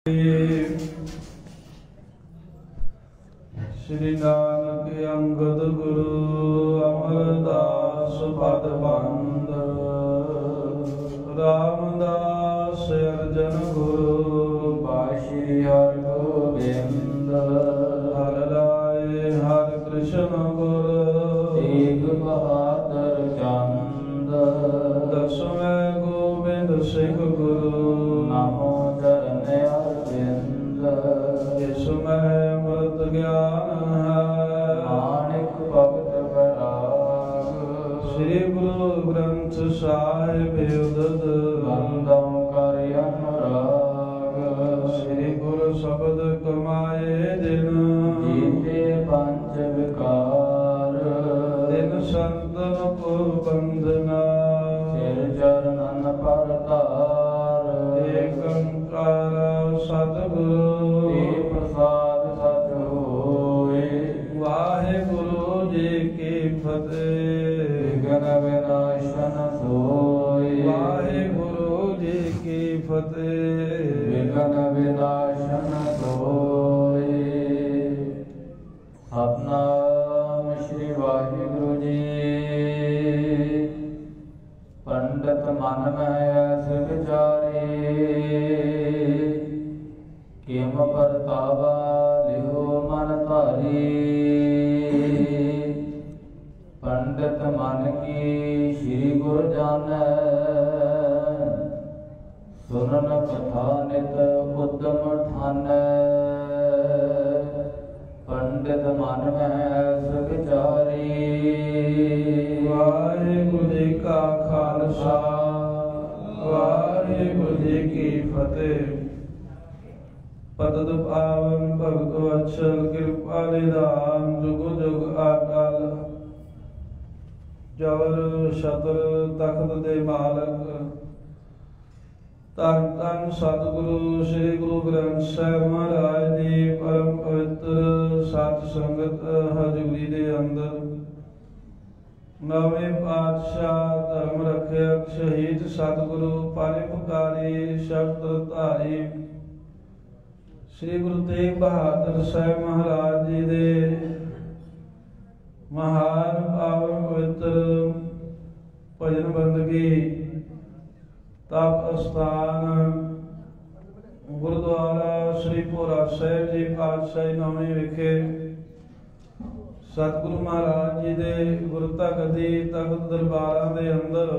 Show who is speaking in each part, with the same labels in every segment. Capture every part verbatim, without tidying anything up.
Speaker 1: श्री नानक अंगद गुरु अमरदास पद बंद रामदास अर्जन गुरु बाशी हर गोबिंद हर राय हर कृष्ण गुरु तेग बहादुर चंद दसवें गोबिंद सिंह गुरु नमो चरण अरविंद इसमें अमृत ज्ञान है माणिक भगत वैराग श्री गुरु ग्रंथ साहिब उदद बंदम कर अनुराग श्री गुरु शब्द कमाए दिन जीते पंच विकार दिन संतन को बंदना सिर चरणन पर तार एक ओंकार सतगुरु प्रसाद सच होए वाहिगुरु जी की फतेह विघ्न विनाशन सोए वाहिगुरु जी की फतेह विघ्न विनाशन सोए। सतनाम श्री वाहिगुरु जी। पंडित मन में ऐस विचारे किम परतावा लिहो मन धारी पंडित मन की श्री गुरु जानै सुनन कथा नित उद्यम ठानै पंडित मन में ऐस विचारी। वाहिगुरु जी का खालसा वाहिगुरु जी की फतेह। पतत पावन भगत वत्सल कृपा निधान जुग जुग अकाल जवर शतर तख्त दे मालक धन धन सतगुरु श्री गुरु ग्रंथ साहिब महाराज जी परम पवित्र सत संगत हजूरी दे अंदर नवे पातशाह धर्म रखियक शहीद सतगुरु परोपकारी शब्द धारी श्री गुरु तेग बहादुर साहिब महाराज जी दे महान पावन पवित्र भजन बंदगी तप अस्थान गुरुद्वारा श्री भोरा साहिब जी पातशाही नौवीं विखे सतगुरु महाराज जी दे गुरता गदी तख्त दरबारां दे अंदर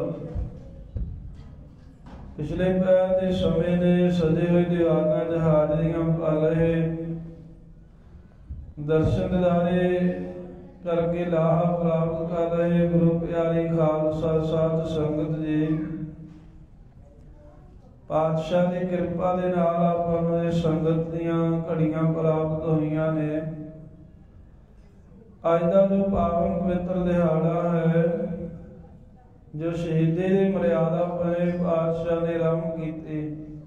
Speaker 1: पिछले पैर के समय ने सजे हुए दीवाना जहाजरियां पा रहे दर्शन दिदारे करके लाहा प्राप्त कर रहे गुरु प्यारी खालसा साध संगत जी पातशाह की कृपा के नाल आपां नूं इह संगत दीयां घड़ियां प्राप्त होईयां ने। अज का जो पावन पवित्र दिहाड़ा है जो शहीदी की मर्यादा बने पातशाह ने आरंभ की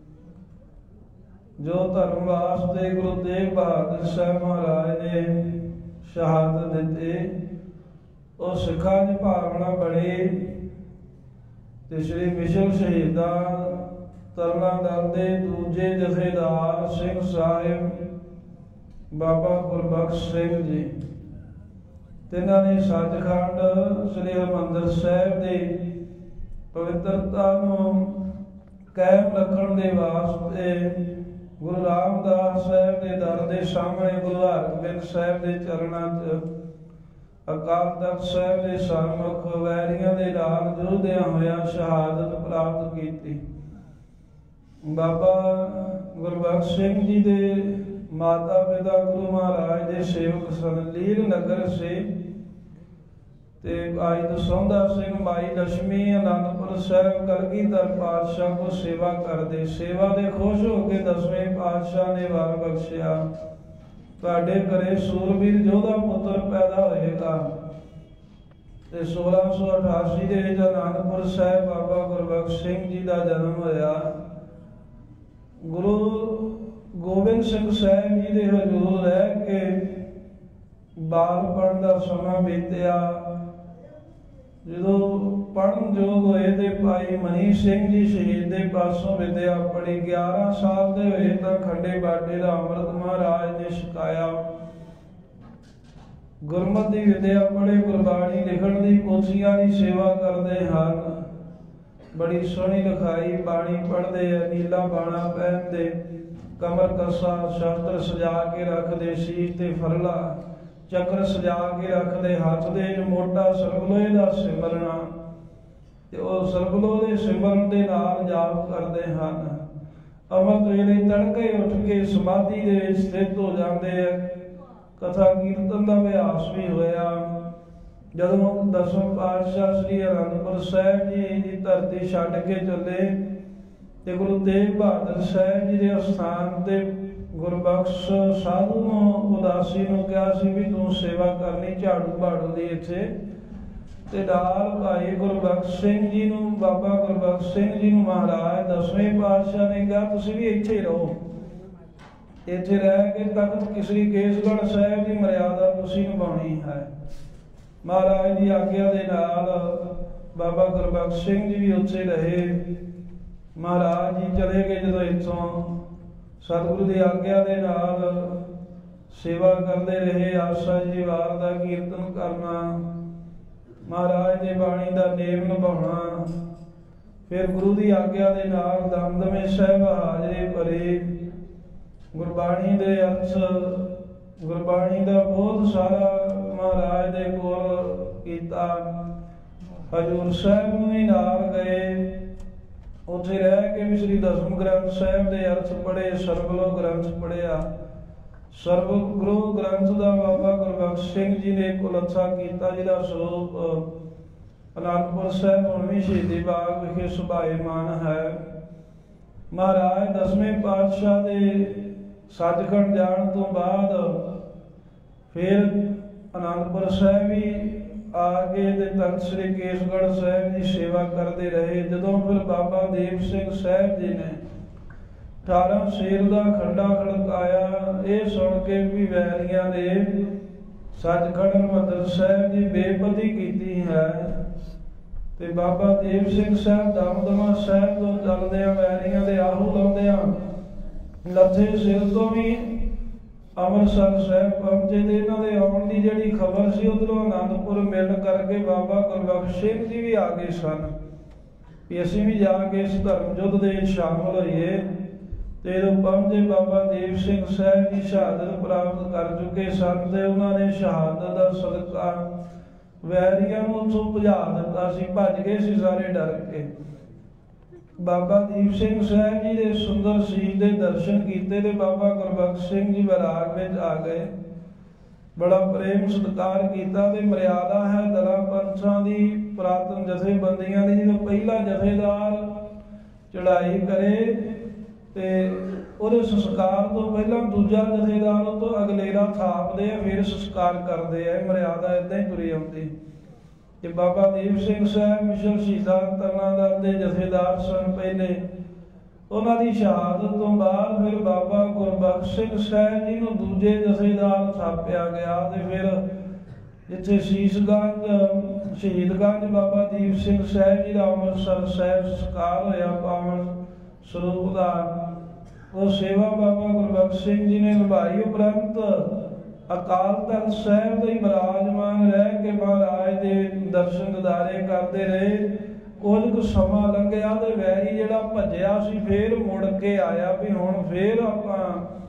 Speaker 1: जो धर्म वास्ते गुरु तेग बहादुर साहब महाराज ने शहादत दी और सिखा की भावना बड़ी ते श्री मिशल शहीदा तरना दल के दूजे जथेदार सिंह साहिब बाबा गुरबख्श सिंह जी तिन्हां ने सचखंड श्री हरमंदिर साहिब की पवित्रता नूं कायम रखण दे वास्ते गुरु रामदास साहिब के दर के सामने गुरु हरगोबिंद साहिब के चरणों च अकाल तख्त साहिब के सन्मुख वैरियां दे नाल जुझदियां होइयां शहादत प्राप्त की। बाबा गुरबख्श सिंह जी के माता पिता गुरु महाराज के सेवक सन लील नगर से ते भाई दसौंदा सिंह माई लक्ष्मी आनंदपुर साहिब कलगीधर पातशाह को सेवा करते सेवा दे खुश होकर दसवें पातशाह ने वार बख्शिया तुहाडे घरे सूरबीर योधा पुत्र पैदा होएगा। ते सोलह सौ अठासी के आनंदपुर साहिब बाबा गुरबख्श सिंह जी का जन्म होया। गुरु गोबिंद सिंह साहिब जी के हजूर रह के बालपन का समा बीतिया ਜਦੋਂ ਪੜ੍ਹਨ ਯੋਗ ਹੋਏ ਤੇ ਭਾਈ ਮਨੀ ਸਿੰਘ ਜੀ ਸ਼ਹੀਦ ਦੇ ਪਾਸੋਂ ਵਿਦਿਆ ਪੜ੍ਹੀ। ਗਿਆਰਾਂ ਸਾਲ ਦੇ ਹੋਏ ਤਾਂ ਖੰਡੇ ਬਾਟੇ ਦਾ ਅੰਮ੍ਰਿਤ ਮਹਾਰਾਜ ਨੇ ਛਕਾਇਆ। ਗੁਰਮਤਿ ਦੀ ਵਿਦਿਆ ਪੜ੍ਹੇ, ਗੁਰਬਾਣੀ ਲਿਖਣ ਦੀ ਪੋਥੀਆਂ ਦੀ ਸੇਵਾ ਕਰਦੇ ਹਨ। ਬੜੀ ਸੋਹਣੀ ਲਿਖਾਈ ਬਾਣੀ ਪੜ੍ਹਦੇ ਆ, ਨੀਲਾ ਬਾਣਾ ਪਹਿਨਦੇ, ਕਮਰ ਕੱਸਾ ਸ਼ਸਤਰ ਸਜਾ ਕੇ ਰੱਖਦੇ, ਸੀਸ ਤੇ ਫਰਲਾ ਚੱਕਰ ਸਜਾ ਕੇ ਰੱਖਦੇ, ਹੱਥ ਦੇ ਮੋਟਾ ਸਰਬਲੋਏ ਦਾ ਸਿਮਰਨਾ ਤੇ ਉਹ ਸਰਬਲੋਹ ਦੇ ਸਿਮਰਨ ਦੇ ਨਾਲ ਜਾਪ ਕਰਦੇ ਹਨ। ਅੰਮ੍ਰਿਤ ਵੇਲੇ ਤੜਕੇ ਉੱਠ ਕੇ ਸਮਾਧੀ ਦੇ ਵਿੱਚ ਸਥਿਤ ਹੋ ਜਾਂਦੇ ਆ। ਕਥਾ ਕੀਰਤਨ ਦਾ ਅਭਿਆਸ ਵੀ ਹੋਇਆ। ਜਦੋਂ ਦਸਵੇਂ ਪਾਤਸ਼ਾਹ ਸ੍ਰੀ ਅਨੰਦਪੁਰ ਸਾਹਿਬ ਜੀ ਦੀ ਧਰਤੀ ਛੱਡ ਕੇ ਚੱਲੇ ਤੇ ਗੁਰੂ ਤੇਗ ਬਹਾਦਰ ਸਾਹਿਬ ਜੀ ਦੇ ਅਸਥਾਨ ਤੇ ਗੁਰਬਖਸ਼ ਸਾਧੂ ਨੂੰ ਉਦਾਸੀ ਨੂੰ ਕਿਹਾ ਸੀ ਵੀ ਤੂੰ ਸੇਵਾ ਕਰਨੀ ਝਾੜੂ ਬਾੜੂ ਦੀ ਇੱਥੇ, ਤੇ ਨਾਲ ਭਾਈ ਗੁਰਬਖਸ਼ ਸਿੰਘ ਜੀ ਨੂੰ, ਬਾਬਾ ਗੁਰਬਖਸ਼ ਸਿੰਘ ਜੀ ਨੂੰ ਮਹਾਰਾਜ ਦਸਵੇਂ ਪਾਤਸ਼ਾਹ ਨੇ ਕਿਹਾ ਤੁਸੀਂ ਵੀ ਇੱਥੇ ਰਹੋ, ਇੱਥੇ ਰਹਿ ਕੇ ਤਖਤ ਸ੍ਰੀ ਕੇਸਗੜ੍ਹ ਸਾਹਿਬ ਦੀ ਮਰਿਆਦਾ ਤੁਸੀਂ ਨਿਭਾਉਣੀ ਹੈ। ਮਹਾਰਾਜ ਦੀ ਆਗਿਆ ਦੇ ਨਾਲ ਬਾਬਾ ਗੁਰਬਖਸ਼ ਸਿੰਘ ਜੀ ਵੀ ਉੱਥੇ ਰਹੇ। ਮਹਾਰਾਜ ਜੀ ਚਲੇ ਗਏ ਜਦੋਂ ਇੱਥੋਂ, ਸਤਿਗੁਰੂ ਦੀ ਆਗਿਆ ਦੇ ਨਾਲ ਸੇਵਾ ਕਰਦੇ ਰਹੇ। ਆਸਾ ਜੀ ਵਾਰ ਦਾ ਕੀਰਤਨ ਕਰਨਾ, ਮਹਾਰਾਜ ਦੇ ਬਾਣੀ ਦਾ ਨੇਮ ਨਿਭਾਉਣਾ। ਫਿਰ ਗੁਰੂ ਦੀ ਆਗਿਆ ਦੇ ਨਾਲ ਦਮਦਮੇ ਸਾਹਿਬ ਹਾਜ਼ਰੇ ਭਰੇ। ਗੁਰਬਾਣੀ ਦੇ ਅਰਥ, ਗੁਰਬਾਣੀ ਦਾ ਬਹੁਤ ਸਾਰਾ ਮਹਾਰਾਜ ਦੇ ਕੋਲ ਕੀਤਾ। ਹਜ਼ੂਰ ਸਾਹਿਬ ਨੂੰ ਵੀ ਨਾਲ ਗਏ, ਉੱਥੇ ਰਹਿ ਕੇ ਵੀ ਸ੍ਰੀ ਦਸਮ ਗ੍ਰੰਥ ਸਾਹਿਬ ਦੇ ਅਰਥ ਪੜ੍ਹੇ, ਸਰਬਲੋਹ ਗ੍ਰੰਥ ਪੜ੍ਹਿਆ। ਸਰਬਗੁਰੂ ਗ੍ਰੰਥ ਦਾ ਬਾਬਾ ਗੁਰਬਖਸ਼ ਸਿੰਘ ਜੀ ਨੇ ਕੁਲੱਥਾ ਕੀਤਾ, ਜਿਹਦਾ ਸਰੂਪ ਅਨੰਦਪੁਰ ਸਾਹਿਬ ਹੁਣ ਵੀ ਸ਼ਹੀਦੀ ਬਾਗ ਵਿਖੇ ਸੁਭਾਏਮਾਨ ਹੈ। ਮਹਾਰਾਜ ਦਸਵੇਂ ਪਾਤਸ਼ਾਹ ਦੇ ਸੱਚਖੰਡ ਜਾਣ ਤੋਂ ਬਾਅਦ ਫਿਰ ਅਨੰਦਪੁਰ ਸਾਹਿਬ ਵੀ ਆ ਕੇ ਤੇ ਤਖਤ ਸ੍ਰੀ ਕੇਸਗੜ੍ਹ ਸਾਹਿਬ ਦੀ ਸੇਵਾ ਕਰਦੇ ਰਹੇ। ਜਦੋਂ ਫਿਰ ਬਾਬਾ ਦੀਪ ਸਿੰਘ ਸਾਹਿਬ ਜੀ ਨੇ ਅਠਾਰਾਂ ਸ਼ੇਰ ਦਾ ਖੰਡਾ ਖੜਕਾਇਆ, ਇਹ ਸੁਣ ਕੇ ਵੀ ਵੈਰੀਆਂ ਨੇ ਸੱਚਖੰਡ ਹਰਿਮੰਦਰ ਸਾਹਿਬ ਦੀ ਬੇਪਤੀ ਕੀਤੀ ਹੈ ਤੇ ਬਾਬਾ ਦੀਪ ਸਿੰਘ ਸਾਹਿਬ ਦਮਦਮਾ ਸਾਹਿਬ ਤੋਂ ਚੱਲਦਿਆਂ ਵੈਰੀਆਂ ਦੇ ਆਹੂ ਲਾਉਂਦਿਆਂ ਲੱਥੇ ਸਿਰ ਤੋਂ ਵੀ ਅੰਮ੍ਰਿਤਸਰ ਸਾਹਿਬ ਪਹੁੰਚੇ ਤੇ ਇਹਨਾਂ ਦੇ ਆਉਣ ਦੀ ਜਿਹੜੀ ਖਬਰ ਸੀ ਉਧਰੋਂ ਆਨੰਦਪੁਰ ਮਿਲਣ ਕਰਕੇ ਬਾਬਾ ਗੁਰਬਖਸ਼ ਸਿੰਘ ਜੀ ਵੀ ਆ ਗਏ ਸਨ ਵੀ ਅਸੀਂ ਵੀ ਜਾ ਕੇ ਇਸ ਧਰਮ ਯੁੱਧ ਦੇ ਵਿੱਚ ਸ਼ਾਮਲ ਹੋਈਏ। ਤੇ ਜਦੋਂ ਪਹੁੰਚੇ ਬਾਬਾ ਦੀਪ ਸਿੰਘ ਸਾਹਿਬ ਦੀ ਸ਼ਹਾਦਤ ਪ੍ਰਾਪਤ ਕਰ ਚੁੱਕੇ ਸਨ ਤੇ ਉਹਨਾਂ ਨੇ ਸ਼ਹਾਦਤ ਦਾ ਸਦਕਾ ਵੈਰੀਆਂ ਨੂੰ ਉੱਥੋਂ ਭਜਾ ਦਿੱਤਾ ਸੀ, ਭੱਜ ਗਏ ਸੀ ਸਾਰੇ ਡਰ ਕੇ। ਬਾਬਾ ਦੀਪ ਸਿੰਘ ਸਾਹਿਬ ਜੀ ਦੇ ਸੁੰਦਰ ਸੀਸ ਦੇ ਦਰਸ਼ਨ ਕੀਤੇ ਤੇ ਬਾਬਾ ਗੁਰਬਖਸ਼ ਸਿੰਘ ਜੀ ਵਿਰਾਗ ਵਿੱਚ ਆ ਗਏ। ਬੜਾ ਪ੍ਰੇਮ ਸਤਿਕਾਰ ਕੀਤਾ ਤੇ ਮਰਿਆਦਾ ਹੈ ਦਲਾਂ ਪੰਥਾਂ ਦੀ, ਪੁਰਾਤਨ ਜਥੇਬੰਦੀਆਂ ਦੀ। ਜਦੋਂ ਪਹਿਲਾ ਜਥੇਦਾਰ ਚੜ੍ਹਾਈ ਕਰੇ ਤੇ ਉਹਦੇ ਸੰਸਕਾਰ ਤੋਂ ਪਹਿਲਾਂ ਦੂਜਾ ਜਥੇਦਾਰ ਉਹ ਤੋਂ ਅਗਲੇਰਾ ਥਾਪਦੇ ਆ, ਫਿਰ ਸੰਸਕਾਰ ਕਰਦੇ ਆ। ਮਰਿਆਦਾ ਏਦਾਂ ਹੀ ਤੁਰੀ ਆਉਂਦੀ। ਤੇ ਬਾਬਾ ਦੀਪ ਸਿੰਘ ਸਾਹਿਬ ਮਿਸ਼ਨ ਸ਼ਹੀਦਾਂ ਤਰਨਾਦਲ ਦੇ ਜਥੇਦਾਰ ਸਨ ਪਹਿਲੇ। ਉਹਨਾਂ ਦੀ ਸ਼ਹਾਦਤ ਤੋਂ ਬਾਅਦ ਫਿਰ ਬਾਬਾ ਗੁਰਬਖਸ਼ ਸਿੰਘ ਸਾਹਿਬ ਜੀ ਨੂੰ ਦੂਜੇ ਜਥੇਦਾਰ ਥਾਪਿਆ ਗਿਆ ਤੇ ਫਿਰ ਜਿੱਥੇ ਸ਼ੀਸ਼ਗੰਜ ਸ਼ਹੀਦਗੰਜ ਬਾਬਾ ਦੀਪ ਸਿੰਘ ਸਾਹਿਬ ਜੀ ਦਾ ਅੰਮ੍ਰਿਤਸਰ ਸਾਹਿਬ ਸੰਸਕਾਰ ਹੋਇਆ ਪਾਵਨ ਸਰੂਪ ਦਾ, ਉਹ ਸੇਵਾ ਬਾਬਾ ਗੁਰਬਖਸ਼ ਸਿੰਘ ਜੀ ਨੇ ਨਿਭਾਈ। ਉਪਰੰਤ ਅਕਾਲ ਤਖਤ ਸਾਹਿਬ ਦੇ ਵਿਰਾਜਮਾਨ ਰਹਿ ਕੇ ਮਹਾਰਾਜ ਦੇ ਦਰਸ਼ਨ ਦਿਦਾਰੇ ਕਰਦੇ ਰਹੇ। ਕੁਝ ਕੁ ਸਮਾਂ ਲੰਘਿਆ ਤੇ ਵੈਰੀ ਜਿਹੜਾ ਭੱਜਿਆ ਸੀ ਫੇਰ ਮੁੜ ਕੇ ਆਇਆ ਵੀ ਹੁਣ ਫੇਰ ਆਪਾਂ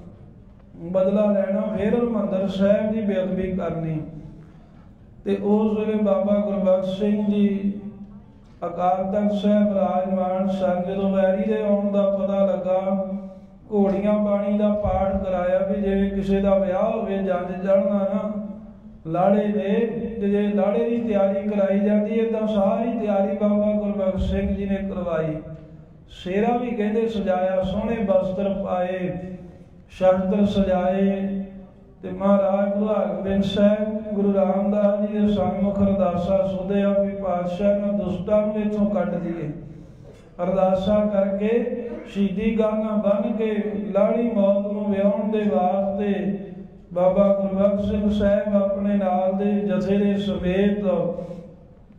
Speaker 1: ਬਦਲਾ ਲੈਣਾ, ਫੇਰ ਹਰਿਮੰਦਰ ਸਾਹਿਬ ਦੀ ਬੇਅਦਬੀ ਕਰਨੀ। ਤੇ ਉਸ ਵੇਲੇ ਬਾਬਾ ਗੁਰਬਖਸ਼ ਸਿੰਘ ਜੀ ਅਕਾਲ ਤਖਤ ਸਾਹਿਬ ਵਿਰਾਜਮਾਨ ਸਨ। ਜਦੋਂ ਵੈਰੀ ਦੇ ਆਉਣ ਦਾ ਪਤਾ ਲੱਗਾ, ਘੋੜੀਆਂ ਬਾਣੀ ਦਾ ਪਾਠ ਕਰਾਇਆ ਵੀ ਜਿਵੇਂ ਕਿਸੇ ਦਾ ਵਿਆਹ ਹੋਵੇ, ਜੰਝ ਚੜ੍ਹਨਾ ਨਾ ਲਾੜੇ ਦੇ, ਤੇ ਜੇ ਲਾੜੇ ਦੀ ਤਿਆਰੀ ਕਰਾਈ ਜਾਂਦੀ ਹੈ ਤਾਂ ਸਾਰੀ ਤਿਆਰੀ ਬਾਬਾ ਗੁਰਬਖਸ਼ ਸਿੰਘ ਜੀ ਨੇ ਕਰਵਾਈ। ਸ਼ੇਰਾ ਵੀ ਕਹਿੰਦੇ ਸਜਾਇਆ, ਸੋਹਣੇ ਬਸਤਰ ਪਾਏ, ਸ਼ਸਤਰ ਸਜਾਏ ਤੇ ਮਹਾਰਾਜ ਗੁਰੂ ਹਰਗੋਬਿੰਦ ਸਾਹਿਬ ਗੁਰੂ ਰਾਮਦਾਸ ਜੀ ਦੇ ਸਨਮੁਖ ਅਰਦਾਸਾ ਸੁਧਿਆ ਵੀ ਪਾਤਸ਼ਾਹ ਨੂੰ ਦੁਸ਼ਟਾਂ ਨੂੰ ਇੱਥੋਂ ਕੱਢ ਦਈਏ। ਅਰਦਾਸਾ ਕਰਕੇ ਸ਼ਹੀਦੀ ਗਾਨਾ ਬੰਨ ਕੇ ਲਾੜੀ ਮੌਤ ਨੂੰ ਵਿਆਉਣ ਦੇ ਵਾਸਤੇ ਬਾਬਾ ਗੁਰਬਖਸ਼ ਸਿੰਘ ਸਾਹਿਬ ਆਪਣੇ ਨਾਲ ਦੇ ਜਥੇ ਦੇ ਸਮੇਤ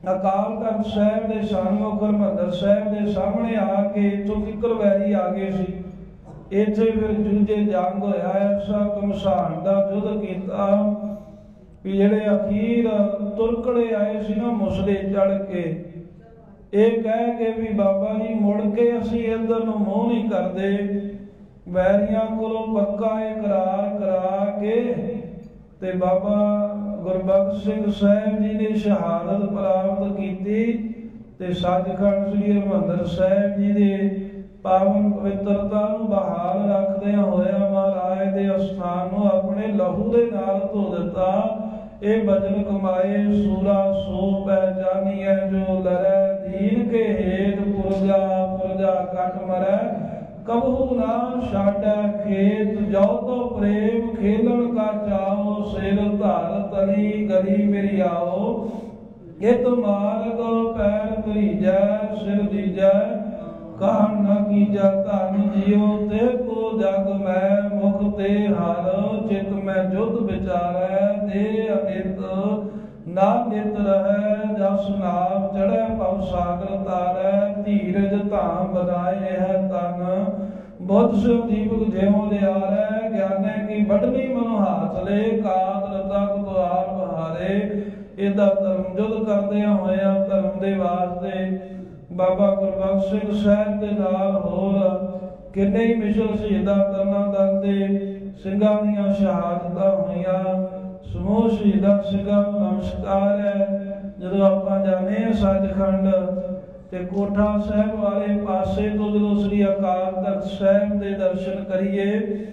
Speaker 1: अकाल तख्त साहिब के सन्मुख हरमंदर साहिब के सामने आके इथों तिकर वैरी आ गए सी। इत्थे फिर जूझे जंग होया, ऐसा घमसान दा युद्ध कीता भी जिहड़े अखीर तुरकड़े आए सी ना मुसले चढ़ के, ये कह के भी बाबा जी मुड़ के असीं इधर नूं मूँह नहीं करते, वैरियां कोलों पक्का इकरार करा के ते बाबा गुरबख्श सिंह साहिब जी ने शहादत प्राप्त की ते सचखंड श्री हरमंदर साहिब जी के पावन पवित्रता नूं बहाल रखदियां होया महाराज दे अस्थान नूं अपने लहू दे नाल धो दिता। ये बचन कमाए सूरा सो पहचानिए, जो लरै दीन के हेत पुरजा पुरजा कट मरै, कबहू ना छाड़ै खेत, जो तो प्रेम खेलन का चाओ, सिर धर तली गली मेरी आओ, हित मार्ग पैर भरीजै सिर दीजै, कहन न कीजै धन जियो, ते को जग मैं मुख ते हर, चित मैं जुद विचारै दे अनित, ना नित रहै जस नाम चढ़ै पव सागर तारै, धीरज धाम बनाए है तन, बुद्ध सिव दीपक ज्यों लियारै, ज्ञानै की बढ़नी मनो हाथ ले, कादर तक द्वार बहारे। इहदा धर्म युद्ध करदियां होया धर्म दे वास्ते बाबा गुरबख्श सिंह साहिब दे नाल होर किन्ने ही मिसल शहीदां तरना दल दे ਸਿੰਘਾਂ ਦੀਆਂ शहादतां होईयां। समूह शहीदां ਸਿੰਘਾਂ ਨੂੰ नमस्कार है। ਜਦੋਂ ਆਪਾਂ जाने सचखंड ते कोठा साहिब वाले पासे तो जो श्री अकाल तख्त साहिब के दर्शन करिए,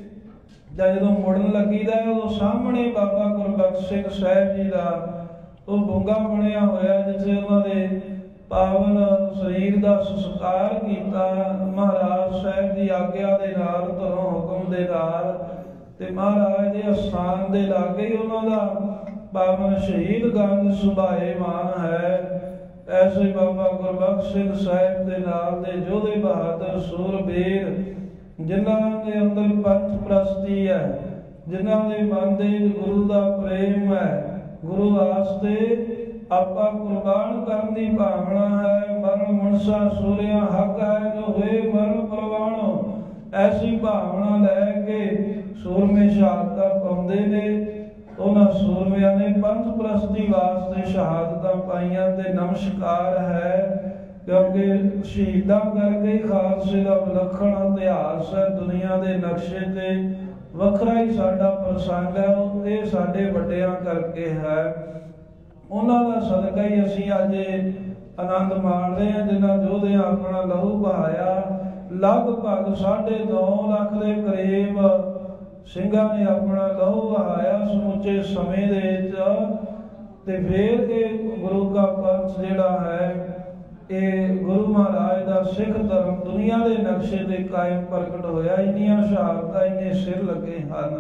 Speaker 1: जो मुड़न लगीदा उदों सामने बाबा गुरबख्श सिंह साहिब जी का वो बुंगा बनया होया, जिथे उन्होंने पावन शरीर का संस्कार किया महाराज साहिब की आग्ञा के नाल, घरों हुक्म के नाल, ते महाराज के अस्थान के लागे ही उन्हों का पावन शहीद गंज सुभाएमान है। ऐसे बाबा गुरबख्श सिंह साहिब के नाल दे जोधे बहादुर सूरबीर, जिन्हां दे अंदर पंथ प्रस्ती है, जिन्हां दे मन दे गुरु का प्रेम है, गुरु वास्ते आपा कुर्बान करने की भावना है। मरण मुनसा सूर्या हक है, जो हुए मरण परवाणो, ऐसी भावना लैके सूरमे शहादतां पाउंदे ने। उन्होंने सूरमिया ने पंथ प्रस्ती वास्ते शहादतां पाईयां ते नमस्कार है, क्योंकि शहीदां करके खालसे का विलखण इतिहास है। दुनिया के नक्शे ते वखरा ही साडा प्रसंग है, ये साडे वड्डियां करके है। उन्हों का सदका ही असीं अज आनंद माण रहे हैं, जिन्हां योधियां अपना लहू बहाया। लगभग साढ़े नौ लख के करीब ਸਿੰਘਾਂ ने अपना लहू बहाया समुचे समय दे विच। ते फिर ये गुरु का पंथ जिहड़ा है, ये गुरु महाराज का सिख धर्म दुनिया के नक्शे ते कायम प्रगट होया। इन्नियां शहादतां इन्ने सिर लगे हैं।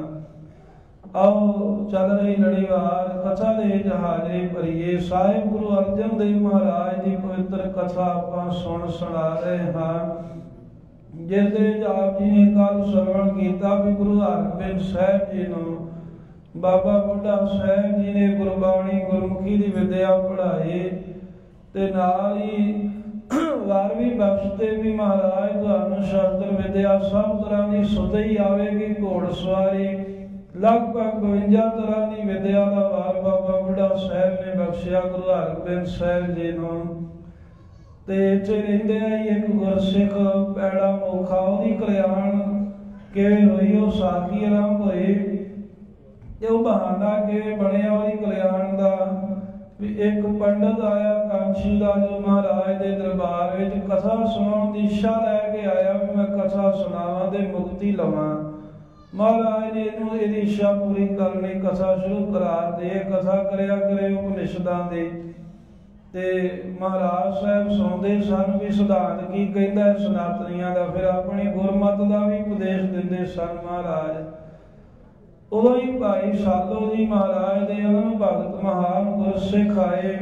Speaker 1: आओ चल रही लड़ीवार कथा दे विच हाजरी भरीए। साहिब गुरु अर्जन देव महाराज की पवित्र कथा आपां सुन सुना रहे हैं, जिसदे आप जी ने कल श्रवण किया भी गुरु हरगोबिंद साहिब जी नूं बाबा बुढ़ा साहिब जी ने गुरबाणी गुरमुखी की विद्या पढ़ाई, ते नाल ही बारहवीं बख्श ते भी महाराज तुहानूं शास्त्र विद्या सब तरह की सुध ही आवेगी। घोड़सवारी लगभग बवंजा तरह की विद्या का वार बाबा बुढ़ा साहिब ने बख्शिया गुरु हरगोबिंद साहिब जी नूं। ते इत्थे रहिंदे ही एक गुरसिख पैड़ा मोखा, उहदी कल्याण किवें होई, वो साखी आरंभ होई, ते वो बहाना किवें बनिया उहदी कल्याण दा। भी एक पंडित आया कांची का, जो महाराज के दरबार विच कथा सुनाउण दी इच्छा लैके आया भी मैं कथा सुनावां ते मुक्ति लवां। महाराज ने इहनूं इहदी इच्छा पूरी करनी कथा शुरू करा दे, कथा करया करे उपनिषदां दी। ते महाराज साहब सुनते सन भी सिद्धांत की कहता है सनातनियां का, फिर अपनी गुरमत का भी उपदेश दिंदे सन महाराज। उदों ही भाई सालो जी महाराज दे उन्होंने भगत महान गुरसिख आए,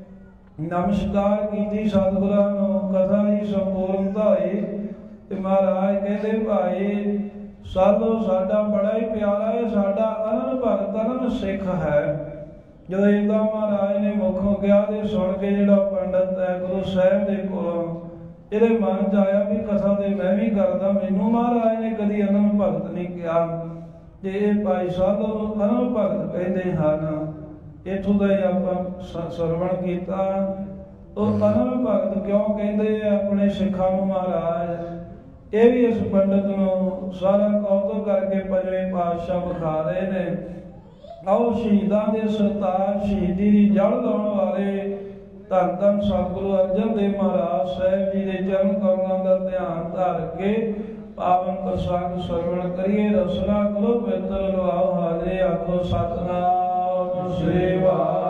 Speaker 1: नमस्कार की सतगुरां नूं, कथा की संपूर्णता हुई। ते महाराज कहते भाई सालो साडा बड़ा ही प्यारा है, साडा अनन भगत अनन सिख है, ਜਦੋਂ ਇਹਦਾ ਮਹਾਰਾਜ ਨੇ ਮੁਖੋਂ ਕਿਹਾ ਤੇ ਸੁਣ ਕੇ ਜਿਹੜਾ ਪੰਡਤ ਹੈ ਗੁਰੂ ਸਾਹਿਬ ਦੇ ਕੋਲੋਂ, ਇਹਦੇ ਮਨ 'ਚ ਆਇਆ ਵੀ ਕਥਾ ਤੇ ਮੈਂ ਵੀ ਕਰਦਾ, ਮੈਨੂੰ ਮਹਾਰਾਜ ਨੇ ਕਦੀ ਅਨੰਦ ਭਗਤ ਨਹੀਂ ਕਿਹਾ। ਤੇ ਇਹ ਭਾਈ ਸਾਧੂ ਨੂੰ ਅਨੰਦ ਭਗਤ ਕਹਿੰਦੇ ਹਨ। ਇੱਥੋਂ ਦਾ ਹੀ ਆਪਾਂ ਸਰਵਣ ਕੀਤਾ। ਉਹ ਅਨੰਦ ਭਗਤ ਕਿਉਂ ਕਹਿੰਦੇ ਆ ਆਪਣੇ ਸਿੱਖਾਂ ਨੂੰ ਮਹਾਰਾਜ? ਇਹ ਵੀ ਇਸ ਪੰਡਤ ਨੂੰ ਸਾਰਾ ਕੌਤਕ ਕਰਕੇ ਪੰਜਵੇਂ ਪਾਤਸ਼ਾਹ ਵਿਖਾ ਰਹੇ ਨੇ। ਆਓ ਸ਼ਹੀਦਾਂ ਦੇ ਸਰਤਾਜ, ਸ਼ਹੀਦੀ ਦੀ ਜੜ ਲਾਉਣ ਵਾਲੇ ਧੰਨ ਧੰਨ ਸਤਿਗੁਰੂ ਅਰਜਨ ਦੇਵ ਮਹਾਰਾਜ ਸਾਹਿਬ ਜੀ ਦੇ ਚਰਨ ਕਮਲਾਂ ਦਾ ਧਿਆਨ ਧਰ ਕੇ ਪਾਵਨ ਪ੍ਰਸਾਦ ਸਰਵਣ ਕਰੀਏ। ਰਸਨਾ ਕਰੋ ਪਵਿੱਤਰ ਲਵਾਓ ਹਾਜ਼ਰੇ, ਆਖੋ ਸਤਿਨਾਮ ਸ੍ਰੀ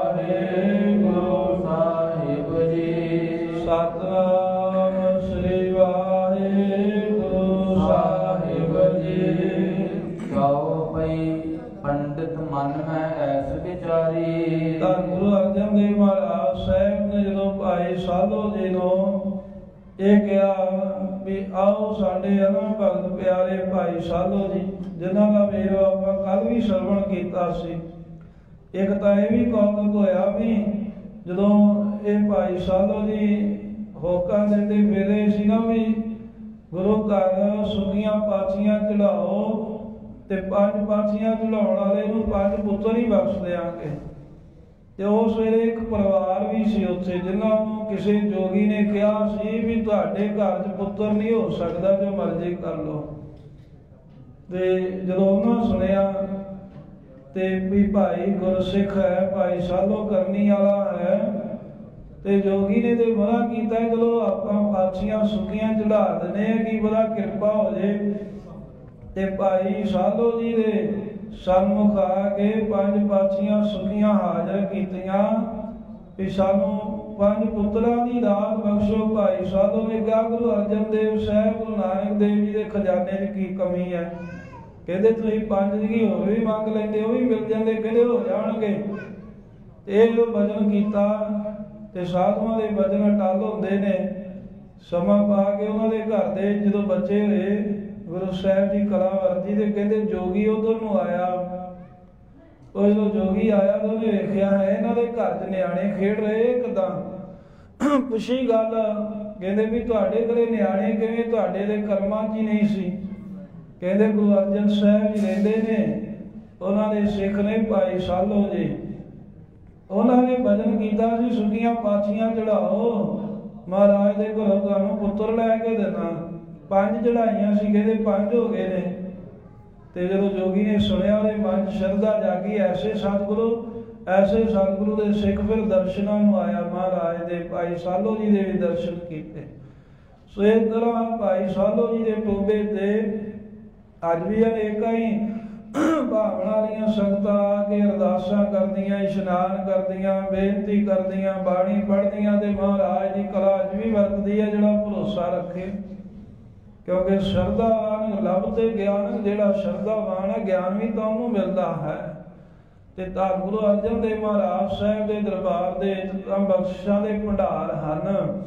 Speaker 1: ਵਾਹਿਗੁਰੂ ਸਾਹਿਬ ਜੀ। ਸਤਿਨਾਮ ਸ੍ਰੀ ਵਾਹਿਗੁਰੂ ਸਾਹਿਬ ਜੀ।
Speaker 2: ਗਾਓ ਪਈ ਪੰਡਿਤ ਮਨ ਮੈਂ ਐਸ ਵਿਚਾਰੀ।
Speaker 1: ਤਾਂ ਗੁਰੂ ਅਰਜਨ ਦੇਵ ਮਹਾਰਾਜ ਸਾਹਿਬ ਨੇ ਜਦੋਂ ਭਾਈ ਸਾਧੂ ਜੀ ਨੂੰ ਇਹ ਕਿਹਾ ਵੀ ਆਓ ਸਾਡੇ ਅਨੰਦ ਭਗਤ ਪਿਆਰੇ ਭਾਈ ਸਾਧੂ ਜੀ, ਜਿਨ੍ਹਾਂ ਦਾ ਵੇਰਵਾ ਆਪਾਂ ਕੱਲ ਵੀ ਸਰਵਣ ਕੀਤਾ ਸੀ। ਇੱਕ ਤਾਂ ਇਹ ਵੀ ਕੌਤਕ ਹੋਇਆ ਵੀ ਜਦੋਂ ਇਹ ਭਾਈ ਸਾਧੂ ਜੀ ਹੋਕਾ ਦਿੰਦੇ ਫਿਰੇ ਸੀ ਨਾ ਵੀ ਗੁਰੂ ਘਰ ਸੁੱਕੀਆਂ ਪਾਥੀਆਂ ਚੜਾਓ ਤੇ ਪੰਜ ਪਾਥੀਆਂ ਚੜਾਉਣ ਵਾਲੇ ਨੂੰ ਪੰਜ ਪੁੱਤਰ ਹੀ ਬਖਸ਼ ਦਿਆਂਗੇ। ਤੇ ਉਸ ਵੇਲੇ ਇੱਕ ਪਰਿਵਾਰ ਵੀ ਸੀ ਉੱਥੇ, ਜਿਨ੍ਹਾਂ ਨੂੰ ਕਿਸੇ ਜੋਗੀ ਨੇ ਕਿਹਾ ਸੀ ਵੀ ਤੁਹਾਡੇ ਘਰ 'ਚ ਪੁੱਤਰ ਨਹੀਂ ਹੋ ਸਕਦਾ, ਜੋ ਮਰਜ਼ੀ ਕਰ ਲਓ। ਤੇ ਜਦੋਂ ਉਹਨਾਂ ਸੁਣਿਆ ਤੇ ਵੀ ਭਾਈ ਗੁਰਸਿੱਖ ਹੈ, ਭਾਈ ਸਾਧੂ ਕਰਨੀ ਵਾਲਾ ਹੈ, ਤੇ ਜੋਗੀ ਨੇ ਤੇ ਮਨਾ ਕੀਤਾ ਚਲੋ ਆਪਾਂ ਪਾਥੀਆਂ ਸੁੱਕੀਆਂ ਚੜਾ ਦਿੰਦੇ ਆ, ਕੀ ਪਤਾ ਕਿਰਪਾ ਹੋ ਜੇ। ਤੇ ਭਾਈ ਸਾਧੂ ਜੀ ਦੇ ਸਨਮੁਖ ਆ ਕੇ ਪੰਜ ਪਾਥੀਆਂ ਸੁੱਕੀਆਂ ਹਾਜ਼ਰ ਕੀਤੀਆਂ ਵੀ ਸਾਨੂੰ ਪੰਜ ਪੁੱਤਰਾਂ ਦੀ ਦਾਤ ਬਖਸ਼ੋ। ਭਾਈ ਸਾਧੂ ਨੇ ਕਿਹਾ ਗੁਰੂ ਅਰਜਨ ਦੇਵ ਸਾਹਿਬ, ਗੁਰੂ ਨਾਨਕ ਦੇਵ ਜੀ ਦੇ ਖਜ਼ਾਨੇ 'ਚ ਕੀ ਕਮੀ ਹੈ? ਕਹਿੰਦੇ ਤੁਸੀਂ ਪੰਜ ਦੀ ਹੋਰ ਵੀ ਮੰਗ ਲੈਂਦੇ, ਉਹ ਵੀ ਮਿਲ ਜਾਂਦੇ। ਕਹਿੰਦੇ ਹੋ ਜਾਣਗੇ। ਇਹ ਜਦੋਂ ਵਚਨ ਕੀਤਾ ਤੇ ਸਾਧੂਆਂ ਦੇ ਵਚਨ ਅਟੱਲ ਹੁੰਦੇ ਨੇ। ਸਮਾਂ ਪਾ ਕੇ ਉਹਨਾਂ ਦੇ ਘਰ ਦੇ ਜਦੋਂ ਬੱਚੇ ਹੋਏ, ਗੁਰੂ ਸਾਹਿਬ ਦੀ ਕਲਾ ਵਰਤੀ ਤੇ ਕਹਿੰਦੇ ਜੋਗੀ ਉਧਰ ਨੂੰ ਆਇਆ। ਉਹ ਜਦੋਂ ਜੋਗੀ ਆਇਆ ਤਾਂ ਉਹਨੇ ਵੇਖਿਆ ਹੈ ਇਹਨਾਂ ਦੇ ਘਰ 'ਚ ਨਿਆਣੇ ਖੇਡ ਰਹੇ, ਕਿੱਦਾਂ? ਪੁੱਛੀ ਗੱਲ, ਕਹਿੰਦੇ ਵੀ ਤੁਹਾਡੇ ਘਰੇ ਨਿਆਣੇ ਕਿਵੇਂ? ਤੁਹਾਡੇ ਦੇ ਕਰਮਾਂ 'ਚ ਹੀ ਨਹੀਂ ਸੀ। ਕਹਿੰਦੇ ਗੁਰੂ ਅਰਜਨ ਸਾਹਿਬ ਜੀ ਰਹਿੰਦੇ ਨੇ, ਉਹਨਾਂ ਦੇ ਸਿੱਖ ਨੇ ਭਾਈ ਸਾਧੂ ਜੀ, ਉਹਨਾਂ ਨੇ ਭਜਨ ਕੀਤਾ ਸੀ ਸੁੱਕੀਆਂ ਪਾਥੀਆਂ ਚੜਾਓ, ਮਹਾਰਾਜ ਦੇ ਘਰੋਂ ਤੁਹਾਨੂੰ ਪੁੱਤਰ ਲੈ ਕੇ ਦੇਣਾ। ਪੰਜ ਚੜਾਈਆਂ ਸੀ, ਕਹਿੰਦੇ ਪੰਜ ਹੋ ਗਏ ਨੇ। ਤੇ ਜਦੋਂ ਜੋਗੀ ਨੇ ਸੁਣਿਆ ਉਹਦੇ ਮਨ 'ਚ ਸ਼ਰਧਾ ਜਾਗੀ। ਐਸੇ ਸਤਿਗੁਰੂ ਐਸੇ ਸਤਿਗੁਰੂ ਦੇ ਸਿੱਖ ਫਿਰ ਦਰਸ਼ਨਾਂ ਨੂੰ ਆਇਆ। ਮਹਾਰਾਜ ਦੇ ਭਾਈ ਸਾਧੂ ਜੀ ਦੇ ਵੀ ਦਰਸ਼ਨ ਕੀਤੇ। ਸੋ ਇਸ ਤਰ੍ਹਾਂ ਭਾਈ ਸਾਧੂ ਜੀ ਦੇ ਟੋਭੇ ਤੇ ਅੱਜ ਵੀ ਅਨੇਕਾਂ ਹੀ ਭਾਵਨਾ ਵਾਲੀਆਂ ਸੰਗਤਾਂ ਆ ਕੇ ਅਰਦਾਸਾਂ ਕਰਦੀਆਂ, ਇਸ਼ਨਾਨ ਕਰਦੀਆਂ, ਬੇਨਤੀ ਕਰਦੀਆਂ, ਬਾਣੀ ਪੜ੍ਹਦੀਆਂ ਤੇ ਮਹਾਰਾਜ ਦੀ ਕਲਾ ਅੱਜ ਵੀ ਵਰਤਦੀ ਹੈ। ਜਿਹੜਾ ਭਰੋਸਾ ਰੱਖੇ, ਕਿਉਂਕਿ ਸ਼ਰਧਾਵਾਨ ਲੱਭ ਤੇ ਗਿਆਨ, ਜਿਹੜਾ ਸ਼ਰਧਾਵਾਨ ਹੈ ਗਿਆਨ ਵੀ ਤਾਂ ਉਹਨੂੰ ਮਿਲਦਾ ਹੈ। ਤੇ ਤਾਂ ਗੁਰੂ ਅਰਜਨ ਦੇਵ ਮਹਾਰਾਜ ਸਾਹਿਬ ਦੇ ਦਰਬਾਰ ਦੇ ਬਖਸ਼ਿਸ਼ਾਂ ਦੇ ਭੰਡਾਰ ਹਨ।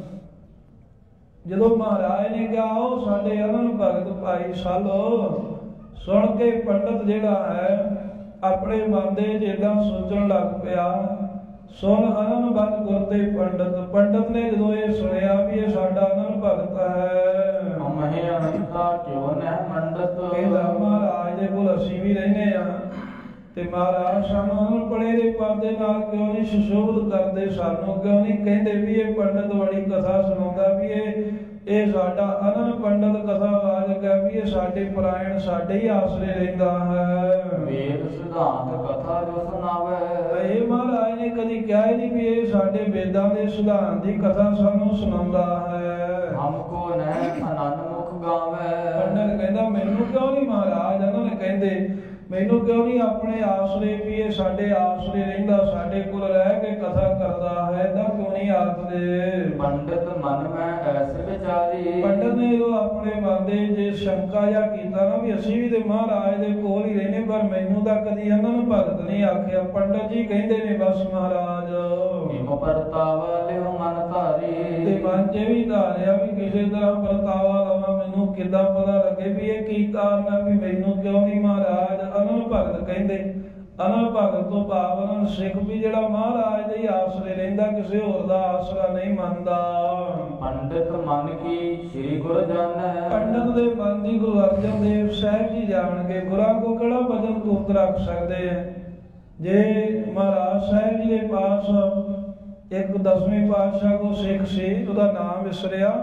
Speaker 1: ਜਦੋਂ ਮਹਾਰਾਜ ਨੇ ਕਿਹਾ ਉਹ ਸਾਡੇ ਅਨੰਦ ਭਗਤ ਭਾਈ ਸਾਧੂ, ਸੁਣ ਕੇ ਪੰਡਤ ਜਿਹੜਾ ਹੈ ਆਪਣੇ ਮਨ ਦੇ ਜਿੱਦਾਂ ਸੋਚਣ ਲੱਗ ਪਿਆ। ਸੁਣ ਅਨੰਦ ਭਗਤ ਗੁਰ ਦੇ ਪੰਡਤ ਪੰਡਤ ਨੇ ਜਦੋਂ ਇਹ ਸੁਣਿਆ ਵੀ ਇਹ ਸਾਡਾ ਅਨੰਦ ਭਗਤ ਹੈ,
Speaker 2: ਮਹੇ ਅਨੰਤਾ ਕਿਉਂ ਨਾ ਮੰਡਤ।
Speaker 1: ਕਹਿੰਦਾ ਮਹਾਰਾਜ ਦੇ ਕੋਲ ਅਸੀਂ ਵੀ ਰਹਿੰਦੇ ਆ ਤੇ ਮਹਾਰਾਜ ਸਾਨੂੰ ਅਨੰਦ ਪੜੇ ਦੇ ਪਰਦੇ ਨਾਲ ਕਿਉਂ ਨਹੀਂ ਸੁਸ਼ੋਭਿਤ ਕਰਦੇ? ਸਾਨੂੰ ਕਿਉਂ ਨਹੀਂ ਕਹਿੰਦੇ ਵੀ ਇਹ ਪੰਡਤ ਬੜੀ ਕਥਾ ਸੁਣਾਉਂਦਾ ਵੀ ਇਹ ਇਹ ਸਾਡਾ ਅਨੰਦ ਪੰਡਤ ਕਥਾ ਵਾਚਕ ਹੈ, ਵੀ ਇਹ ਸਾਡੇ ਪਰਾਇਣ ਸਾਡੇ ਹੀ ਆਸਰੇ ਰਹਿੰਦਾ ਹੈ।
Speaker 2: ਵੇਦ ਸਿਧਾਂਤ ਕਥਾ ਜੋ ਸੁਣਾਵੇ।
Speaker 1: ਇਹ ਮਹਾਰਾਜ ਨੇ ਕਦੀ ਕਿਹਾ ਹੀ ਨਹੀਂ ਵੀ ਇਹ ਸਾਡੇ ਵੇਦਾਂ ਦੇ ਸਿਧਾਂਤ ਦੀ ਕਥਾ ਸਾਨੂੰ ਸੁਣਾਉਂਦਾ ਹੈ।
Speaker 2: ਹਮਕੋ ਨਹਿ ਅਨੰਦ ਮੁਖ ਗਾਵੇ।
Speaker 1: ਪੰਡਤ ਕਹਿੰਦਾ ਮੈਨੂੰ ਕਿਉਂ ਨਹੀਂ ਮਹਾਰਾਜ? ਉਹਨਾਂ ਨੇ ਕਹਿੰਦੇ ਮੈਨੂੰ ਕਿਉਂ ਨਹੀਂ ਆਪਣੇ ਆਸਰੇ ਵੀ ਇਹ ਸਾਡੇ ਆਸਰੇ ਰਹਿੰਦਾ, ਸਾਡੇ ਕੋਲ ਰਹਿ ਕੇ ਕਥਾ ਕਰਦਾ ਹੈ, ਤਾਂ ਕਿਉਂ ਨਹੀਂ ਆਖਦੇ?
Speaker 2: ਪੰਡਤ ਮਨ ਮੈਂ ਐਸ ਵਿਚਾਰੀ।
Speaker 1: ਪੰਡਤ ਨੇ ਉਹ ਆਪਣੇ ਮਨ ਦੇ ਜੇ ਸ਼ੰਕਾ ਜਾਂ ਕੀਤਾ ਨਾ ਵੀ ਅਸੀਂ ਵੀ ਤੇ ਮਹਾਰਾਜ ਦੇ ਕੋਲ ਹੀ ਰਹਿੰਦੇ, ਪਰ ਮੈਨੂੰ ਤਾਂ ਕਦੀ ਇਹਨਾਂ ਨੂੰ ਭਗਤ ਨਹੀਂ ਆਖਿਆ। ਪੰਡਤ ਜੀ ਕਹਿੰਦੇ ਨੇ ਬਸ ਮਹਾਰਾਜ
Speaker 2: ਹਿਮ ਪਰਤਾਵਾ ਲਿਓ ਮਨ ਧਾਰੀ।
Speaker 1: ਤੇ ਮਨ 'ਚ ਵੀ ਧਾਰਿਆ ਵੀ ਕਿਸੇ ਤਰ੍ਹਾਂ ਪਰਤਾਵਾ ਲਵਾਂ, ਮੈਨੂੰ ਕਿੱਦਾਂ ਪਤਾ ਲੱਗੇ ਵੀ ਇਹ ਕੀ ਕਾਰਨ ਹੈ ਵੀ ਮੈਨੂੰ ਕਿਉਂ ਨਹੀਂ ਮਹਾਰਾਜ ਅਨੰਦ ਭਗਤ ਕਹਿੰਦੇ। ਅਨਲ ਭਗਤ ਤੋਂ ਭਾਵ ਸਿੱਖ ਵੀ ਜਿਹੜਾ ਮਹਾਰਾਜ ਦੇ ਹੀ ਆਸਰੇ ਰਹਿੰਦਾ, ਕਿਸੇ ਹੋਰ ਦਾ ਆਸਰਾ ਨਹੀਂ ਮੰਨਦਾ।
Speaker 2: ਪੰਡਿਤ ਮਨ ਕੀ ਸ੍ਰੀ ਗੁਰ ਜਾਣੈ,
Speaker 1: ਪੰਡਤ ਦੇ ਮਨ ਦੀ ਗੁਰੂ ਅਰਜਨ ਦੇਵ ਸਾਹਿਬ ਜੀ ਜਾਣਗੇ। ਗੁਰਾਂ ਕੋ ਕਿਹੜਾ ਭਜਨ ਤੂਤ ਰੱਖ ਸਕਦੇ ਆ। ਜੇ ਮਹਾਰਾਜ ਸਾਹਿਬ ਜੀ ਦੇ ਪਾਸ ਇੱਕ ਦਸਵੇਂ ਪਾਤਸ਼ਾਹ ਕੋ ਸਿੱਖ ਸੀ, ਉਹਦਾ ਨਾਮ ਵਿਸਰਿਆ,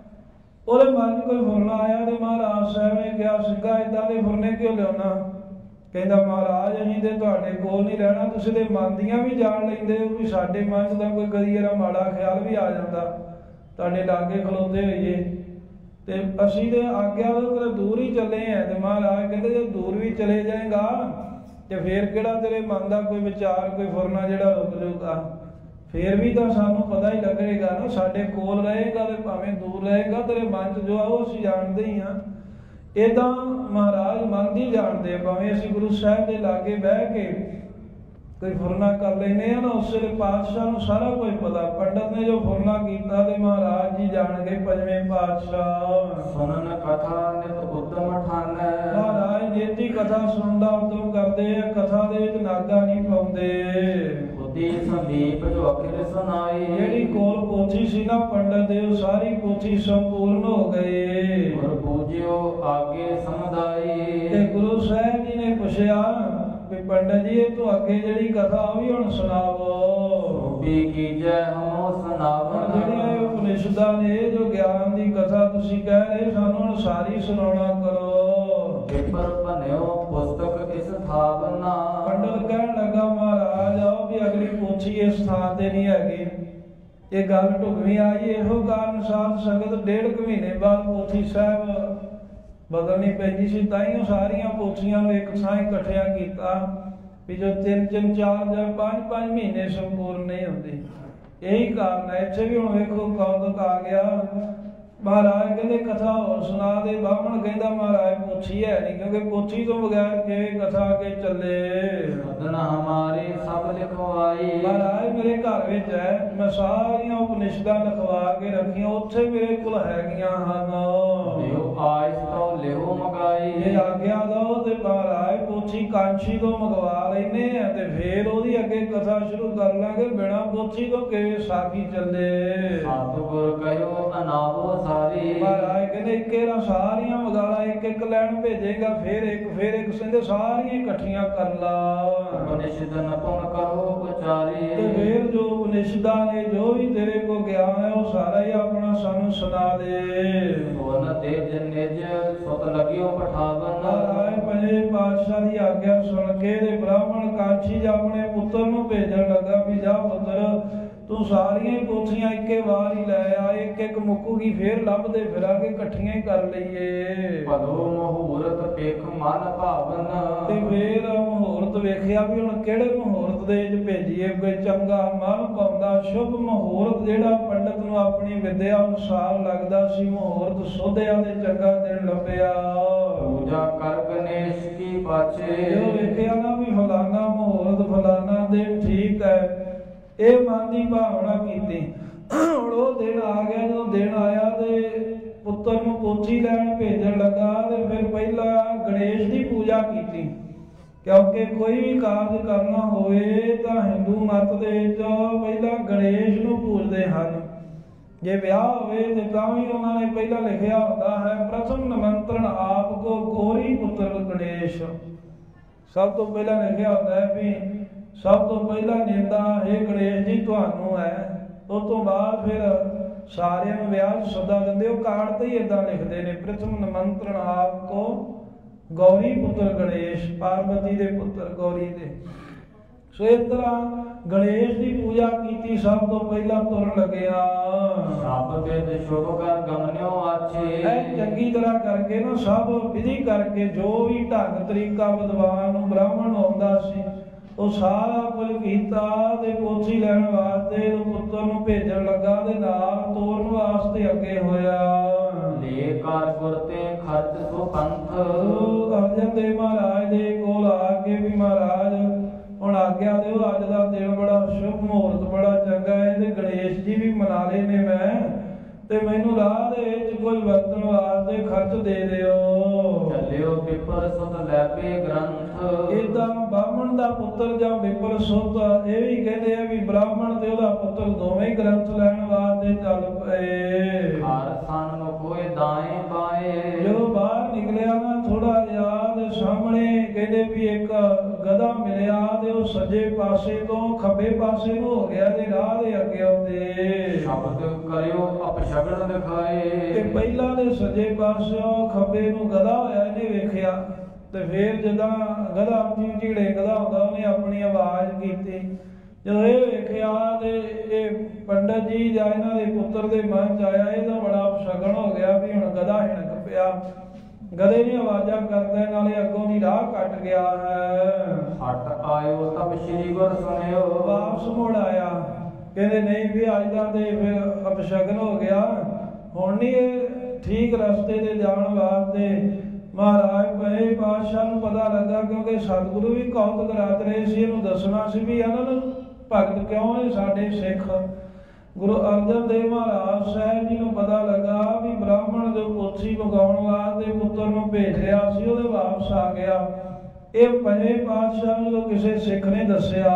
Speaker 1: ਉਹਦੇ ਮਨ 'ਚ ਕੋਈ ਫੁਰਨਾ ਆਇਆ ਤੇ ਮਹਾਰਾਜ ਸਾਹਿਬ ਨੇ ਕਿਹਾ, ਸਿੰਘਾ ਏਦਾਂ ਦੇ ਫੁਰਨੇ ਕਿਉਂ ਲਿਆਉਣਾ? ਕਹਿੰਦਾ, ਮਹਾਰਾਜ ਅਸੀਂ ਤੇ ਤੁਹਾਡੇ ਕੋਲ ਨਹੀਂ ਰਹਿਣਾ, ਤੁਸੀਂ ਤੇ ਮਨ ਦੀਆਂ ਵੀ ਜਾਣ ਲੈਂਦੇ ਹੋ ਵੀ ਸਾਡੇ ਮਨ 'ਚ ਤਾਂ ਕੋਈ ਕਦੀ ਇਹਦਾ ਮਾੜਾ ਖਿਆਲ ਵੀ ਆ ਜਾਂਦਾ, ਤੁਹਾਡੇ ਲਾਗੇ ਖਲੋਤੇ ਹੋਈਏ ਤੇ ਅਸੀਂ ਤੇ ਆਗਿਆ ਤੋਂ ਕਿਤੇ ਦੂਰ ਹੀ ਚੱਲੇ ਆ। ਤੇ ਮਹਾਰਾਜ ਕਹਿੰਦੇ, ਜੇ ਦੂਰ ਵੀ ਚਲੇ ਜਾਏਗਾ ਤੇ ਫੇਰ ਕਿਹੜਾ ਤੇਰੇ ਮਨ ਦਾ ਕੋਈ ਵਿਚਾਰ, ਕੋਈ ਫੁਰਨਾ ਜਿਹੜਾ ਰੁਕ ਜਾਊਗਾ? ਫੇਰ ਵੀ ਤਾਂ ਸਾਨੂੰ ਪਤਾ ਹੀ ਲੱਗੇਗਾ ਨਾ, ਸਾਡੇ ਕੋਲ ਰਹੇਗਾ ਤੇ ਭਾਵੇਂ ਦੂਰ ਰਹੇਗਾ, ਤੇਰੇ ਮਨ 'ਚ ਜੋ ਆ ਉਹ ਅਸੀਂ ਜਾਣਦੇ ਹੀ ਹਾਂ। ਏਦਾਂ ਮਹਾਰਾਜ ਮਨ ਦੀ ਜਾਣਦੇ, ਭਾਵੇਂ ਅਸੀਂ ਗੁਰੂ ਸਾਹਿਬ ਦੇ ਲਾਗੇ ਬਹਿ ਕੇ ਕੋਈ ਫੁਰਨਾ ਕਰ ਲੈਂਦੇ ਆ ਨਾ, ਉਸ ਵੇਲੇ ਪਾਤਸ਼ਾਹ ਨੂੰ ਸਾਰਾ ਕੁਝ ਪਤਾ। ਪੰਡਤ ਨੇ ਜੋ ਫੁਰਨਾ ਕੀਤਾ ਤੇ ਮਹਾਰਾਜ ਜੀ ਜਾਣ ਗਏ ਪੰਜਵੇਂ ਪਾਤਸ਼ਾਹ।
Speaker 2: ਸੁਣਨ ਕਥਾ ਨਿਤ ਉਦਮ ਠਾਨੈ,
Speaker 1: ਮਹਾਰਾਜ ਜੇਤੀ ਕਥਾ ਸੁਣਦਾ ਉਦਮ ਕਰਦੇ ਆ, ਕਥਾ ਦੇ ਵਿੱਚ ਨਾਗਾ ਨਹੀਂ ਪਾਉਂਦੇ।
Speaker 2: ਬੁੱਧੀ ਸੰਦੀਪ ਜੋ ਅਖਿਰ ਸੁਨਾਈ,
Speaker 1: ਜਿਹੜੀ ਕੋਲ ਪੋਥੀ ਸੀ ਨਾ ਪੰਡਤ ਦੇ, ਉਹ ਸਾਰੀ ਪੋਥੀ ਸੰਪੂਰਨ ਹੋ ਗਈ।
Speaker 2: ਗੁਰ ਪੂਜਿਓ ਆਗੇ ਸਮਝਾਈ,
Speaker 1: ਤੇ ਗੁਰੂ ਸਾਹਿਬ ਜੀ ਨੇ ਪੁੱਛਿਆ ਵੀ ਪੰਡਤ ਜੀ ਇਹ ਤੋਂ ਅੱਗੇ ਜਿਹੜੀ ਕਥਾ ਉਹ ਵੀ ਹੁਣ ਸੁਣਾਵੋ।
Speaker 2: ਵੀ ਕੀਜੈ ਹਮੋ ਸੁਨਾਵਣ,
Speaker 1: ਜਿਹੜੀਆਂ ਉਪਨਿਸ਼ਦਾਂ ਨੇ ਜੋ ਗਿਆਨ ਦੀ ਕਥਾ ਤੁਸੀਂ ਕਹਿ ਰਹੇ, ਸਾਨੂੰ ਹੁਣ ਸਾਰੀ ਸੁਣਾਉਣਾ ਕਰੋ।
Speaker 2: ਪੇਪਰ ਭਨਿਓ ਪੁਸਤਕ ਇਸ ਥਾਵਨਾ,
Speaker 1: ਪੰਡਤ ਕਹਿਣ ਲੱਗਾ, ਮਹਾਰਾਜ ਆਓ ਵੀ ਅਗਲੀ ਪੋਥੀ ਇਸ ਥਾਂ ਤੇ ਨਹੀਂ ਹੈਗੀ। ਇਹ ਗੱਲ ਢੁਕਵੀਂ ਆਈ, ਇਹੋ ਕਾਰਨ ਸਾਧ ਸੰਗਤ ਡੇਢ ਕੁ ਮਹੀਨੇ ਬਾਅਦ ਪੋਥੀ ਸਾਹਿਬ ਬਦਲਣੀ ਪੈਂਦੀ ਸੀ। ਤਾਂ ਹੀ ਉਹ ਸਾਰੀਆਂ ਪੋਥੀਆਂ ਨੂੰ ਇੱਕ ਥਾਂ ਇਕੱਠਿਆ ਕੀਤਾ ਵੀ ਜੋ ਤਿੰਨ ਤਿੰਨ ਚਾਰ ਜਾਂ ਪੰਜ ਪੰਜ ਮਹੀਨੇ ਸੰਪੂਰਨ ਨਹੀਂ ਹੁੰਦੀ। ਇਹੀ ਕਾਰਨ ਹੈ। ਇੱਥੇ ਵੀ ਹੁਣ ਵੇਖੋ ਕੌਤਕ ਆ ਗਿਆ। ਮਹਾਰਾਜ ਕਹਿੰਦੇ ਕਥਾ ਹੋਰ ਸੁਣਾ ਦੇ। ਬਾਹਮਣ ਕਹਿੰਦਾ ਮਹਾਰਾਜ ਪੋਥੀ ਹੈ ਨਹੀਂ, ਕਿਉਂਕਿ ਪੋਥੀ ਤੋਂ ਬਗੈਰ ਕਿਵੇਂ ਕਥਾ ਕੇ ਚੱਲੇ।
Speaker 2: ਸਦਨ ਹਮਾਰੇ ਸਭ ਲਿਖਵਾਈ,
Speaker 1: ਮਹਾਰਾਜ ਮੇਰੇ ਘਰ ਵਿੱਚ ਹੈ, ਮੈਂ ਸਾਰੀਆਂ ਉਪਨਿਸ਼ਦਾਂ ਲਿਖਵਾ ਕੇ ਰੱਖੀਆਂ, ਉੱਥੇ ਮੇਰੇ ਕੋਲ ਹੈਗੀਆਂ ਹਨ।
Speaker 2: ਲਿਓ ਆਇਸ ਤੋਂ ਲਿਓ ਮਗਾਈ,
Speaker 1: ਜੇ ਆਗਿਆ ਦੋ ਤੇ ਮਹਾਰਾਜ ਪੋਥੀ ਕਾਂਚੀ ਤੋਂ ਮੰਗਵਾ ਲੈਨੇ ਆ ਤੇ ਫੇਰ ਉਹਦੀ ਅੱਗੇ ਕਥਾ ਸ਼ੁਰੂ ਕਰ ਲਾਂਗੇ। ਬਿਨਾਂ ਪੋਥੀ ਤੋਂ ਕਿਵੇਂ ਸਾਖੀ ਚੱਲੇ।
Speaker 2: ਸਤਿਗੁਰ ਕਹਿਓ ਅਨਾਵੋ ਸਾਰੀ,
Speaker 1: ਮਹਾਰਾਜ ਕਹਿੰਦੇ ਇੱਕੇ ਨਾ ਸਾਰੀਆਂ ਮਗਾਲਾ, ਇੱਕ ਇੱਕ ਲੈਣ ਭੇਜੇਗਾ, ਫੇਰ ਇੱਕ ਫੇਰ ਇੱਕ ਕਹਿੰਦੇ ਸਾਰੀਆਂ ਇਕੱਠੀਆਂ ਕਰ ਲਾ।
Speaker 2: ਉਪਨਿਸ਼ਦ ਨਪੁਣ ਕਰੋ ਉਚਾਰੀ,
Speaker 1: ਤੇ ਫੇਰ ਜੋ ਉਪਨਿਸ਼ਦਾਂ ਨੇ ਜੋ ਵੀ ਤੇਰੇ ਕੋ ਗਿਆਨ ਹੈ ਉਹ ਸਾਰਾ ਹੀ ਆਪਣਾ ਸਾਨੂੰ ਸੁਣਾ ਦੇ।
Speaker 2: ਸੋਨ ਤੇ ਨਿਜ ਸੁਤ ਲਗਿਓ ਪਠਾਵਨ,
Speaker 1: ਮਹਾਰਾਜ ਪੰਜਵੇਂ ਪਾਤਸ਼ਾਹ ਦੀ ਆਗਿਆ ਸੁਣ ਕੇ ਤੇ ਬ੍ਰਾਹਮਣ ਕਾਂਚੀ ਆਪਣੇ ਪੁੱਤਰ ਨੂੰ ਭੇਜਣ ਲੱਗਾ ਵੀ ਜਾ ਪੁੱਤਰ ਤੂੰ ਸਾਰੀਆਂ ਪੋਥੀਆਂ ਇੱਕੇ ਵਾਰ ਹੀ ਲੈ ਆ, ਇੱਕ ਇੱਕ ਮੁੱਕੂਗੀ ਫੇਰ ਲੱਭਦੇ ਫਿਰਾਂਗੇ, ਇਕੱਠੀਆਂ ਹੀ ਕਰ ਲਈਏ।
Speaker 2: ਭਲੋ ਮਹੂਰਤ ਪੇਖ ਮਨ ਭਾਵਨ,
Speaker 1: ਤੇ ਫੇਰ ਮਹੂਰਤ ਵੇਖਿਆ ਵੀ ਹੁਣ ਕਿਹੜੇ ਮਹੂਰਤ ਦੇ ਵਿੱਚ ਭੇਜੀਏ, ਕੋਈ ਚੰਗਾ ਮਨ ਪਾਉਂਦਾ ਸ਼ੁਭ ਮਹੂਰਤ ਜਿਹੜਾ ਪੰਡਤ ਨੂੰ ਆਪਣੀ ਵਿਦਿਆ ਅਨੁਸਾਰ ਲੱਗਦਾ ਸੀ। ਮਹੂਰਤ ਸੋਧਿਆ ਦੇ ਚੰਗਾ ਦਿਨ ਲੱਭਿਆ।
Speaker 2: ਪੂਜਾ ਕਰ ਗਣੇਸ਼ ਕੀ ਪਾਛੇ,
Speaker 1: ਜੋ ਵੇਖਿਆ ਨਾ ਵੀ ਫਲਾਨਾ ਮਹੂਰਤ ਫਲਾਨਾ ਦਿਨ ਠੀਕ ਹੈ, ਇਹ ਮਨ ਦੀ ਭਾਵਨਾ ਕੀਤੀ। ਹੁਣ ਉਹ ਦਿਨ ਆ ਗਿਆ, ਜਦੋਂ ਦਿਨ ਆਇਆ ਤੇ ਪੁੱਤਰ ਨੂੰ ਪੋਥੀ ਲੈਣ ਭੇਜਣ ਲੱਗਾ ਤੇ ਫਿਰ ਪਹਿਲਾਂ ਗਣੇਸ਼ ਦੀ ਪੂਜਾ ਕੀਤੀ, ਕਿਉਂਕਿ ਕੋਈ ਵੀ ਕਾਰਜ ਕਰਨਾ ਹੋਵੇ ਤਾਂ ਹਿੰਦੂ ਮਤ ਦੇ ਵਿੱਚ ਪਹਿਲਾਂ ਗਣੇਸ਼ ਨੂੰ ਪੂਜਦੇ ਹਨ। ਜੇ ਵਿਆਹ ਹੋਵੇ ਤੇ ਤਾਂ ਵੀ ਉਹਨਾਂ ਨੇ ਪਹਿਲਾਂ ਲਿਖਿਆ ਹੁੰਦਾ ਹੈ ਪ੍ਰਥਮ ਨਿਮੰਤਰਣ ਆਪ ਕੋ ਗੋਰੀ ਪੁੱਤਰ ਗਣੇਸ਼। ਸਭ ਤੋਂ ਪਹਿਲਾਂ ਲਿਖਿਆ ਹੁੰਦਾ ਹੈ ਵੀ ਸਭ ਤੋਂ ਪਹਿਲਾਂ ਨਿੰਦਾ ਇਹ ਗਣੇਸ਼ ਜੀ ਤੁਹਾਨੂੰ ਹੈ। ਉਸ ਤੋਂ ਬਾਅਦ ਫਿਰ ਸਾਰਿਆਂ ਨੂੰ ਵਿਆਹ ਸੱਦਾ ਦਿੰਦੇ। ਉਹ ਕਾਰਡ ਤੇ ਹੀ ਏਦਾਂ ਲਿਖਦੇ ਨੇ ਪ੍ਰਥਮ ਨਿਮੰਤਰਣ ਆਪ ਕੋ ਗੌਰੀ ਪੁੱਤਰ ਗਣੇਸ਼, ਪਾਰਵਤੀ ਦੇ ਪੁੱਤਰ ਗੌਰੀ ਦੇ। ਸੋ ਇਸ ਤਰ੍ਹਾਂ ਗਣੇਸ਼ ਦੀ ਪੂਜਾ ਕੀਤੀ ਸਭ ਤੋਂ ਪਹਿਲਾਂ ਤੁਰਨ ਲੱਗਿਆ।
Speaker 2: ਸਭ ਵੇਦ ਸ਼ੁਭ ਕਰ ਗਮਨਿਓ ਆਛੇ,
Speaker 1: ਇਹ ਚੰਗੀ ਤਰ੍ਹਾਂ ਕਰਕੇ ਨਾ ਸਭ ਵਿਧੀ ਕਰਕੇ ਜੋ ਵੀ ਢੰਗ ਤਰੀਕਾ ਵਿਦਵਾਨ ਨੂੰ ਬ੍ਰਾਹਮਣ ਆਉਂਦਾ ਸੀ ਉਹ ਸਾਰਾ ਕੁਝ ਕੀਤਾ ਤੇ ਪੋਥੀ ਲੈਣ ਵਾਸਤੇ ਪੁੱਤਰ ਨੂੰ ਭੇਜਣ ਲੱਗਾ ਤੇ ਨਾਲ ਤੋਰਨ ਵਾਸਤੇ ਅੱਗੇ ਹੋਇਆ।
Speaker 2: ਲੇ ਕਾਰ ਗੁਰ ਤੇ ਖਰਚ ਸੋ ਪੰਥ,
Speaker 1: ਅਰਜਨ ਦੇਵ ਮਹਾਰਾਜ ਦੇ ਕੋਲ ਆ ਕੇ ਵੀ ਮਹਾਰਾਜ ਹੁਣ ਆਗਿਆ ਦਿਓ, ਅੱਜ ਦਾ ਦਿਨ ਬੜਾ ਸ਼ੁਭ ਮਹੂਰਤ ਬੜਾ ਚੰਗਾ ਹੈ ਤੇ ਗਣੇਸ਼ ਜੀ ਵੀ ਮਨਾ ਲਏ ਨੇ ਮੈਂ, ਤੇ ਮੈਨੂੰ ਰਾਹ ਦੇ ਵਿੱਚ ਕੋਈ ਵਰਤਣ ਵਾਸਤੇ ਖਰਚ ਦੇ ਦਿਓ।
Speaker 2: ਚੱਲੇ ਲਿਓ ਪਿਪਰ ਸੁਤ ਲੈਪੇ ਗ੍ਰੰਥ।
Speaker 1: ਇਦਾਂ ਬਾਹਮਣ ਦਾ ਪੁੱਤਰ ਜਾਂ ਵਿਪਰ ਸੁਤ ਇਹ ਵੀ ਕਹਿੰਦੇ ਆ ਵੀ ਬ੍ਰਾਹਮਣ ਤੇ ਉਹਦਾ ਪੁੱਤਰ ਦੋਵੇਂ ਗ੍ਰੰਥ ਲੈਣ ਵਾਸਤੇ ਚੱਲ ਪਏ।
Speaker 2: ਹਰ ਸਨ ਕੋਈ ਦਾਏ ਬਾਏ।
Speaker 1: ਜਦੋਂ ਬਾਹਰ ਨਿਕਲਿਆ ਨਾ ਥੋੜਾ ਜਿਹਾ ਤੇ ਸਾਹਮਣੇ ਕਹਿੰਦੇ ਵੀ ਇੱਕ ਗਧਾ ਮਿਲਿਆ ਤੇ ਉਹ ਸੱਜੇ ਪਾਸੇ ਤੋਂ ਖੱਬੇ ਪਾਸੇ ਨੂੰ ਹੋ ਗਿਆ ਤੇ ਰਾਹ ਦੇ ਅੱਗੇ ਆਉਂਦੇ
Speaker 2: ਸ਼ਬਦ ਕਰਿਓ ਅਪਸ਼ਗਨ ਦਿਖਾਏ।
Speaker 1: ਤੇ ਪਹਿਲਾਂ ਦੇ ਸੱਜੇ ਪਾਸਿਓਂ ਖੱਬੇ ਨੂੰ ਗਧਾ ਹੋਇਆ ਇਹਨੇ ਵੇਖਿਆ ਤੇ ਫੇਰ ਜਦੋਂ ਗਧਾ ਉੱਚੀ ਉੱਚੀ ਡੇਗਦਾ ਹੁੰਦਾ ਉਹਨੇ ਆਪਣੀ ਆਵਾਜ਼ ਕੀਤੀ। ਜਦੋਂ ਇਹ ਵੇਖਿਆ ਤੇ ਇਹ ਪੰਡਤ ਜੀ ਜਾਂ ਇਹਨਾਂ ਦੇ ਪੁੱਤਰ ਦੇ ਮਨ ਚ ਆਇਆ ਇਹਦਾ ਬੜਾ ਅਪਸ਼ਗਨ ਹੋ ਗਿਆ ਵੀ ਹੁਣ ਗਧਾ ਹਿਣਕ ਪਿਆ। ਗਧੇ ਦੀਆਂ ਆਵਾਜ਼ਾਂ ਕਰਦਾ ਨਾਲੇ ਅੱਗੋਂ ਦੀ ਰਾਹ ਕੱਟ ਗਿਆ ਹੈ।
Speaker 2: ਹਟ ਆਇਓ ਤਬ ਸ੍ਰੀ ਗੁਰ ਸੁਣਿਓ।
Speaker 1: ਵਾਪਸ ਮੁੜ ਆਇਆ ਕਹਿੰਦੇ ਨਹੀਂ ਵੀ ਅੱਜ ਦਾ ਤੇ ਫਿਰ ਅਪਸ਼ਗਨ ਹੋ ਗਿਆ ਹੁਣ ਨਹੀਂ ਇਹ ਠੀਕ ਰਸਤੇ ਤੇ ਜਾਣ ਵਾਸਤੇ। ਮਹਾਰਾਜ ਪੰਜਵੇਂ ਪਾਤਸ਼ਾਹ ਨੂੰ ਪਤਾ ਲੱਗਾ ਕਿਉਂਕਿ ਸਤਿਗੁਰੂ ਵੀ ਕੌਤਕ ਰਾਤ ਰਹੇ ਸੀ ਇਹਨੂੰ ਦੱਸਣਾ ਸੀ ਵੀ ਇਹਨਾਂ ਨੂੰ ਭਗਤ ਕਿਉਂ ਨੇ ਸਾਡੇ ਸਿੱਖ। ਗੁਰੂ ਅਰਜਨ ਦੇਵ ਮਹਾਰਾਜ ਸਾਹਿਬ ਜੀ ਨੂੰ ਪਤਾ ਲੱਗਾ ਵੀ ਬ੍ਰਾਹਮਣ ਜੋ ਪੋਥੀ ਮੰਗਾਉਣ ਵਾਸਤੇ ਪੁੱਤਰ ਨੂੰ ਭੇਜ ਰਿਹਾ ਸੀ ਉਹਦੇ ਵਾਪਸ ਆ ਗਿਆ। ਇਹ ਪੰਜਵੇਂ ਪਾਤਸ਼ਾਹ ਨੂੰ ਕਿਸੇ ਸਿੱਖ ਨੇ ਦੱਸਿਆ।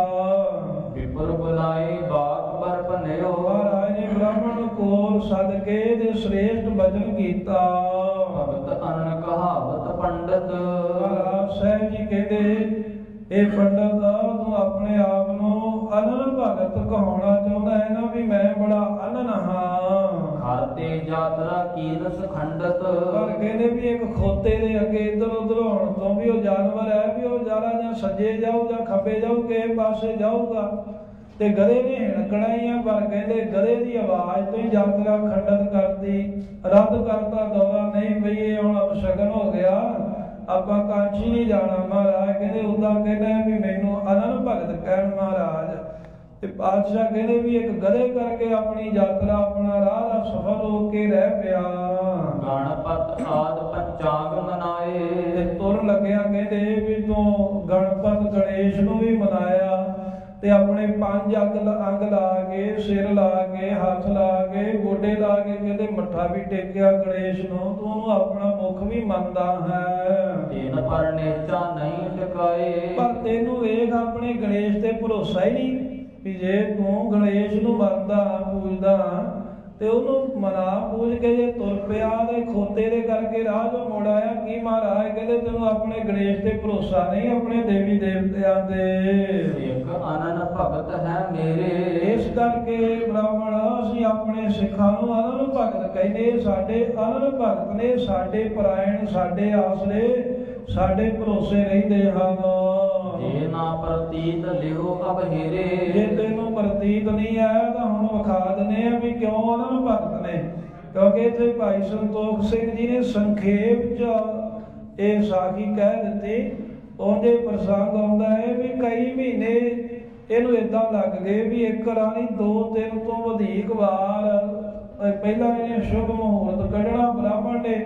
Speaker 2: ਵਿਪਰ ਬੁਲਾਏ ਬਾਕ ਬਰ ਭਨਿਓ।
Speaker 1: ਮਹਾਰਾਜ ਨੇ ਬ੍ਰਾਹਮਣ ਨੂੰ ਕੋਲ ਸੱਦ ਕੇ ਤੇ ਸ੍ਰੇਸ਼ਟ ਬਚਨ ਕੀਤਾ।
Speaker 2: ਭਗਤ ਅਨਨ ਕਹਾਵਤ ਪੰਡਤ।
Speaker 1: ਮਹਾਰਾਜ ਸਾਹਿਬ ਜੀ ਕਹਿੰਦੇ ਇਹ ਪੰਡਤ ਤੂੰ ਆਪਣੇ ਆਪ ਨੂੰ ਅਨਨ ਭਗਤ ਕਹਾਉਣਾ ਚਾਹੁੰਦਾ ਹੈ ਨਾ ਵੀ ਮੈਂ ਬੜਾ ਅਨਨ ਹਾਂ।
Speaker 2: ਖਾਤੇ ਯਾਤਰਾ ਕੀਰਸ ਖੰਡਤ।
Speaker 1: ਪਰ ਕਹਿੰਦੇ ਵੀ ਇੱਕ ਖੋਤੇ ਦੇ ਅੱਗੇ ਇੱਧਰ ਉੱਧਰ ਹੋਣ ਤੋਂ ਵੀ ਉਹ ਜਾਨਵਰ ਹੈ ਵੀ ਉਹ ਜਾਰਾ ਜਾਂ ਸੱਜੇ ਜਾਊ ਜਾਂ ਖੱਬੇ ਜਾਊ ਕਿਸੇ ਪਾਸੇ ਜਾਊਗਾ ਤੇ ਗਧੇ ਨੇ ਹਿਣਕਣਾ ਹੀ ਆ। ਪਰ ਕਹਿੰਦੇ ਗਧੇ ਦੀ ਆਵਾਜ਼ ਤੋਂ ਹੀ ਯਾਤਰਾ ਖੰਡਤ ਕਰਦੀ ਰੱਦ ਕਰਤਾ ਦੌਰਾ ਨਹੀਂ ਪਈ ਇਹ ਹੁਣ ਅਪਸ਼ਗਨ ਹੋ ਗਿਆ ਆਪਾਂ ਕਾਂਚੀ ਨਹੀਂ ਜਾਣਾ। ਮਹਾਰਾਜ ਕਹਿੰਦੇ ਉਦਾਂ ਕਹਿੰਦਾ ਵੀ ਮੈਨੂੰ ਅਨਨ ਭਗਤ ਕਹਿਣ ਮਹਾਰਾਜ। ਤੇ ਪਾਤਸ਼ਾਹ ਕਹਿੰਦੇ ਵੀ ਇੱਕ ਗਧੇ ਕਰਕੇ ਆਪਣੀ ਯਾਤਰਾ ਆਪਣਾ ਰਾਹ ਦਾ ਸਫਰ ਹੋ ਕੇ ਰਹਿ ਪਿਆ।
Speaker 2: ਗਣਪਤ ਆਦ ਪੰਚਾਂਗ ਮਨਾਏ।
Speaker 1: ਤੇ ਤੁਰਨ ਲੱਗਿਆ ਕਹਿੰਦੇ ਵੀ ਤੂੰ ਗਣਪਤ ਗਣੇਸ਼ ਨੂੰ ਵੀ ਮਨਾਇਆ ਤੇ ਆਪਣੇ ਪੰਜ ਅੰਗ ਅੰਗ ਲਾ ਕੇ ਸਿਰ ਲਾ ਕੇ ਹੱਥ ਲਾ ਕੇ ਗੋਡੇ ਲਾ ਕੇ ਕਹਿੰਦੇ ਮੱਥਾ ਵੀ ਟੇਕਿਆ ਗਣੇਸ਼ ਨੂੰ ਤੂੰ ਉਹਨੂੰ ਆਪਣਾ ਮੁਖ ਵੀ ਮੰਨਦਾ ਹੈ।
Speaker 2: ਤੈਨ ਪਰ ਨੇਚਾ ਨਹੀਂ ਟਿਕਾਏ।
Speaker 1: ਪਰ ਤੈਨੂੰ ਵੇਖ ਆਪਣੇ ਗਣੇਸ਼ ਤੇ ਭਰੋਸਾ ਹੀ ਨਹੀਂ ਵੀ ਜੇ ਤੂੰ ਗਣੇਸ਼ ਨੂੰ ਮੰਨਦਾ ਪੂਜਦਾ ਤੇ ਉਹਨੂੰ ਮਨਾ ਪੂਜ ਕੇ ਜੇ ਤੁਰ ਪਿਆ ਤੇ ਖੋਤੇ ਦੇ ਕਰਕੇ ਰਾਹ ਤੋਂ ਮੁੜ ਆਇਆ। ਕੀ ਮਹਾਰਾਜ ਕਹਿੰਦੇ ਤੈਨੂੰ ਆਪਣੇ ਗਣੇਸ਼ ਤੇ ਭਰੋਸਾ ਨਹੀਂ ਆਪਣੇ ਦੇਵੀ ਦੇਵਤਿਆਂ ਦੇ।
Speaker 2: ਇੱਕ ਅਨਨ ਭਗਤ ਹੈ ਮੇਰੇ।
Speaker 1: ਇਸ ਕਰਕੇ ਬ੍ਰਾਹਮਣ ਅਸੀਂ ਆਪਣੇ ਸਿੱਖਾਂ ਨੂੰ ਅਨਨ ਭਗਤ ਕਹਿੰਦੇ ਸਾਡੇ ਅਨਨ ਭਗਤ ਨੇ ਸਾਡੇ ਪਰਾਇਣ ਸਾਡੇ ਆਸਰੇ ਸਾਡੇ ਭਰੋਸੇ ਰਹਿੰਦੇ ਹਨ।
Speaker 2: ਜੇ ਨਾ ਪ੍ਰਤੀਤ ਲਿਓ ਅਬ ਹੀਰੇ।
Speaker 1: ਜੇ ਤੈਨੂੰ ਪ੍ਰਤੀਤ ਨਹੀਂ ਆਇਆ ਤਾਂ ਹੁਣ ਵਿਖਾ ਦਿੰਦੇ ਆ ਵੀ ਕਿਉਂ ਉਹਨਾਂ ਨੂੰ ਭਗਤ ਨੇ। ਕਿਉਂਕਿ ਇੱਥੇ ਭਾਈ ਸੰਤੋਖ ਸਿੰਘ ਜੀ ਨੇ ਸੰਖੇਪ ਚ ਇਹ ਸਾਖੀ ਕਹਿ ਦਿੱਤੀ। ਉਹਦੇ ਪ੍ਰਸੰਗ ਆਉਂਦਾ ਹੈ ਵੀ ਕਈ ਮਹੀਨੇ ਇਹਨੂੰ ਏਦਾਂ ਲੱਗ ਗਏ ਵੀ ਇੱਕ ਰਾਣੀ ਦੋ ਤਿੰਨ ਤੋਂ ਵਧੇਕ ਵਾਰ ਪਹਿਲਾਂ ਇਹਨੇ ਸ਼ੁਭ ਮੁਹੂਰਤ ਕੱਢਣਾ ਬ੍ਰਾਹਮਣ ਨੇ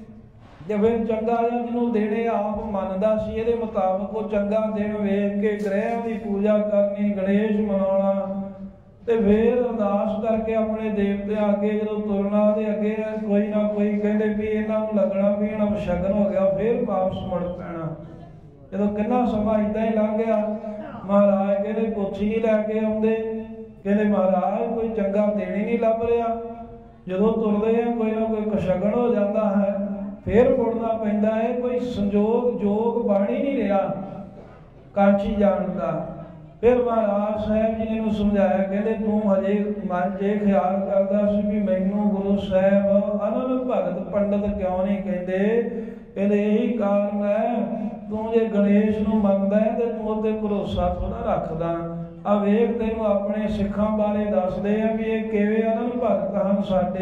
Speaker 1: ਜੇ ਫਿਰ ਚੰਗਾ ਜਾਂ ਜਿਹਨੂੰ ਦੇਣੇ ਆਪ ਮੰਨਦਾ ਸੀ ਇਹਦੇ ਮੁਤਾਬਕ ਉਹ ਚੰਗਾ ਦਿਨ ਵੇਖ ਕੇ ਗ੍ਰਹਿਆਂ ਦੀ ਪੂਜਾ ਕਰਨੀ ਗਣੇਸ਼ ਮਨਾਉਣਾ ਤੇ ਫਿਰ ਅਰਦਾਸ ਕਰਕੇ ਆਪਣੇ ਦੇਵਤਿਆਂ ਅੱਗੇ ਜਦੋਂ ਤੁਰਨਾ ਦੇ ਅੱਗੇ ਕੋਈ ਨਾ ਕੋਈ ਕਹਿੰਦੇ ਵੀ ਇਹਨਾਂ ਨੂੰ ਲੱਗਣਾ ਵੀ ਇਹਨਾਂ ਅਪਸ਼ਗਨ ਹੋ ਗਿਆ ਫਿਰ ਵਾਪਸ ਮੁੜ ਪੈਣਾ। ਜਦੋਂ ਕਿੰਨਾ ਸਮਾਂ ਏਦਾਂ ਹੀ ਲੰਘ ਗਿਆ ਮਹਾਰਾਜ ਕਹਿੰਦੇ ਪੁੱਛੀ ਨਹੀਂ ਲੈ ਕੇ ਆਉਂਦੇ ਕਹਿੰਦੇ ਮਹਾਰਾਜ ਕੋਈ ਚੰਗਾ ਦੇਣ ਹੀ ਨਹੀਂ ਲੱਭ ਰਿਹਾ। ਜਦੋਂ ਤੁਰਦੇ ਆ ਕੋਈ ਨਾ ਕੋਈ ਕਸ਼ਗਨ ਹੋ ਜਾਂਦਾ ਹੈ ਫਿਰ ਮੁੜਨਾ ਪੈਂਦਾ ਹੈ। ਕੋਈ ਸੰਜੋਗ ਜੋਗ ਬਣ ਹੀ ਨਹੀਂ ਰਿਹਾ ਕਾਂਚੀ ਜਾਣ ਦਾ। ਫਿਰ ਮਹਾਰਾਜ ਸਾਹਿਬ ਜੀ ਨੇ ਇਹਨੂੰ ਸਮਝਾਇਆ ਕਹਿੰਦੇ ਤੂੰ ਹਜੇ ਮਨ 'ਚ ਇਹ ਖਿਆਲ ਕਰਦਾ ਸੀ ਵੀ ਮੈਨੂੰ ਗੁਰੂ ਸਾਹਿਬ ਅਨੰਦ ਭਗਤ ਪੰਡਤ ਕਿਉਂ ਨਹੀਂ ਕਹਿੰਦੇ। ਕਹਿੰਦੇ ਇਹੀ ਕਾਰਨ ਹੈ ਤੂੰ ਜੇ ਗਣੇਸ਼ ਨੂੰ ਮੰਨਦਾ ਹੈ ਤੇ ਤੂੰ ਉਹਤੇ ਭਰੋਸਾ ਥੋੜਾ ਰੱਖਦਾ। ਆ ਵੇਖ ਤੈਨੂੰ ਆਪਣੇ ਸਿੱਖਾਂ ਬਾਰੇ ਦੱਸਦੇ ਆ ਵੀ ਇਹ ਕਿਵੇਂ ਅਨੰਦ ਭਗਤ ਹਨ ਸਾਡੇ।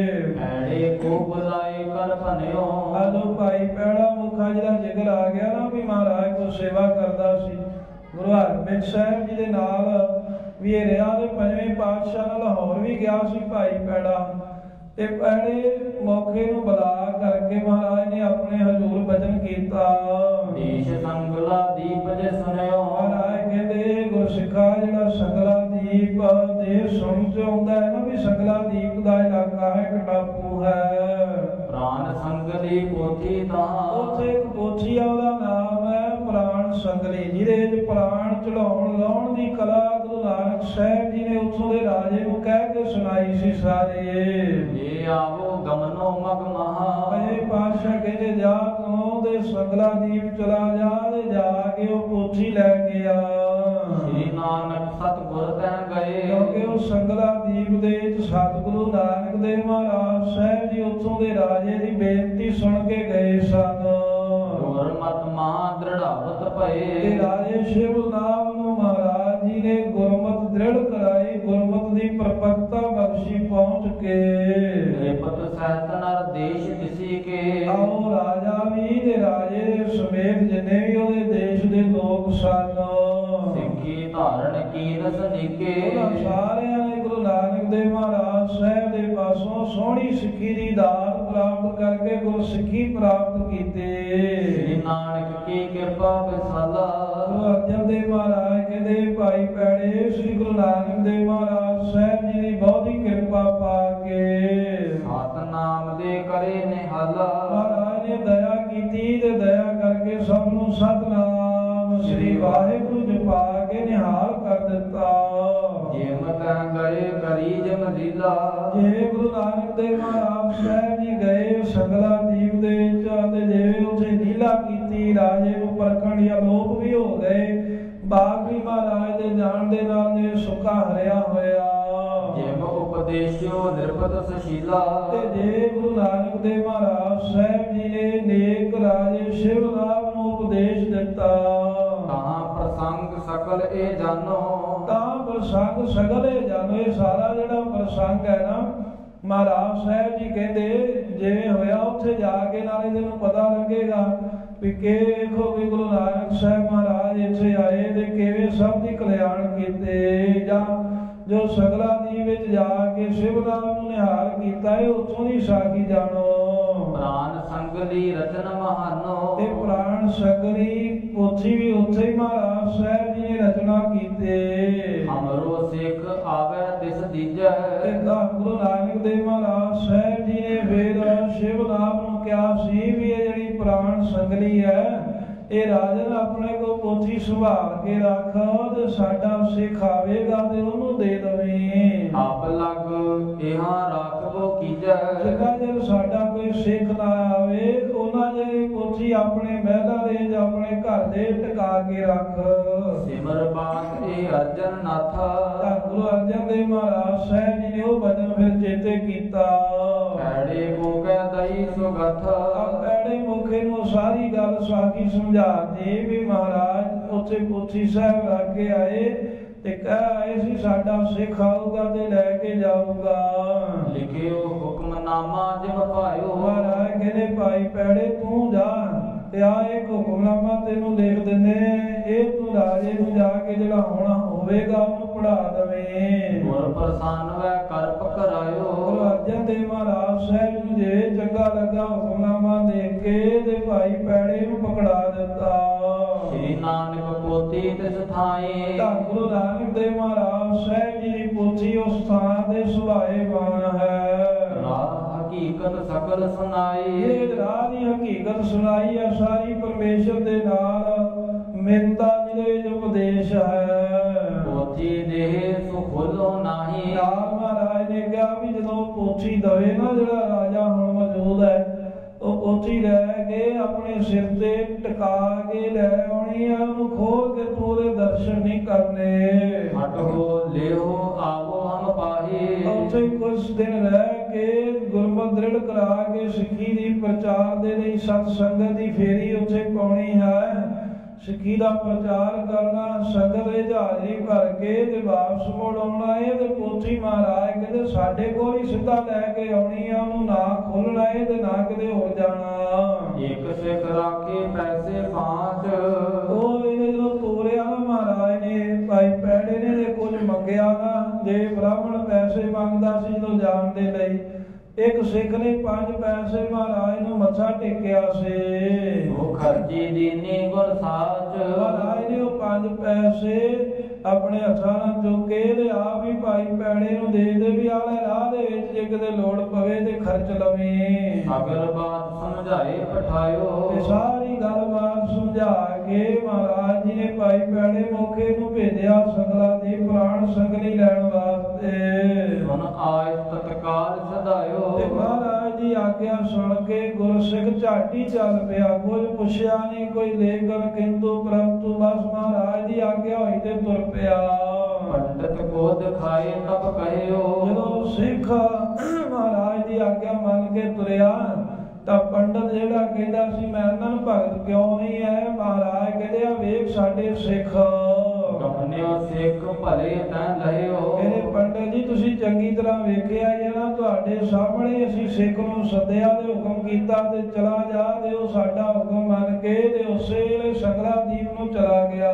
Speaker 2: ਐੜੇ ਕੋ ਬੁਲਾਏ ਕਰ ਭਨਿਓ।
Speaker 1: ਆਲੋ ਭਾਈ ਪੈੜਾ ਮੁਖਾ ਜਿਹੜਾ ਜ਼ਿਕਰ ਆ ਗਿਆ ਨਾ ਵੀ ਮਹਾਰਾਜ ਕੋ ਸੇਵਾ ਕਰਦਾ ਸੀ ਗੁਰੂ ਹਰਗੋਬਿੰਦ ਸਾਹਿਬ ਜੀ ਦੇ ਨਾਲ ਵੀ ਇਹ ਰਿਹਾ ਤੇ ਪੰਜਵੇਂ ਪਾਤਸ਼ਾਹ ਨਾਲ ਲਾਹੌਰ ਵੀ ਗਿਆ ਸੀ ਭਾਈ ਪੈੜਾ ਤੇ ਪੈੜੇ ਮੌਕੇ ਨੂੰ ਬੁਲਾ ਕਰਕੇ ਮਹਾਰਾਜ ਨੇ ਆਪਣੇ ਹਜ਼ੂਰ ਬਚਨ ਕੀਤਾ।
Speaker 2: ਦੇਸ਼ ਸੰਗਲਾ ਦੀਪ ਜੇ ਸੁਨਿਓ।
Speaker 1: ਮਹਾਰਾਜ ਕਹਿੰਦੇ ਗੁਰਸਿੱਖਾ ਜਿਹੜਾ ਸੰਗਲਾ ਦੀਪ ਇਹ ਸੁਣ ਚ ਆਉਂਦਾ ਹੈ ਨਾ ਵੀ ਸੰਗਲਾ ਦੀਪ ਦਾ ਇਲਾਕਾ ਹੈ, ਇੱਕ ਟਾਪੂ ਹੈ।
Speaker 2: ਪ੍ਰਾਨ ਸੰਗਲੀ ਪੋਥੀ ਤਾਂ
Speaker 1: ਉੱਥੇ ਇੱਕ ਪੋਥੀ ਆ, ਉਹਦਾ ਨਾਮ ਹੈ ਪ੍ਰਾਣ ਸੰਗਲੀ, ਜਿਹਦੇ ਚ ਪ੍ਰਾਣ ਚੜਾਉਣ ਲਾਉਣ ਦੀ ਕਲਾ ਗੁਰੂ ਨਾਨਕ ਸਾਹਿਬ ਜੀ ਨੇ ਉੱਥੋਂ ਦੇ ਰਾਜੇ ਨੂੰ ਕਹਿ ਕੇ ਸੁਣਾਈ ਸੀ ਸਾਰੇ।
Speaker 2: ਇਹ ਆਵੋ ਗਮਨੋ ਮਗ ਮਹਾ,
Speaker 1: ਇਹ ਪਾਤਸ਼ਾਹ ਕਹਿੰਦੇ ਜਾ ਤੂੰ ਦੇ ਸੰਗਲਾ ਦੀਪ ਚਲਾ ਜਾ ਤੇ ਜਾ ਕੇ ਉਹ ਪੋਥੀ ਲੈ ਕੇ ਆ।
Speaker 2: ਸ੍ਰੀ ਨਾਨਕ ਸਤਿਗੁਰ ਤੈ ਗਏ,
Speaker 1: ਕਿਉਂਕਿ ਉਹ ਸੰਗਲਾ ਦੀਪ ਦੇ ਵਿੱਚ ਸਤਿਗੁਰੂ ਨਾਨਕ ਦੇਵ ਮਹਾਰਾਜ ਸਾਹਿਬ ਜੀ ਉੱਥੋਂ ਦੇ ਰਾਜੇ ਦੀ ਬੇਨਤੀ ਸੁਣ ਕੇ ਗਏ ਸਨ।
Speaker 2: ਗੁਰਮਤਿ ਮਹਾ ਦ੍ਰਿੜਾਵਤ ਭਏ,
Speaker 1: ਤੇ ਰਾਜੇ ਸ਼ਿਵ ਨਾਮ ਨੂੰ ਮਹਾਰਾਜ ਜੀ ਨੇ ਗੁਰਮਤਿ ਦ੍ਰਿੜ ਕਰਾਈ, ਗੁਰਮਤਿ ਦੀ ਪ੍ਰਪੱਕਤਾ ਬਖਸ਼ੀ ਪਹੁੰਚ ਕੇ।
Speaker 2: ਨਿਪਤ ਸਹਿਤ ਨਰ ਦੇਸ਼ ਦਿਸੀ ਕੇ,
Speaker 1: ਆਓ ਰਾਜਾ ਵੀ ਤੇ ਰਾਜੇ ਦੇ ਸਮੇਤ ਜਿੰਨੇ ਵੀ ਉਹਦੇ ਦੇਸ਼ ਦੇ ਲੋਕ ਸਨ,
Speaker 2: ਸਿੱਖੀ ਧਾਰਨ ਕੀਨ ਸਨੀਕੇ।
Speaker 1: ਉਹਨਾਂ ਸਾਰਿਆਂ ਨੇ ਗੁਰੂ ਨਾਨਕ ਦੇਵ ਮਹਾਰਾਜ ਸਾਹਿਬ ਦੇ ਪਾਸੋਂ ਸੋਹਣੀ ਸਿੱਖੀ ਦੀ ਦਾਤ ਪ੍ਰਾਪਤ ਕਰਕੇ ਗੁਰਸਿੱਖੀ ਪ੍ਰਾਪਤ ਕੀਤੇ।
Speaker 2: ਸ੍ਰੀ ਨਾਨਕ ਕੀ ਕਿਰਪਾ ਵਿਸਾਲਾ,
Speaker 1: ਗੁਰੂ ਅਰਜਨ ਦੇਵ ਮਹਾਰਾਜ ਕਹਿੰਦੇ ਭਾਈ ਪੈੜੇ ਸ੍ਰੀ ਗੁਰੂ ਨਾਨਕ ਦੇਵ ਮਹਾਰਾਜ ਸਾਹਿਬ ਜੀ ਦੀ ਬਹੁਤੀ ਕਿਰਪਾ ਪਾ ਕੇ
Speaker 2: ਸਤਨਾਮ ਦੇ ਕਰੇ ਨਿਹਾਲਾ।
Speaker 1: ਮਹਾਰਾਜ ਨੇ ਦਇਆ ਕੀਤੀ ਤੇ ਦਇਆ ਕਰਕੇ ਸਭ ਨੂੰ ਸਤਨਾਮ ਸ੍ਰੀ ਵਾਹਿਗੁਰੂ ਜਪਾ ਕੇ ਨਿਹਾਲ ਕਰ ਦਿੱਤਾ।
Speaker 2: ਜਿਮ ਤੈ ਗਏ ਕਰੀ ਜਮ ਲੀਲਾ,
Speaker 1: ਜੇ ਗੁਰੂ ਨਾਨਕ ਦੇਵ ਮਹਾਰਾਜ ਸਾਹਿਬ ਜੀ ਗਏ ਸੰਗਲਾ ਦੀਪ ਦੇ ਵਿੱਚ ਤੇ ਜਿਵੇਂ ਉੱਥੇ ਲੀਲਾ ਕੀਤੀ, ਰਾਜੇ ਨੂੰ ਪਰਖਣ ਜਾਂ ਲੋਪ ਵੀ ਹੋ ਗਏ, ਬਾਗ ਵੀ ਮਹਾਰਾਜ ਦੇ ਜਾਣ ਦੇ ਨਾਲ ਜੇ ਸੁੱਕਾ ਹਰਿਆ ਹੋਇਆ।
Speaker 2: ਜਿਮ ਉਪਦੇਸ਼ਿਓ ਨਿਰਪਤ ਸੁਸ਼ੀਲਾ,
Speaker 1: ਤੇ ਜੇ ਗੁਰੂ ਨਾਨਕ ਦੇਵ ਮਹਾਰਾਜ ਸਾਹਿਬ ਜੀ ਨੇ ਨੇਕ ਰਾਜੇ ਸ਼ਿਵ ਨਾਮ ਨੂੰ ਉਪਦੇਸ਼ ਦਿੱਤਾ,
Speaker 2: ਤਾਂ ਪ੍ਰਸੰਗ ਸਕਲ ਇਹ ਜਾਨੋ,
Speaker 1: ਤਾਂ ਪ੍ਰਸੰਗ ਸਗਲ ਇਹ ਜਾਣੋ। ਇਹ ਸਾਰਾ ਜਿਹੜਾ ਪ੍ਰਸੰਗ ਹੈ ਨਾ, ਮਹਾਰਾਜ ਸਾਹਿਬ ਜੀ ਕਹਿੰਦੇ ਜਿਵੇਂ ਹੋਇਆ ਉੱਥੇ ਜਾ ਕੇ ਨਾਲ ਇਹਨੂੰ ਪਤਾ ਲੱਗੇਗਾ ਵੀ ਕਿ ਵੇਖੋ ਵੀ ਗੁਰੂ ਨਾਨਕ ਸਾਹਿਬ ਮਹਾਰਾਜ ਇੱਥੇ ਆਏ ਤੇ ਕਿਵੇਂ ਸਭ ਦੀ ਕਲਿਆਣ ਕੀਤੇ, ਜਾਂ ਜੋ ਸਗਲਾ ਦੀ ਵਿੱਚ ਜਾ ਕੇ ਸ਼ਿਵ ਨਾਮ ਨੂੰ ਨਿਹਾਲ ਕੀਤਾ ਹੈ ਉੱਥੋਂ ਦੀ ਸਾਖੀ ਜਾਣੋ।
Speaker 2: ਪ੍ਰਾਨ ਸੰਗਲੀ ਰਚਨ ਮਹਾਨੋ,
Speaker 1: ਤੇ ਪ੍ਰਾਣ ਸੰਗਲੀ ਪੋਥੀ ਵੀ ਉੱਥੇ ਹੀ ਮਹਾਰਾਜ ਸਾਹਿਬ ਜੀ ਨੇ ਰਚਨਾ ਕੀਤੇ।
Speaker 2: ਅਮਰੋ ਸਿੱਖ ਆਵੇ ਤਿਸ ਦੀਜੈ,
Speaker 1: ਤੇ ਗੁਰੂ ਨਾਨਕ ਦੇਵ ਮਹਾਰਾਜ ਸਾਹਿਬ ਜੀ ਨੇ ਵੇਦ ਸ਼ਿਵ ਨਾਮ ਨੂੰ ਕਿਹਾ ਸੀ ਵੀ ਇਹ ਜਿਹੜੀ ਪ੍ਰਾਣ ਸੰਗਲੀ ਹੈ ਇਹ ਰਾਜਨ ਆਪਣੇ ਕੋ ਪੋਥੀ ਸੰਭਾਲ ਕੇ ਰੱਖ ਤੇ ਸਾਡਾ ਸਿੱਖ ਆਵੇਗਾ ਤੇ ਉਹਨੂੰ ਦੇ ਦਵੇਂ।
Speaker 2: ਆਪ ਲਗ ਇਹਾਂ ਰੱਖਬੋ ਕੀਜੈ,
Speaker 1: ਜਿੰਨਾ ਚਿਰ ਸਾਡਾ ਕੋਈ ਸਿੱਖ ਨਾ ਆਵੇ ਉਹਨਾਂ ਜੇ ਪੋਥੀ ਆਪਣੇ ਮਹਿਲਾਂ ਦੇ ਜਾਂ ਆਪਣੇ ਘਰ ਦੇ ਟਿਕਾ ਕੇ ਰੱਖ।
Speaker 2: ਸਿਮਰ ਬਾਤ ਇਹ ਅਰਜਨ ਨਾਥਾ,
Speaker 1: ਤਾਂ ਗੁਰੂ ਅਰਜਨ ਦੇਵ ਮਹਾਰਾਜ ਸਾਹਿਬ ਜੀ ਨੇ ਉਹ ਬਚਨ ਫਿਰ ਚੇਤੇ ਕੀਤਾ।
Speaker 2: ਪੈੜੇ ਕੋ ਕਹਿ ਦਈ ਸੁਗਥ,
Speaker 1: ਪੈੜੇ ਮੁਖੇ ਨੂੰ ਸਾਰੀ ਗੱਲ ਸਾਖੀ ਸਮਝਾਤੀ ਵੀ ਮਹਾਰਾਜ ਉੱਥੇ ਪੋਥੀ ਸਾਹਿਬ ਰੱਖ ਕੇ ਆਏ ਤੇ ਕਹਿ ਆਏ ਸੀ ਸਾਡਾ ਸਿੱਖ ਆਊਗਾ ਤੇ ਲੈ ਕੇ ਜਾਊਗਾ।
Speaker 2: ਲਿਖਿਓ ਹੁਕਮਨਾਮਾ ਜਿਮ ਭਾਇਓ,
Speaker 1: ਮਹਾਰਾਜ ਕਹਿੰਦੇ ਭਾਈ ਪੈੜੇ ਤੂੰ ਜਾ ਤੇ ਆ ਇੱਕ ਹੁਕਮਨਾਮਾ ਤੈਨੂੰ ਲਿਖ ਦਿੰਦੇ, ਇਹ ਤੂੰ ਰਾਜੇ ਨੂੰ ਜਾ ਕੇ ਜਿਹੜਾ ਹੋਣਾ ਹੋਵੇਗਾ ਉਹਨੂੰ ਪੜਾ ਦਵੇਂ।
Speaker 2: ਗੁਰ ਪ੍ਰਸੰਨ ਵੈ ਕਰਪ ਕਰਾਇਓ,
Speaker 1: ਗੁਰੂ ਅਰਜਨ ਦੇਵ ਮਹਾਰਾਜ ਸਾਹਿਬ ਨੂੰ ਜੇ ਚੰਗਾ ਲੱਗਾ ਹੁਕਮਨਾਮਾ ਦੇਖ ਕੇ ਤੇ ਭਾਈ ਪੈੜੇ ਨੂੰ ਪਕੜਾ ਦਿੱਤਾ।
Speaker 2: ਸ੍ਰੀ ਨਾਨਕ ਪੋਥੀ ਤਿਸ ਥਾਈ,
Speaker 1: ਤਾਂ ਗੁਰੂ ਨਾਨਕ ਦੇਵ ਮਹਾਰਾਜ ਸਾਹਿਬ ਜੀ ਦੀ ਪੋਥੀ ਉਸ ਥਾਂ ਦੇ ਸੁਭਾਏ ਬਾਣ ਹੈ।
Speaker 2: ਰਾਹ ਹਕੀਕਤ ਸਕਲ ਸੁਨਾਈ,
Speaker 1: ਇਹ ਰਾਹ ਦੀ ਹਕੀਕਤ ਸੁਣਾਈ ਹੈ ਸਾਰੀ ਪਰਮੇਸ਼ਰ ਦੇ ਨਾਲ ਮਿੰਤਾ ਜਿਹਦੇ ਵਿੱਚ ਉਪਦੇਸ਼ ਹੈ।
Speaker 2: ਪੋਥੀ ਦੇਹ ਸੁ ਖੋਲੋ ਨਾਹੀ,
Speaker 1: ਨਾਲ ਮਹਾਰਾਜ ਨੇ ਕਿਹਾ ਵੀ ਜਦੋਂ ਪੋਥੀ ਦਵੇ ਨਾ ਜਿਹੜਾ ਰਾਜਾ ਹੁਣ ਮੌਜੂਦ ਹੈ ਉਹ ਪੋਥੀ ਲੈ ਕੇ ਆਪਣੇ ਸਿਰ ਤੇ ਟਿਕਾ ਕੇ ਲੈ ਆਉਣੀ ਹੈ, ਉਹਨੂੰ ਖੋਲ ਕੇ ਤੂੰ ਉਹਦੇ ਦਰਸ਼ਨ ਨਹੀਂ ਕਰਨੇ।
Speaker 2: ਹਟੋ ਲਿਓ ਆਵੋ ਹਮ ਪਾਹੀ,
Speaker 1: ਉੱਥੇ ਕੁਝ ਦਿਨ ਰਹਿ ਕੇ ਗੁਰਮਤਿ ਦ੍ਰਿੜ ਕਰਾ ਕੇ ਸਿੱਖੀ ਦੀ ਪ੍ਰਚਾਰ ਦੇ ਲਈ ਸਤ ਸੰਗਤ ਦੀ ਫੇਰੀ ਉੱਥੇ ਪਾਉਣੀ ਹੈ। ਸਿੱਖੀ ਦਾ ਪ੍ਰਚਾਰ ਕਰਨਾ, ਸੰਗਤ ਵਿੱਚ ਹਾਜ਼ਰੀ ਭਰ ਕੇ ਤੇ ਵਾਪਸ ਮੁੜ ਆਉਣਾ ਹੈ। ਤੇ ਪੋਥੀ ਮਹਾਰਾਜ ਕਹਿੰਦੇ ਸਾਡੇ ਕੋਲ ਹੀ ਸਿੱਧਾ ਲੈ ਕੇ ਆਉਣੀ ਆ, ਉਹਨੂੰ ਨਾ ਖੋਲਣਾ ਹੈ ਤੇ ਨਾ ਕਿਤੇ ਹੋਰ ਜਾਣਾ।
Speaker 2: ਇੱਕ ਸਿੱਖ ਰਾਖੇ ਪੈਸੇ ਪਾਂਚ,
Speaker 1: ਉਹ ਇਹਨੇ ਜਦੋਂ ਤੋਰਿਆ ਨਾ ਮਹਾਰਾਜ ਨੇ ਭਾਈ ਪੈੜੇ ਨੇ ਤੇ ਕੁਝ ਮੰਗਿਆ ਨਾ, ਜੇ ਬ੍ਰਾਹਮਣ ਪੈਸੇ ਮੰਗਦਾ ਸੀ ਜਦੋਂ ਜਾਣ ਦੇ ਲਈ ਇੱਕ ਸਿੱਖ ਨੇ ਪੰਜ ਪੈਸੇ ਮਹਾਰਾਜ ਨੂੰ ਮੱਥਾ ਟੇਕਿਆ ਸੀ।
Speaker 2: ਉਹ ਖਰਚੀ ਦੀਨੀ ਗੁਰ ਸਾਚ।
Speaker 1: ਮਹਾਰਾਜ ਨੇ ਉਹ ਪੰਜ ਪੈਸੇ ਆਪਣੇ ਹੱਥਾਂ ਨਾਲ ਚੁੱਕ ਕੇ ਤੇ ਆਪ ਹੀ ਭਾਈ ਪੈੜੇ ਨੂੰ ਦੇ ਦੇ ਵੀ ਆਲੇ ਰਾਹ ਦੇ ਵਿੱਚ ਜੇ ਕਿਤੇ ਲੋੜ ਪਵੇ ਤੇ ਖਰਚ ਲਵੇਂ।
Speaker 2: ਅਗਰ ਬਾਤ ਸਮਝਾਏ ਪਠਾਇਓ।
Speaker 1: ਤੇ ਸਾਰੀ ਗੱਲਬਾਤ ਸਮਝਾ ਕੇ ਮਹਾਰਾਜ ਜੀ ਨੇ ਭਾਈ ਪੈੜੇ ਮੌਕੇ ਨੂੰ ਭੇਜਿਆ ਸੰਗਲਾ ਦੀ ਪ੍ਰਾਣ ਸੰਗਲੀ ਲੈਣ ਵਾਸਤੇ।
Speaker 2: ਹੁਣ ਆਇ ਤਤਕਾਲ ਸਦਾਇਓ।
Speaker 1: ਤੇ ਮਹਾਰਾਜ ਜੀ ਆਗਿਆ ਸੁਣ ਕੇ ਗੁਰਸਿੱਖ ਝਾਟੀ ਚੱਲ ਪਿਆ। ਕੁਝ ਪੁੱਛਿਆ ਨਹੀਂ ਕੋਈ ਲੇਕਿਨ ਕਿੰਤੂ ਪਰੰਤੂ ਬਸ ਮਹਾਰਾਜ ਦੀ ਆਗਿਆ ਹੋਈ ਤੇ ਤੁਰ ਪਿਆ।
Speaker 2: ਪੰਡਤ ਕੋ ਦਿਖਾਏ ਤਬ ਕਹਿਓ।
Speaker 1: ਜਦੋਂ ਸਿੱਖ ਮਹਾਰਾਜ ਦੀ ਆਗਿਆ ਮੰਨ ਕੇ ਤੁਰਿਆ ਤਾਂ ਪੰਡਤ ਜਿਹੜਾ ਕਹਿੰਦਾ ਸੀ ਮੈਂ ਇਹਨਾਂ ਨੂੰ ਭਗਤ ਕਿਉਂ ਨਹੀਂ ਹੈ, ਮਹਾਰਾਜ ਕਹਿੰਦੇ ਆ ਵੇਖ ਸਾਡੇ ਸਿੱਖ
Speaker 2: ਕਹਨਿਓ ਸਿੱਖ ਭਲੇ ਤੈ ਲਹਿਓ।
Speaker 1: ਕਹਿੰਦੇ ਪੰਡਤ ਜੀ ਤੁਸੀਂ ਚੰਗੀ ਤਰ੍ਹਾਂ ਵੇਖਿਆ ਹੀ ਨਾ, ਤੁਹਾਡੇ ਸਾਹਮਣੇ ਅਸੀਂ ਸਿੱਖ ਨੂੰ ਸੱਦਿਆ ਤੇ ਹੁਕਮ ਕੀਤਾ ਤੇ ਚਲਾ ਜਾ ਤੇ ਉਹ ਸਾਡਾ ਹੁਕਮ ਮੰਨ ਕੇ ਤੇ ਉਸੇ ਵੇਲੇ ਸੰਗਲਾ ਦੀਪ ਨੂੰ ਚਲਾ ਗਿਆ।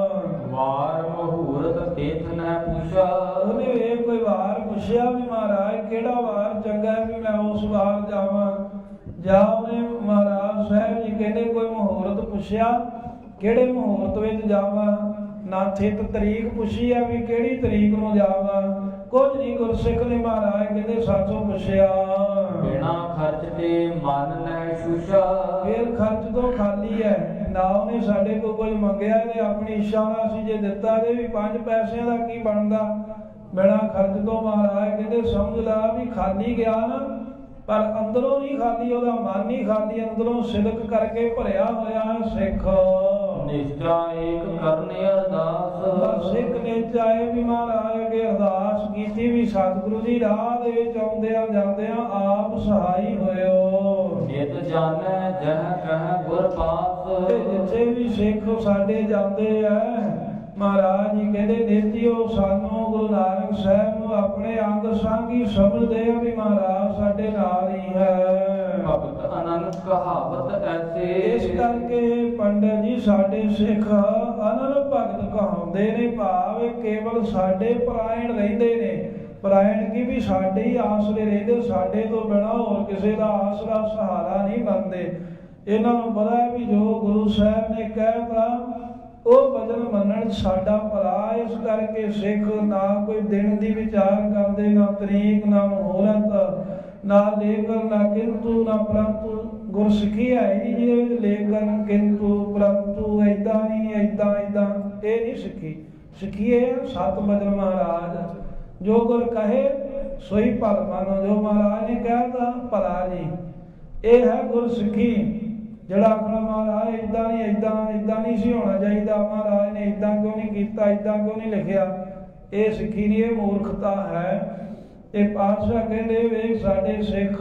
Speaker 2: ਵਾਰ ਮਹੂਰਤ ਤੇਥ ਨਹਿ ਪੁੱਛਾ।
Speaker 1: ਉਹਨੇ ਇਹ ਕੋਈ ਵਾਰ ਪੁੱਛਿਆ ਵੀ ਮਹਾਰਾਜ ਕਿਹੜਾ ਵਾਰ ਚੰਗਾ ਹੈ ਵੀ ਮੈਂ ਉਸ ਵਾਰ ਜਾਵਾਂ ਜਾਂ ਉਹਨੇ ਮਹਾਰਾਜ ਸਾਹਿਬ ਜੀ ਕਹਿੰਦੇ ਕੋਈ ਮੁਹੂਰਤ ਪੁੱਛਿਆ ਕਿਹੜੇ ਮੁਹੂਰਤ ਵਿੱਚ ਜਾਵਾਂ, ਨਾ ਥਿਤ ਤਰੀਕ ਪੁੱਛੀ ਆ ਵੀ ਕਿਹੜੀ ਤਰੀਕ ਨੂੰ ਜਾਵਾਂ, ਕੁਝ ਨਹੀਂ ਗੁਰਸਿੱਖ ਨੇ ਮਹਾਰਾਜ ਕਹਿੰਦੇ ਸਾਥੋਂ ਪੁੱਛਿਆ।
Speaker 2: ਬਿਨਾ ਖਰਚ ਤੇ ਮਨ ਲੈ ਸ਼ੁਸ਼ਾ।
Speaker 1: ਫਿਰ ਖਰਚ ਤੋਂ ਖਾਲੀ ਹੈ ਨਾ ਉਹਨੇ ਸਾਡੇ ਕੋਲ ਕੁਝ ਮੰਗਿਆ ਤੇ ਆਪਣੀ ਇੱਛਾ ਨਾਲ ਅਸੀਂ ਜੇ ਦਿੱਤਾ ਤੇ ਵੀ ਪੰਜ ਪੈਸਿਆਂ ਦਾ ਕੀ ਬਣਦਾ। ਬਿਨਾ ਖਰਚ ਤੋਂ ਮਹਾਰਾਜ ਕਹਿੰਦੇ ਸਮਝ ਲਾ ਵੀ ਖਾਲੀ ਗਿਆ ਨਾ, ਪਰ ਅੰਦਰੋਂ ਨਹੀਂ ਖਾਲੀ, ਉਹਦਾ ਮਨ ਨਹੀਂ ਖਾਲੀ, ਅੰਦਰੋਂ ਸਿਦਕ ਕਰਕੇ ਭਰਿਆ ਹੋਇਆ ਹੈ ਸਿੱਖ।
Speaker 2: ਨਿਸ਼ਚਾ ਏਕ ਕਰਨੇ ਅਰਦਾਸ।
Speaker 1: ਸਿੱਖ ਨੇ ਚਾਹੇ ਵੀ ਮਹਾਰਾਜ ਅੱਗੇ ਅਰਦਾਸ ਕੀਤੀ ਵੀ ਸਤਿਗੁਰੂ ਦੀ ਰਾਹ ਦੇ ਵਿੱਚ ਆਉਂਦਿਆਂ ਜਾਂਦਿਆਂ ਆਪ ਸਹਾਈ ਹੋਇਓ।
Speaker 2: ਨਿਤ ਜਾਣੈ ਜਹ ਕਹਿ ਗੁਰ ਪਾਸ।
Speaker 1: ਤੇ ਜਿੱਥੇ ਵੀ ਸਿੱਖ ਸਾਡੇ ਜਾਂਦੇ ਆ ਮਹਾਰਾਜ ਜੀ ਕਹਿੰਦੇ ਨਿਤਿਓ ਸਾਨੂੰ ਗੁਰੂ ਨਾਨਕ ਸਾਹਿਬ ਨੂੰ ਆਪਣੇ ਅੰਗ ਸੰਗੀ ਸਮਝਦੇ ਆ ਵੀ ਮਹਾਰਾਜ ਸਾਡੇ ਨਾਲ ਹੀ ਹੈ।
Speaker 2: ਭਗਤ ਅਨੰਤ ਕਹਾਵਤ ਐਸੇ।
Speaker 1: ਇਸ ਕਰਕੇ ਪੰਡਤ ਜੀ ਸਾਡੇ ਸਿੱਖ ਅਨੰਤ ਭਗਤ ਕਹਾਉਂਦੇ ਨੇ, ਭਾਵ ਕੇਵਲ ਸਾਡੇ ਪਰਾਇਣ ਰਹਿੰਦੇ ਨੇ। ਪਰਾਇਣ ਕੀ ਵੀ ਸਾਡੇ ਹੀ ਆਸਰੇ ਰਹਿੰਦੇ, ਸਾਡੇ ਤੋਂ ਬਿਨਾਂ ਹੋਰ ਕਿਸੇ ਦਾ ਆਸਰਾ ਸਹਾਰਾ ਨਹੀਂ ਮੰਨਦੇ। ਇਹਨਾਂ ਨੂੰ ਪਤਾ ਹੈ ਵੀ ਜੋ ਗੁਰੂ ਸਾਹਿਬ ਨੇ ਕਹਿਤਾ ਉਹ ਵਚਨ ਮੰਨਣ ਸਾਡਾ ਭਲਾ। ਇਸ ਕਰਕੇ ਸਿੱਖ ਨਾ ਕੋਈ ਦਿਨ ਦੀ ਵਿਚਾਰ ਕਰਦੇ, ਨਾ ਤਰੀਕ, ਨਾ ਮੁਹੂਰਤ, ਨਾ ਲੇਖਨ, ਨਾ ਕਿੰਤੂ, ਨਾ ਪਰੰਤੂ। ਗੁਰਸਿੱਖੀ ਹੈ ਨਹੀਂ ਜਿਹਦੇ ਲੇਖਨ ਕਿੰਤੂ ਪਰੰਤੂ, ਏਦਾਂ ਨਹੀਂ ਏਦਾਂ ਏਦਾਂ, ਇਹ ਨਹੀਂ ਸਿੱਖੀ। ਸਿੱਖੀ ਇਹ ਸਤ ਵਚਨ ਮਹਾਰਾਜ ਜੋ ਗੁਰ ਕਹੇ ਸੋਈ ਭਲ ਮਾਨੋ। ਜੋ ਮਹਾਰਾਜ ਨੇ ਕਹਿਤਾ ਭਲਾ ਜੀ, ਇਹ ਹੈ ਗੁਰਸਿੱਖੀ। ਜਿਹੜਾ ਆਖਣਾ ਮਹਾਰਾਜ ਏਦਾਂ ਨਹੀਂ ਏਦਾਂ ਏਦਾਂ ਨਹੀਂ ਸੀ ਹੋਣਾ ਚਾਹੀਦਾ, ਮਹਾਰਾਜ ਨੇ ਏਦਾਂ ਕਿਉਂ ਨਹੀਂ ਕੀਤਾ, ਏਦਾਂ ਕਿਉਂ ਨਹੀਂ ਲਿਖਿਆ, ਇਹ ਸਿੱਖੀ ਨਹੀਂ, ਇਹ ਮੂਰਖਤਾ ਹੈ। ਇਹ ਪਾਤਸ਼ਾਹ ਕਹਿੰਦੇ ਵੇਖ ਸਾਡੇ ਸਿੱਖ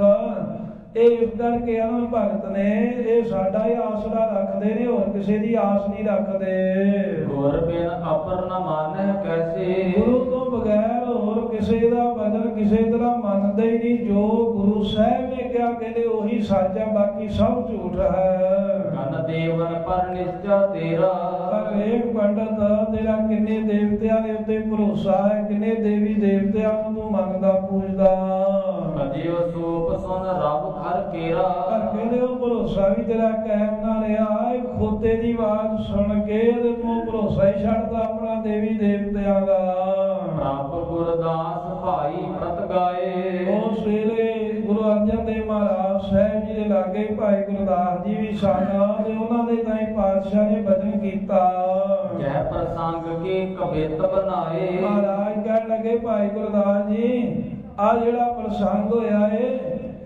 Speaker 1: ਇਹ ਇਸ ਕਰਕੇ ਅਨੰਦ ਭਗਤ ਨੇ, ਇਹ ਸਾਡਾ ਹੀ ਆਸਰਾ ਰੱਖਦੇ ਨੇ, ਹੋਰ ਕਿਸੇ ਦੀ ਆਸ ਨਹੀਂ ਰੱਖਦੇ।
Speaker 2: ਗੁਰ ਬਿਨ ਅਪਰ ਨ ਮਾਨੈ ਕੈਸੇ।
Speaker 1: ਗੁਰੂ ਤੋਂ ਬਗੈਰ ਹੋਰ ਕਿਸੇ ਦਾ ਵਚਨ ਕਿਸੇ ਤਰ੍ਹਾਂ ਮੰਨਦੇ ਹੀ ਨਹੀਂ। ਜੋ ਗੁਰੂ ਸਾਹਿਬ ਨੇ ਕਿਹਾ ਕਹਿੰਦੇ ਉਹੀ ਸੱਚ ਹੈ, ਬਾਕੀ ਸਭ ਝੂਠ ਹੈ।
Speaker 2: ਕਨ ਦੇਵਨ ਪਰ ਨਿਸ਼ਚਾ ਤੇਰਾ।
Speaker 1: ਪਰ ਵੇਖ ਪੰਡਤ ਤੇਰਾ ਕਿੰਨੇ ਦੇਵਤਿਆਂ ਦੇ ਉੱਤੇ ਭਰੋਸਾ ਹੈ, ਕਿੰਨੇ ਦੇਵੀ ਦੇਵਤਿਆਂ ਨੂੰ ਤੂੰ ਮੰਨਦਾ ਪੂਜਦਾ।
Speaker 2: ਅਜਿਓ ਸੋਪ ਸੁਨ ਰੱਬ ਖਰ ਕੇਰਾ।
Speaker 1: ਪਰ ਕਹਿੰਦੇ ਉਹ ਭਰੋਸਾ ਵੀ ਤੇਰਾ ਕਾਇਮ ਨਾ ਰਿਹਾ। ਇੱਕ ਖੋਤੇ ਦੀ ਆਵਾਜ਼ ਸੁਣ ਕੇ ਤੇ ਤੂੰ ਭਰੋਸਾ ਹੀ ਛੱਡਦਾ ਆਪਣਾ ਦੇਵੀ ਦੇਵਤਿਆਂ ਦਾ।
Speaker 2: ਰੱਬ ਗੁਰਦਾਸ ਭਾਈ ਪ੍ਰਤ ਗਾਏ।
Speaker 1: ਉਸ ਵੇਲੇ ਗੁਰੂ ਅਰਜਨ ਦੇਵ ਮਹਾਰਾਜ ਸਾਹਿਬ ਜੀ ਦੇ ਲਾਗੇ ਭਾਈ ਗੁਰਦਾਸ ਜੀ ਵੀ ਸਨ ਤੇ ਉਹਨਾਂ ਦੇ ਤਾਈਂ ਪਾਤਸ਼ਾਹ ਨੇ ਭਜਨ ਕੀਤਾ।
Speaker 2: ਜੈ ਪ੍ਰਸੰਗ ਕੀ ਕਵਿਤ ਬਣਾਏ।
Speaker 1: ਮਹਾਰਾਜ ਕਹਿਣ ਲੱਗੇ ਭਾਈ ਗੁਰਦਾਸ ਜੀ ਆ ਜਿਹੜਾ ਪ੍ਰਸੰਗ ਹੋਇਆ ਏ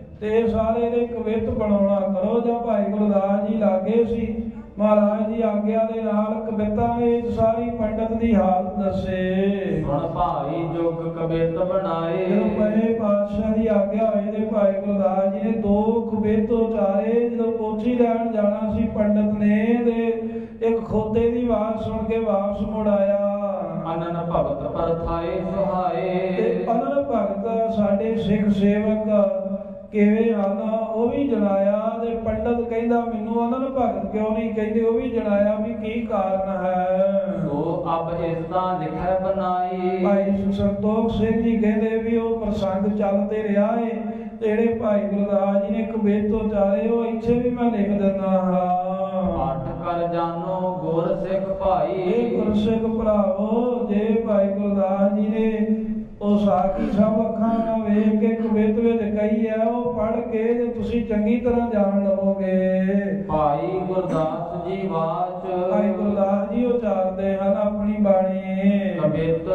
Speaker 1: ਤੇ ਸਾਰੇ ਦੇ ਕਵਿਤ ਬਣਾਉਣਾ ਕਰੋ। ਜਾਂ ਭਾਈ ਗੁਰਦਾਸ ਜੀ ਲਾਗੇ ਸੀ, ਮਹਾਰਾਜ ਦੀ ਆਗਿਆ ਦੇ ਨਾਲ ਕਵਿਤਾ ਵਿੱਚ ਸਾਰੀ ਪੰਡਤ ਦੀ ਹਾਲਤ ਦੱਸੇ।
Speaker 2: ਹੁਣ ਭਾਈ ਜੁਗ ਕਵਿਤ ਬਣਾਏ।
Speaker 1: ਜਦੋਂ ਪਏ ਪਾਤਸ਼ਾਹ ਦੀ ਆਗਿਆ ਹੋਈ ਤੇ ਭਾਈ ਗੁਰਦਾਸ ਜੀ ਨੇ ਦੋ ਕਵਿਤ ਉਚਾਰੇ। ਜਦੋਂ ਪੋਥੀ ਲੈਣ ਜਾਣਾ ਸੀ ਪੰਡਤ ਨੇ ਤੇ ਇੱਕ ਖੋਤੇ ਦੀ ਆਵਾਜ਼ ਸੁਣ ਕੇ ਵਾਪਸ ਮੁੜ ਆਇਆ।
Speaker 2: ਅਨਨ ਭਗਤ ਪਰਥਾਏ ਸੁਹਾਏ।
Speaker 1: ਤੇ ਅਨਨ ਭਗਤ ਸਾਡੇ ਸਿੱਖ ਸੇਵਕ ਕਿਵੇਂ ਹਨ ਉਹ ਵੀ ਜਣਾਇਆ। ਤੇ ਪੰਡਤ ਕਹਿੰਦਾ ਮੈਨੂੰ ਅਨਨ ਭਗਤ ਕਿਉਂ ਨਹੀਂ ਕਹਿੰਦੇ, ਉਹ ਵੀ ਜਣਾਇਆ ਵੀ ਕੀ ਕਾਰਨ ਹੈ।
Speaker 2: ਸੋ ਅਬ ਇਸ ਦਾ ਲਿਖੈ ਬਣਾਈ।
Speaker 1: ਭਾਈ ਸੰਤੋਖ ਸਿੰਘ ਜੀ ਕਹਿੰਦੇ ਵੀ ਉਹ ਪ੍ਰਸੰਗ ਚੱਲਦੇ ਰਿਹਾ ਏ ਜਿਹੜੇ ਭਾਈ ਗੁਰਦਾਸ ਜੀ ਨੇ ਕਬੀਰ ਤੋਂ ਚਾਰੇ ਉਹ ਇੱਥੇ ਵੀ ਮੈਂ ਲਿਖ ਦਿੰਦਾ ਹਾਂ।
Speaker 2: ਅੱਠ ਕਰ ਜਾਨੋ ਗੁਰ ਸਿੱਖ ਭਾਈ।
Speaker 1: ਇਹ ਗੁਰਸਿੱਖ ਭਰਾਵੋ, ਜੇ ਭਾਈ ਗੁਰਦਾਸ ਜੀ ਨੇ ਉਹ ਸਾਖੀ ਸਭ ਅੱਖਾਂ ਨਾਲ ਵੇਖ ਕੇ ਕਬੀਰ ਵਿੱਚ ਕਹੀ ਹੈ, ਉਹ ਪੜ੍ਹ ਕੇ ਤੇ ਤੁਸੀਂ ਚੰਗੀ ਤਰ੍ਹਾਂ ਜਾਣ ਲਵੋਗੇ।
Speaker 2: ਭਾਈ ਗੁਰਦਾਸ ਜੀ ਵਾਚ।
Speaker 1: ਭਾਈ ਗੁਰਦਾਸ ਜੀ ਉਚਾਰਦੇ ਹਨ ਆਪਣੀ ਬਾਣੀ।
Speaker 2: ਕਬੀਰ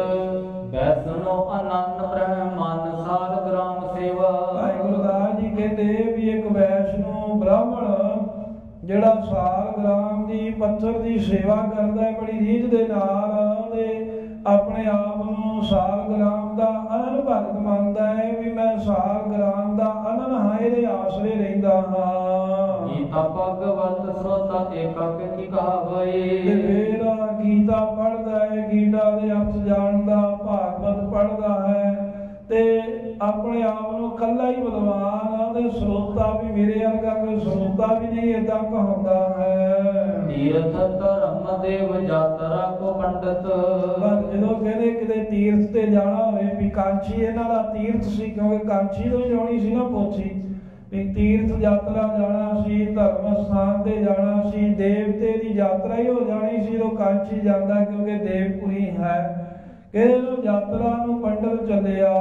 Speaker 2: ਬੈਸਨੋ ਅਨੰਦ ਬ੍ਰਹਮਨ ਸਾਧ ਗ੍ਰਾਮ ਸੇਵਾ।
Speaker 1: ਭਾਈ ਗੁਰਦਾਸ ਜੀ ਕਹਿੰਦੇ ਵੀ ਇੱਕ ਵੈਸ਼ਨੂ ਬ੍ਰਾਹਮਣ ਜਿਹੜਾ ਸਾਲ ਗ੍ਰਾਮ ਦੀ ਪੱਥਰ ਦੀ ਸੇਵਾ ਕਰਦਾ ਹੈ ਬੜੀ ਰੀਝ ਦੇ ਨਾਲ, ਤੇ ਆਪਣੇ ਆਪ ਨੂੰ ਸਾਲ ਗ੍ਰਾਮ ਦਾ ਅਨੰਦ ਭਗਤ ਮੰਨਦਾ ਹੈ ਵੀ ਮੈਂ ਸਾਲ ਗ੍ਰਾਮ ਦਾ ਅਨੰਦ ਹਾਂ, ਇਹਦੇ ਆਸਰੇ ਰਹਿੰਦਾ ਹਾਂ।
Speaker 2: ਗੀਤਾ ਭਗਵਤ ਸ੍ਰੋਤਾ ਏਕਕ ਕੀ ਕਹਾਵਈ।
Speaker 1: ਤੇ ਫਿਰ ਗੀਤਾ ਪੜ੍ਹਦਾ ਹੈ, ਗੀਤਾ ਦੇ ਅਰਥ ਜਾਣਦਾ, ਭਾਗਵਤ ਪੜ੍ਹਦਾ ਹੈ ਤੇ ਆਪਣੇ ਆਪ ਨੂੰ ਕੱਲਾ ਹੀ ਬਲਵਾਨ ਤੇ ਸਰੋਤਾ ਵੀ ਮੇਰੇ ਵਰਗਾ ਕੋਈ ਸਰੋਤਾ ਵੀ ਨਹੀਂ ਏਦਾਂ ਕਹਾਉਂਦਾ ਹੈ।
Speaker 2: ਤੀਰਥ ਧਰਮ ਦੇਵ ਯਾਤਰਾ ਕੋ ਪੰਡਤ।
Speaker 1: ਪਰ ਜਦੋਂ ਕਹਿੰਦੇ ਕਿਤੇ ਤੀਰਥ ਤੇ ਜਾਣਾ ਹੋਵੇ, ਵੀ ਕਾਂਚੀ ਇਹਨਾਂ ਦਾ ਤੀਰਥ ਸੀ, ਕਿਉਂਕਿ ਕਾਂਚੀ ਤੋਂ ਜਾਣੀ ਸੀ ਨਾ ਪੋਥੀ, ਵੀ ਤੀਰਥ ਯਾਤਰਾ ਜਾਣਾ ਸੀ, ਧਰਮ ਸਥਾਨ ਤੇ ਜਾਣਾ ਸੀ, ਦੇਵਤੇ ਦੀ ਯਾਤਰਾ ਹੀ ਹੋ ਜਾਣੀ ਸੀ, ਉਹ ਕਾਂਚੀ ਜਾਂਦਾ ਕਿਉਂਕਿ ਦੇਵਪੁਰੀ ਹੈ। ਕਹਿੰਦੇ ਨੂੰ ਯਾਤਰਾ ਨੂੰ ਪੰਡਤ ਚੱਲਿਆ।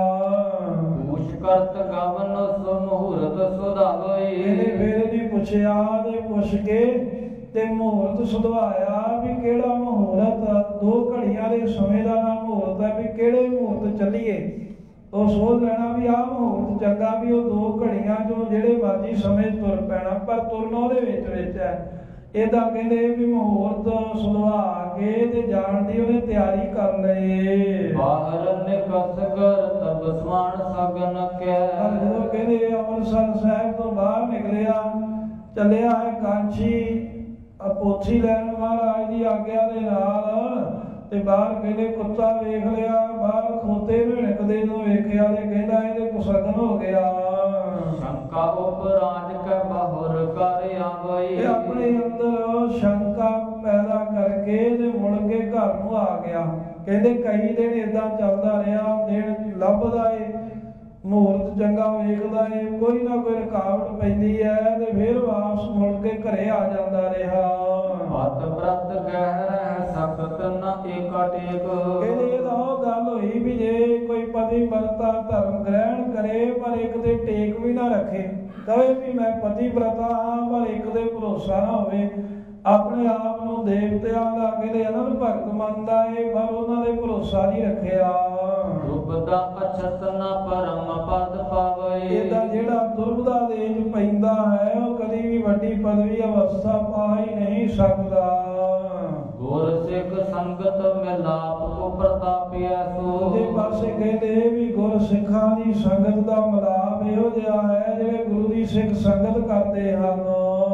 Speaker 2: ਪੂਛ ਕਰਤ ਗਵਨ ਸੋ ਮੁਹੂਰਤ ਸੁਧਾਵਈ।
Speaker 1: ਇਹਨੇ ਫਿਰ ਨਹੀਂ ਪੁੱਛਿਆ ਤੇ ਪੁੱਛ ਕੇ ਤੇ ਮੁਹੂਰਤ ਸੁਧਵਾਇਆ ਵੀ ਕਿਹੜਾ ਮੁਹੂਰਤ, ਦੋ ਘੜੀਆਂ ਦੇ ਸਮੇਂ ਦਾ ਨਾਮ ਮੁਹੂਰਤ ਹੈ, ਵੀ ਕਿਹੜੇ ਮੁਹੂਰਤ ਚੱਲੀਏ। ਉਹ ਸੋਚ ਲੈਣਾ ਵੀ ਆਹ ਮੁਹੂਰਤ ਚੰਗਾ, ਵੀ ਉਹ ਦੋ ਘੜੀਆਂ ਚੋਂ ਜਿਹੜੇ ਮਰਜ਼ੀ ਸਮੇਂ ਤੁਰ ਪੈਣਾ, ਪਰ ਤੁਰਨਾ ਉਹਦੇ ਵਿੱਚ ਵਿੱਚ ਹੈ। ਇਹਦਾ ਕਹਿੰਦੇ ਵੀ ਮੁਹੂਰਤ ਸੁਧਵਾ ਕੇ ਤੇ ਜਾਣ ਦੀ ਉਹਨੇ ਤਿਆਰੀ ਕਰ ਲਈ।
Speaker 2: ਬਾਹਰ ਨਿਕਸ ਕਰ ਤਬ ਸਮਾਨ ਸਗਨ ਕੈ।
Speaker 1: ਜਦੋਂ ਕਹਿੰਦੇ ਅੰਮ੍ਰਿਤਸਰ ਸਾਹਿਬ ਤੋਂ ਬਾਹਰ ਨਿਕਲਿਆ, ਚੱਲਿਆ ਹੈ ਕਾਂਚੀ ਪੋਥੀ ਲੈਣ ਮਹਾਰਾਜ ਦੀ ਆਗਿਆ ਦੇ ਨਾਲ, ਤੇ ਬਾਹਰ ਕਹਿੰਦੇ ਕੁੱਤਾ ਵੇਖ ਲਿਆ, ਬਾਹਰ ਖੋਤੇ ਭਿਣਕਦੇ ਨੂੰ ਵੇਖਿਆ ਤੇ ਕਹਿੰਦਾ ਇਹਦੇ ਕੋ ਸਗਨ ਹੋ ਗਿਆ।
Speaker 2: ਸ਼ੰਕਾ ਉਪਰਾਜ ਕੈ ਬਾਹਰ ਕਰ ਆਵਈ।
Speaker 1: ਇਹ ਆਪਣੇ ਅੰਦਰ ਸ਼ੰਕਾ ਪੈਦਾ ਕਰਕੇ ਤੇ ਮੁੜ ਕੇ ਘਰ ਨੂੰ ਆ ਗਿਆ। ਕਹਿੰਦੇ ਕਈ ਦਿਨ ਏਦਾਂ ਚੱਲਦਾ ਰਿਹਾ, ਦਿਨ ਲੱਭਦਾ ਏ, ਮੁਹੂਰਤ ਚੰਗਾ ਵੇਖਦਾ ਏ, ਕੋਈ ਨਾ ਕੋਈ ਰੁਕਾਵਟ ਪੈਂਦੀ ਹੈ ਤੇ ਫਿਰ ਵਾਪਸ ਮੁੜ ਕੇ ਘਰੇ ਆ ਜਾਂਦਾ ਰਿਹਾ।
Speaker 2: ਹੱਥ ਬ੍ਰਤ ਗਹਿਰ ਸਖਤ ਨ ਏਕਾ ਟੇਕ।
Speaker 1: ਕਹਿੰਦੇ ਇਹ ਤਾਂ ਉਹ ਗੱਲ ਹੋਈ ਵੀ ਜੇ ਕੋਈ ਪਤੀ ਵਰਤਾ ਧਰਮ ਗ੍ਰਹਿਣ ਕਰੇ ਪਰ ਇੱਕ ਤੇ ਟੇਕ ਵੀ ਨਾ ਰੱਖੇ, ਕਹੇ ਵੀ ਮੈਂ ਪਤੀ ਵਰਤਾ ਹਾਂ ਪਰ ਇੱਕ ਦੇ ਭਰੋਸਾ ਨਾ ਹੋਵੇ, ਆਪਣੇ ਆਪ ਨੂੰ ਦੇਵਤਿਆਂ ਦਾ ਕਹਿੰਦੇ ਅਨੰਦ ਭਗਤ ਮੰਨਦਾ ਏ ਪਰ ਉਹਨਾਂ ਦੇ ਭਰੋਸਾ ਨਹੀਂ ਰੱਖਿਆ।
Speaker 2: ਦੁਬਦਾ ਅਛਤ ਨ ਪਰਮ ਪਦ ਪਾਵਈ।
Speaker 1: ਇਹਦਾ ਜਿਹੜਾ ਦੁਰਬਦਾ ਦੇਜ ਪੈਂਦਾ ਹੈ ਉਹ ਕਦੀ ਵੀ ਵੱਡੀ ਪਦਵੀ ਅਵਸਥਾ ਪਾ ਹੀ ਨਹੀਂ ਸਕਦਾ।
Speaker 2: ਗੁਰ ਸਿੱਖ ਸੰਗਤ ਮਿਲਾਪ ਕੋ ਪ੍ਰਤਾਪਿਆ ਸੋ।
Speaker 1: ਉਹਦੇ ਪਾਸੇ ਕਹਿੰਦੇ ਵੀ ਗੁਰ ਸਿੱਖਾਂ ਦੀ ਸੰਗਤ ਦਾ ਮਿਲਾਪ ਇਹੋ ਜਿਹਾ ਹੈ ਜਿਹੜੇ ਗੁਰੂ ਦੀ ਸਿੱਖ ਸੰਗਤ ਕਰਦੇ ਹਨ।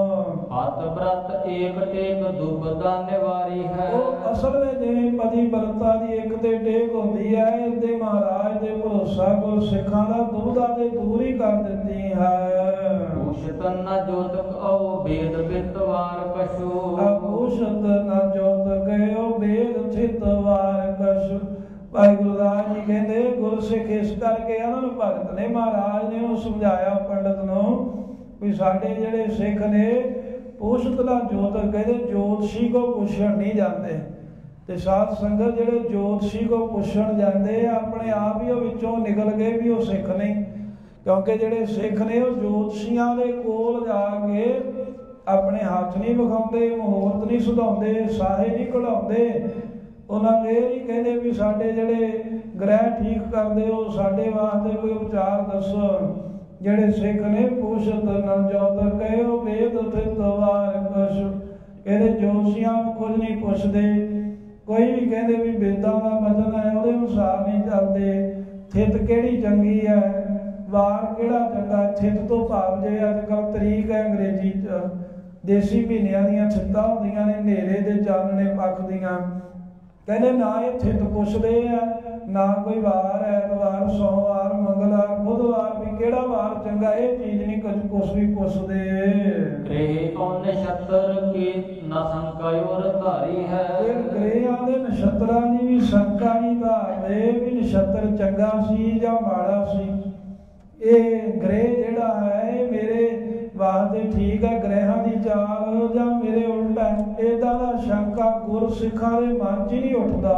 Speaker 2: ਹੱਥ ਬ੍ਰਤ ਏਕ ਟੇਕ ਦੁਬਦਾ ਨਿਵਾਰੀ ਹੈ।
Speaker 1: ਉਹ ਅਸਲ ਵਿੱਚ ਜਿਵੇਂ ਪਤੀ ਵਰਤਾ ਦੀ ਇੱਕ ਤੇ ਟੇਕ ਹੁੰਦੀ ਹੈ, ਇਹਦੇ ਮਹਾਰਾਜ ਦੇ ਭਰੋਸਾ ਗੁਰ ਸਿੱਖਾਂ ਦਾ ਦੁਬਦਾ ਤੇ ਦੂਰ ਹੀ ਕਰ ਦਿੰਦੀ ਹੈ।
Speaker 2: ਭੂਸ਼ਤ ਨ ਜੋਤਕ ਓ ਵੇਦ ਬਿਤਵਾਰ ਕਛੂ।
Speaker 1: ਭੂਸ਼ਤ ਨ ਜੋਤ ਗਇਓ ਵੇਦ ਥਿਤਵਾਰ ਕਛੂ। ਭਾਈ ਗੁਰਦਾਸ ਜੀ ਕਹਿੰਦੇ ਗੁਰ ਸਿੱਖ ਇਸ ਕਰਕੇ ਇਹਨਾਂ ਨੂੰ ਭਗਤ ਨੇ, ਮਹਾਰਾਜ ਨੇ ਉਹ ਸਮਝਾਇਆ ਪੰਡਤ ਨੂੰ ਵੀ ਸਾਡੇ ਜਿਹੜੇ ਸਿੱਖ ਨੇ ਭੂਸ਼ਤ ਨ ਜੋਤ ਕਹਿੰਦੇ ਜੋਤਸ਼ੀ ਕੋ ਪੁੱਛਣ ਨਹੀਂ ਜਾਂਦੇ, ਤੇ ਸਾਧ ਸੰਗਤ ਜਿਹੜੇ ਜੋਤਸ਼ੀ ਕੋ ਪੁੱਛਣ ਜਾਂਦੇ ਆਪਣੇ ਆਪ ਹੀ ਉਹ ਵਿੱਚੋਂ ਨਿਕਲ ਗਏ ਵੀ ਉਹ ਸਿੱਖ ਨਹੀਂ, ਕਿਉਂਕਿ ਜਿਹੜੇ ਸਿੱਖ ਨੇ ਉਹ ਜੋਤਸ਼ੀਆਂ ਦੇ ਕੋਲ ਜਾ ਕੇ ਆਪਣੇ ਹੱਥ ਨਹੀਂ ਵਿਖਾਉਂਦੇ, ਮੁਹੂਰਤ ਨਹੀਂ ਸੁਧਾਉਂਦੇ, ਸਾਹੇ ਨਹੀਂ ਕਢਾਉਂਦੇ। ਉਹਨਾਂ ਨੂੰ ਇਹ ਨਹੀਂ ਕਹਿੰਦੇ ਵੀ ਸਾਡੇ ਜਿਹੜੇ ਗ੍ਰਹਿ ਠੀਕ ਕਰਦੇ ਹੋ ਸਾਡੇ ਵਾਸਤੇ ਕੋਈ ਉਪਚਾਰ ਦੱਸੋ। ਜਿਹੜੇ ਸਿੱਖ ਨੇ ਭੂਸ਼ਤ ਨ ਜੋਤ ਗਇਓ ਵੇਦ ਥਿਤਵਾਰ ਕਛੂ। ਕਹਿੰਦੇ ਜੋਤਸ਼ੀਆਂ ਨੂੰ ਕੁਝ ਨਹੀਂ ਪੁੱਛਦੇ, ਕੋਈ ਵੀ ਕਹਿੰਦੇ ਵੀ ਵੇਦਾਂ ਦਾ ਵਚਨ ਹੈ ਉਹਦੇ ਅਨੁਸਾਰ ਨਹੀਂ ਚੱਲਦੇ। ਥਿਤ ਕਿਹੜੀ ਚੰਗੀ ਹੈ, ਵਾਰ ਕਿਹੜਾ ਚੰਗਾ, ਥਿਤ ਤੋਂ ਭਾਵ ਜੇ ਅੱਜ ਕੱਲ੍ਹ ਤਰੀਕ ਹੈ ਅੰਗਰੇਜ਼ੀ 'ਚ, ਦੇਸੀ ਮਹੀਨਿਆਂ ਦੀਆਂ ਥਿੱਤਾਂ ਹੁੰਦੀਆਂ ਨੇ, ਹਨੇਰੇ ਦੇ ਚਾਨਣੇ ਪੱਖ ਦੀਆਂ। ਕਹਿੰਦੇ ਨਾ ਇਹ ਥਿਤ ਪੁੱਛਦੇ ਆ, ਨਾ ਕੋਈ ਵਾਰ, ਐਤਵਾਰ, ਸੋਮਵਾਰ, ਮੰਗਲਵਾਰ, ਬੁੱਧਵਾਰ ਵੀ ਕਿਹੜਾ ਵਾਰ ਚੰਗਾ, ਇਹ ਚੀਜ਼ ਨਹੀਂ ਕੁਝ ਕੁਛ ਵੀ ਪੁੱਛਦੇ।
Speaker 2: ਗ੍ਰਹਿ ਕੌਣ ਨਛੱਤਰ ਕੀ ਨਾ ਸ਼ੰਕਾ ਔਰ ਧਾਰੀ ਹੈ।
Speaker 1: ਇਹ ਗ੍ਰਹਿਆਂ ਦੇ ਨਛੱਤਰਾਂ ਦੀ ਵੀ ਸ਼ੰਕਾ ਨਹੀਂ ਧਾਰਦੇ ਵੀ ਨਛੱਤਰ ਚੰਗਾ ਸੀ ਜਾਂ ਮਾੜਾ ਸੀ। ये ग्रह जिहड़ा है मेरे वास्ते ठीक है ग्रहां दी चाल जां मेरे उल्टा इहदा दा शंका गुर सिखां दे मन च नहीं उठदा।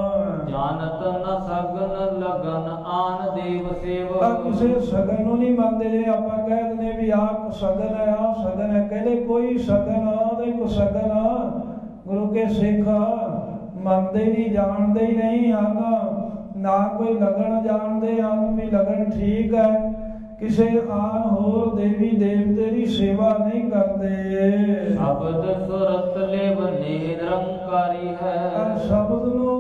Speaker 2: जानत न सगन लगन आन देव सेव।
Speaker 1: किसी सगन नूं नहीं मनदे। जे आपां कह दिंदे भी आह सगन है आह सगन है कहंदे कोई सगन ते कोई सगन गुरु के सिख मनदे नहीं जानदे ही नहीं हन ना कोई लगन जानदे हन भी लगन ठीक है किसी आन होर देवी देवते की सेवा नहीं करते।
Speaker 2: शब्द सुरत लेव निरंकारी है।
Speaker 1: शब्द नूं